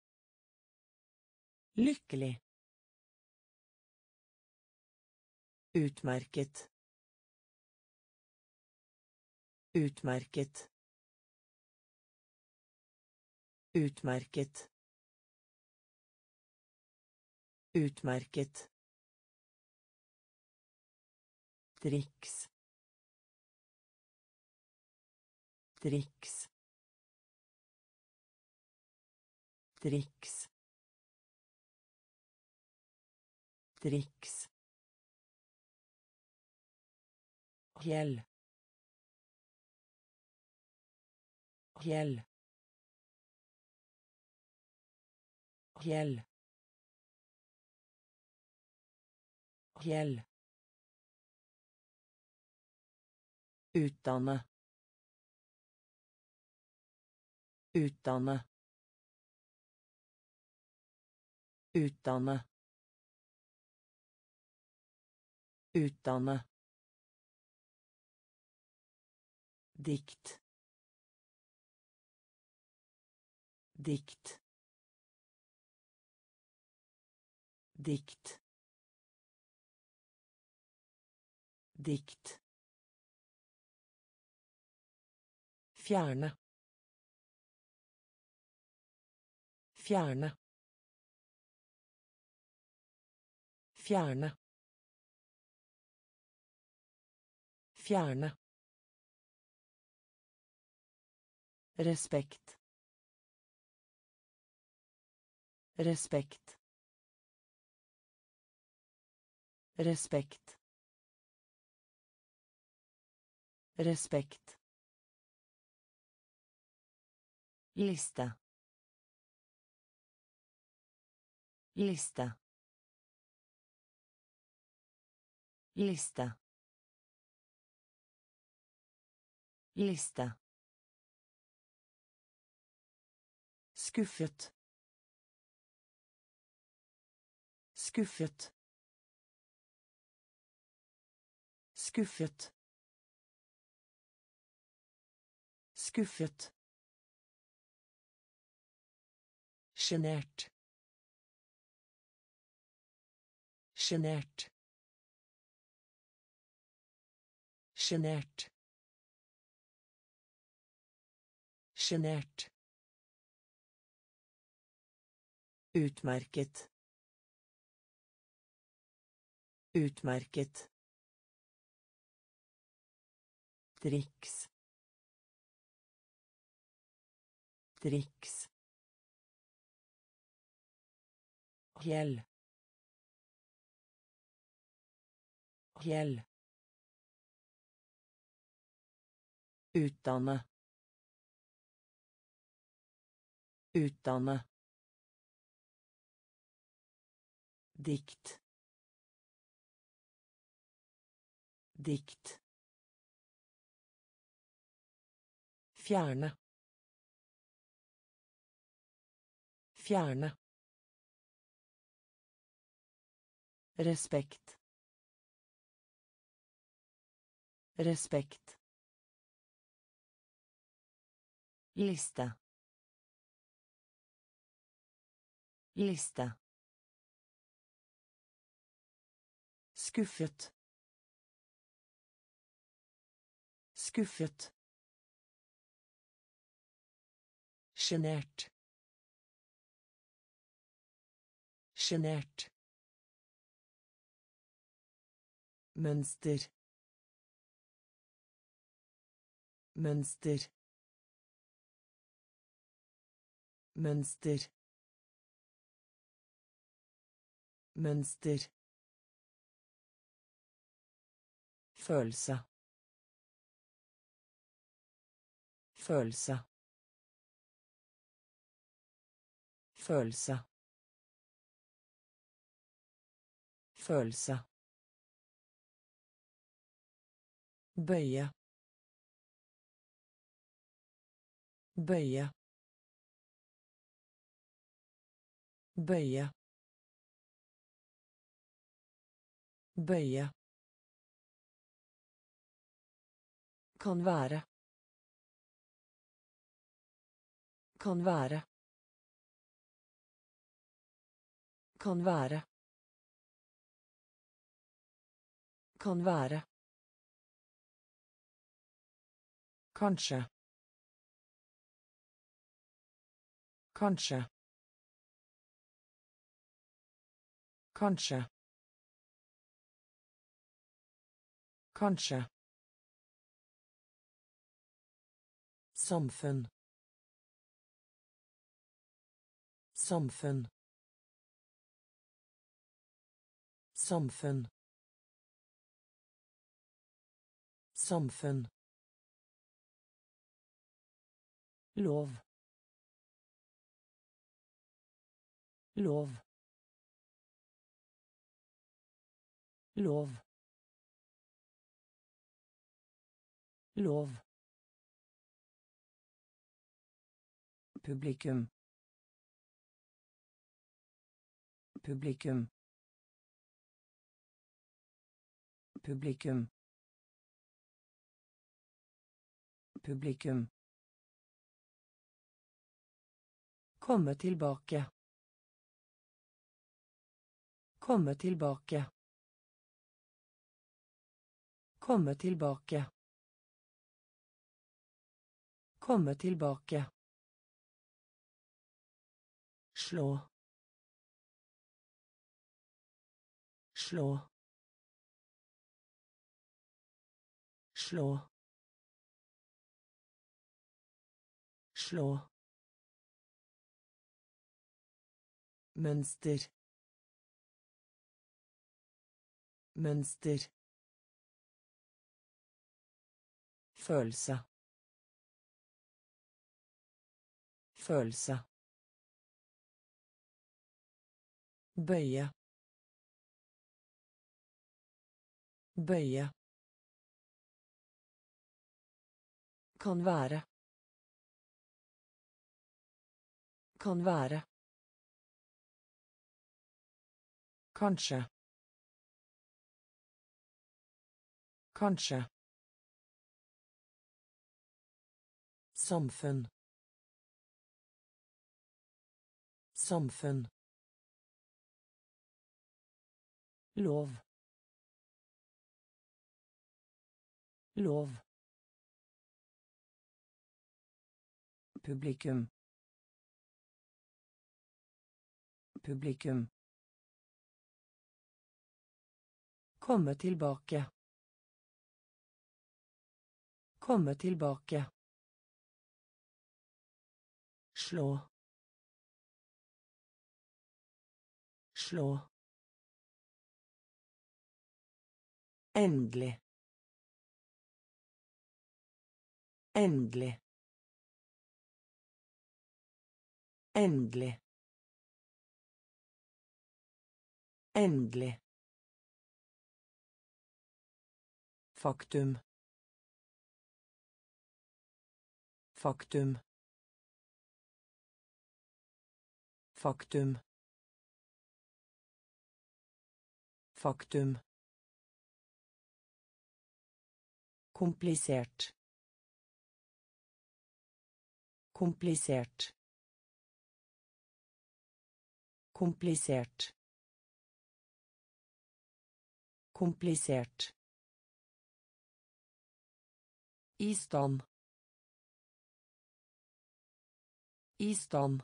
Lykkelig. Utmärket. Utmärket. Utmärket. Utmärket. Dricks. Dricks. Dricks. Dricks. Hjäll. Hjäll. Hjäll. Hjäll. Utdanne. Utdanne. Utdanne. Utdanne. Dikt. Dikt. Dikt. Dikt. Fjerne. Fjerne. Fjerne. Fjerne. Respekt. Respekt. Respekt. Respekt. Lista. Lista. Lista. Lista. Skuffet. Skuffet. Skuffet. Skuffet. Genert. Genert. Genert. Genert. Utmärket. Utmärket. Dricks. Dricks. Hjäll. Hjäll. Utdanne. Utdanne. Dikt. Dikt. Fjerne. Fjerne. Respekt. Respekt. Lista. Lista. Skuffet. Skuffet. Genert. Genert. Mønster. Mønster. Mønster. Mønster. Følelse. Følelse. Følelse. Følelse. Bøye. Bøye. Bøye. Bøye. Kan være. Kan være. Kan være. Kan være. Kanskje. Kanskje. Kanskje. Kanskje. Samfunn. Samfunn. Samfunn. Samfunn. Lov. Lov. Lov. Lov. Publikum. Publikum. Publikum. Publikum. Komme tilbake. Komme tilbake. Komme tilbake. Komme tilbake. Slå. Slå. Slå. Slå. Mønster. Mønster. Følelse. Følelse. Bøye. Bøye. Kan være. Kan være. Kanskje. Kanskje. Samfunn. Samfunn. Lov. Lov. Publikum. Publikum. Komme tilbake. Komme tilbake. Slå. Slå. Endelig. Endelig. Endelig. Endelig. Faktum. Faktum. Faktum. Faktum. Komplisert. Komplisert. Komplisert. Komplisert. I stand. I stand.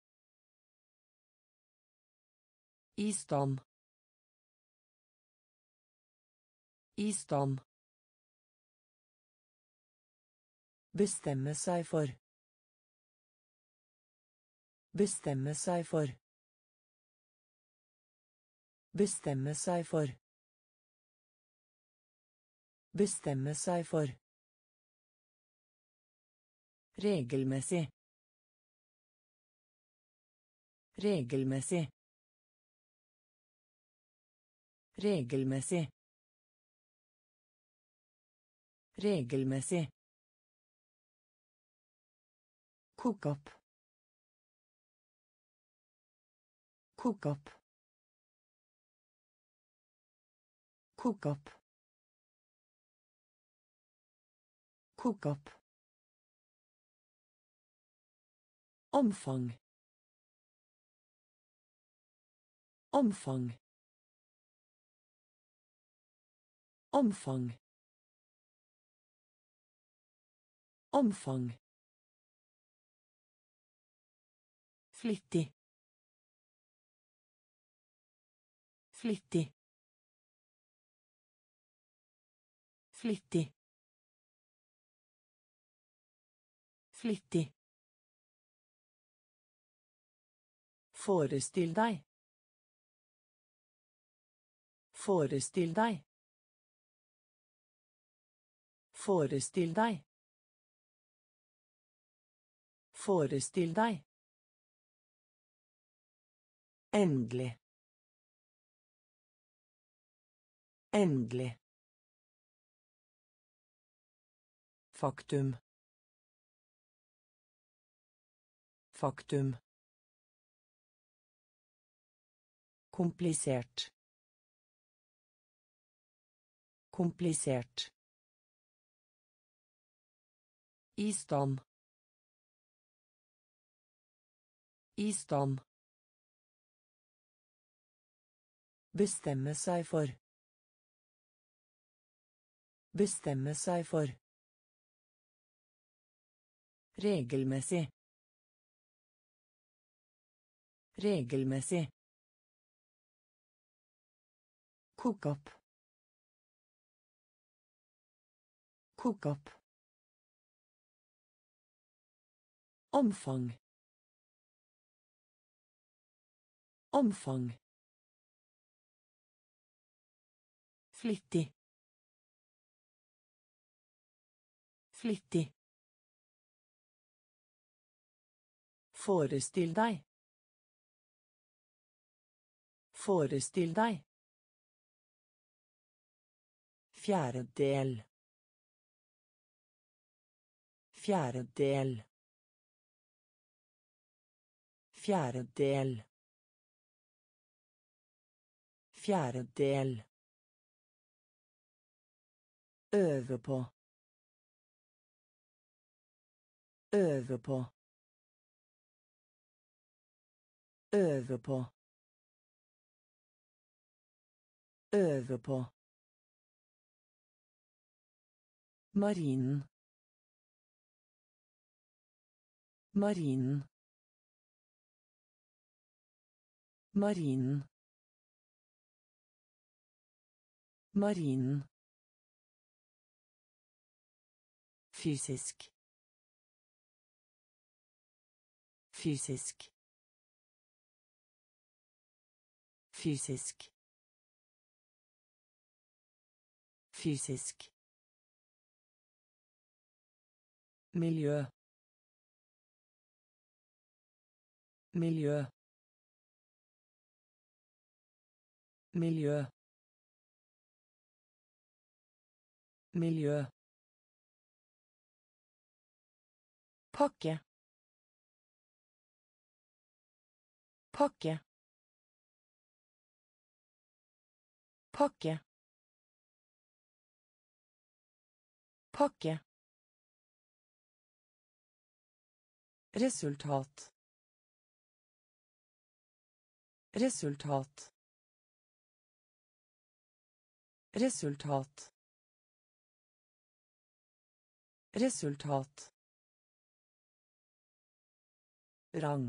I stand. I stand. Bestemme seg for. Bestemme seg for. Bestemme seg for. Bestemme seg for. Regelmessig. Regelmessig. Regelmessig. Regelmessig. Kok opp. Kok opp. Kok opp. Kok opp. Omfang. Omfang. Omfang. Omfang. Flittig. Flittig. Flittig. Flittig. Forestill deg. Forestill deg. Forestill deg. Forestill deg. Endelig. Endelig. Faktum. Faktum. Komplisert. Komplisert. I stand. I stand. Bestemme seg for. Bestemme seg for. Regelmessig. Regelmessig. Koke opp. Koke opp. Omfang. Omfang. Flittig. Flittig. Forestill deg. Forestill deg. Fjerdedel. Fjerdedel. Fjerdedel. Fjerdedel. Øve på. Øve på. Øve på. Øve på. Marinen. Marinen. Marinen. Marinen. Fysisk. Fysisk. Fysisk. Fysisk. Miljø. Miljø. Miljø. Miljø. Pakke. Pakke. Pakke. Pakke. Resultat. Resultat. Resultat. Resultat. Rang.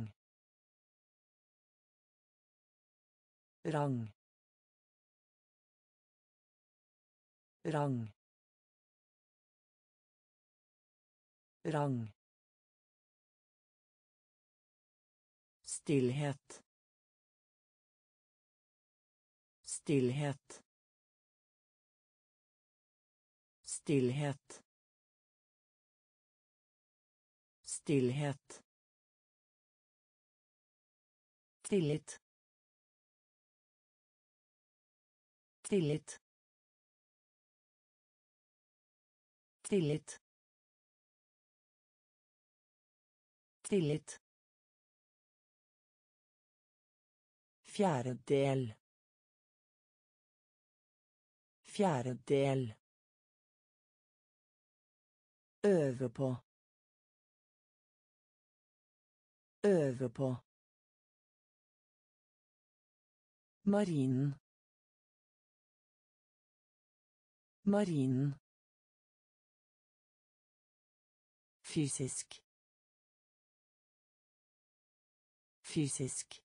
Rang. Rang. Rang. Stillhet. Stillhet. Stillhet. Stillhet. Tillit. Tillit. Tillit. Tillit. Fjerdedel. Fjerdedel. Øve på. Øve på. Marinen. Marinen. Fysisk. Fysisk.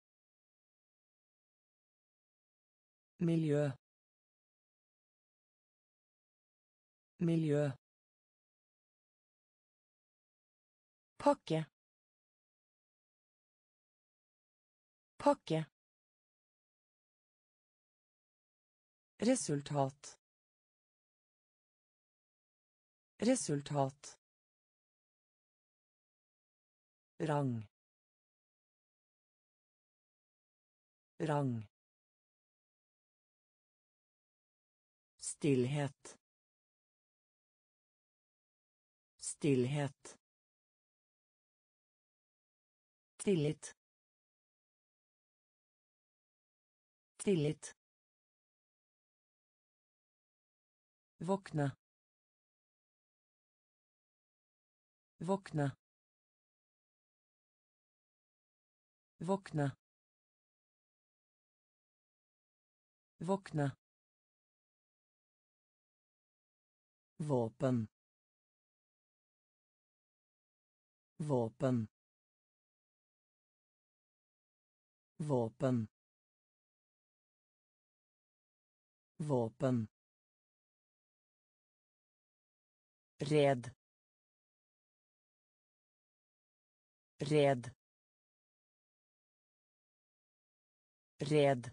Miljö. Miljö. Pakke. Pakke. Resultat. Resultat. Rang. Rang. Stillhet. Stillhet. Tillit. Tillit. Våkne. Våkne. Våkne. Våkne. Våpen. Våpen. Våpen. Våpen. Red. Red. Red.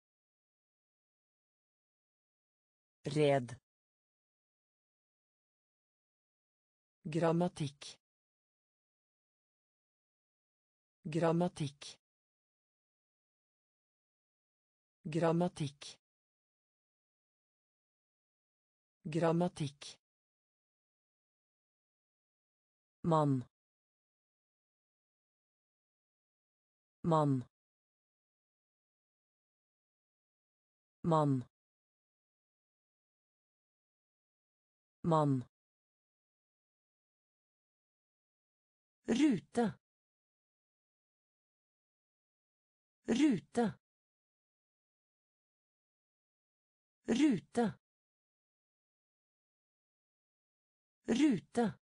Red. Grammatikk. Grammatikk. Grammatikk. Grammatikk. Mann. Mann. Mann. Mann. Rute. Rute. Rute. Rute.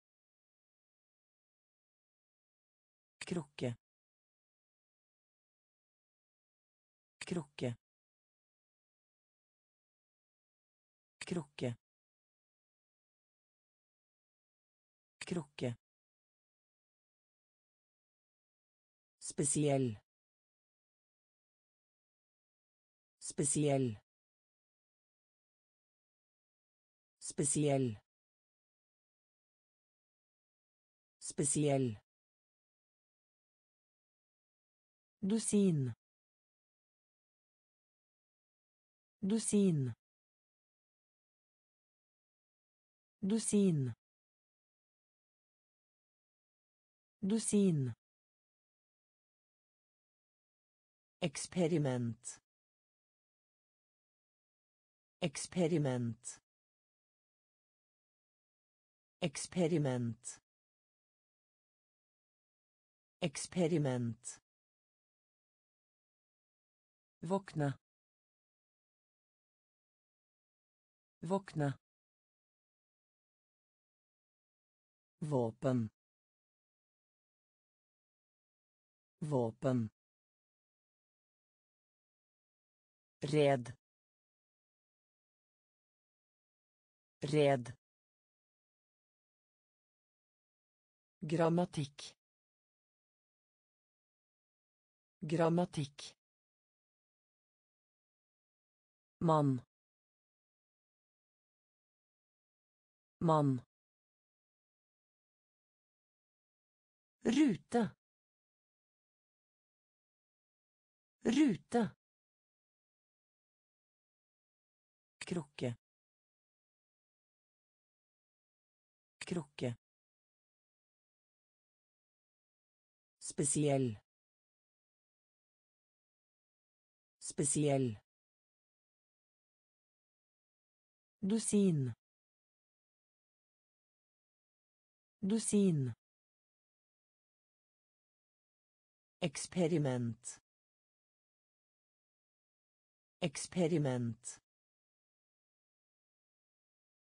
Krukke. Krukke. Krukke. Krukke. Spesiell. Spesiell. Spesiell. Spesiell. Dusin. Dusin. Dusin. Dusin. Experiment. Experiment. Experiment. Experiment. Våkne. Våkne. Våpen. Våpen. Red. Red. Grammatikk. Grammatikk. Mann. Mann. Rute. Rute. Krukke. Krukke. Spesiell. Spesiell. Dusin. Dusin. Experiment. Experiment.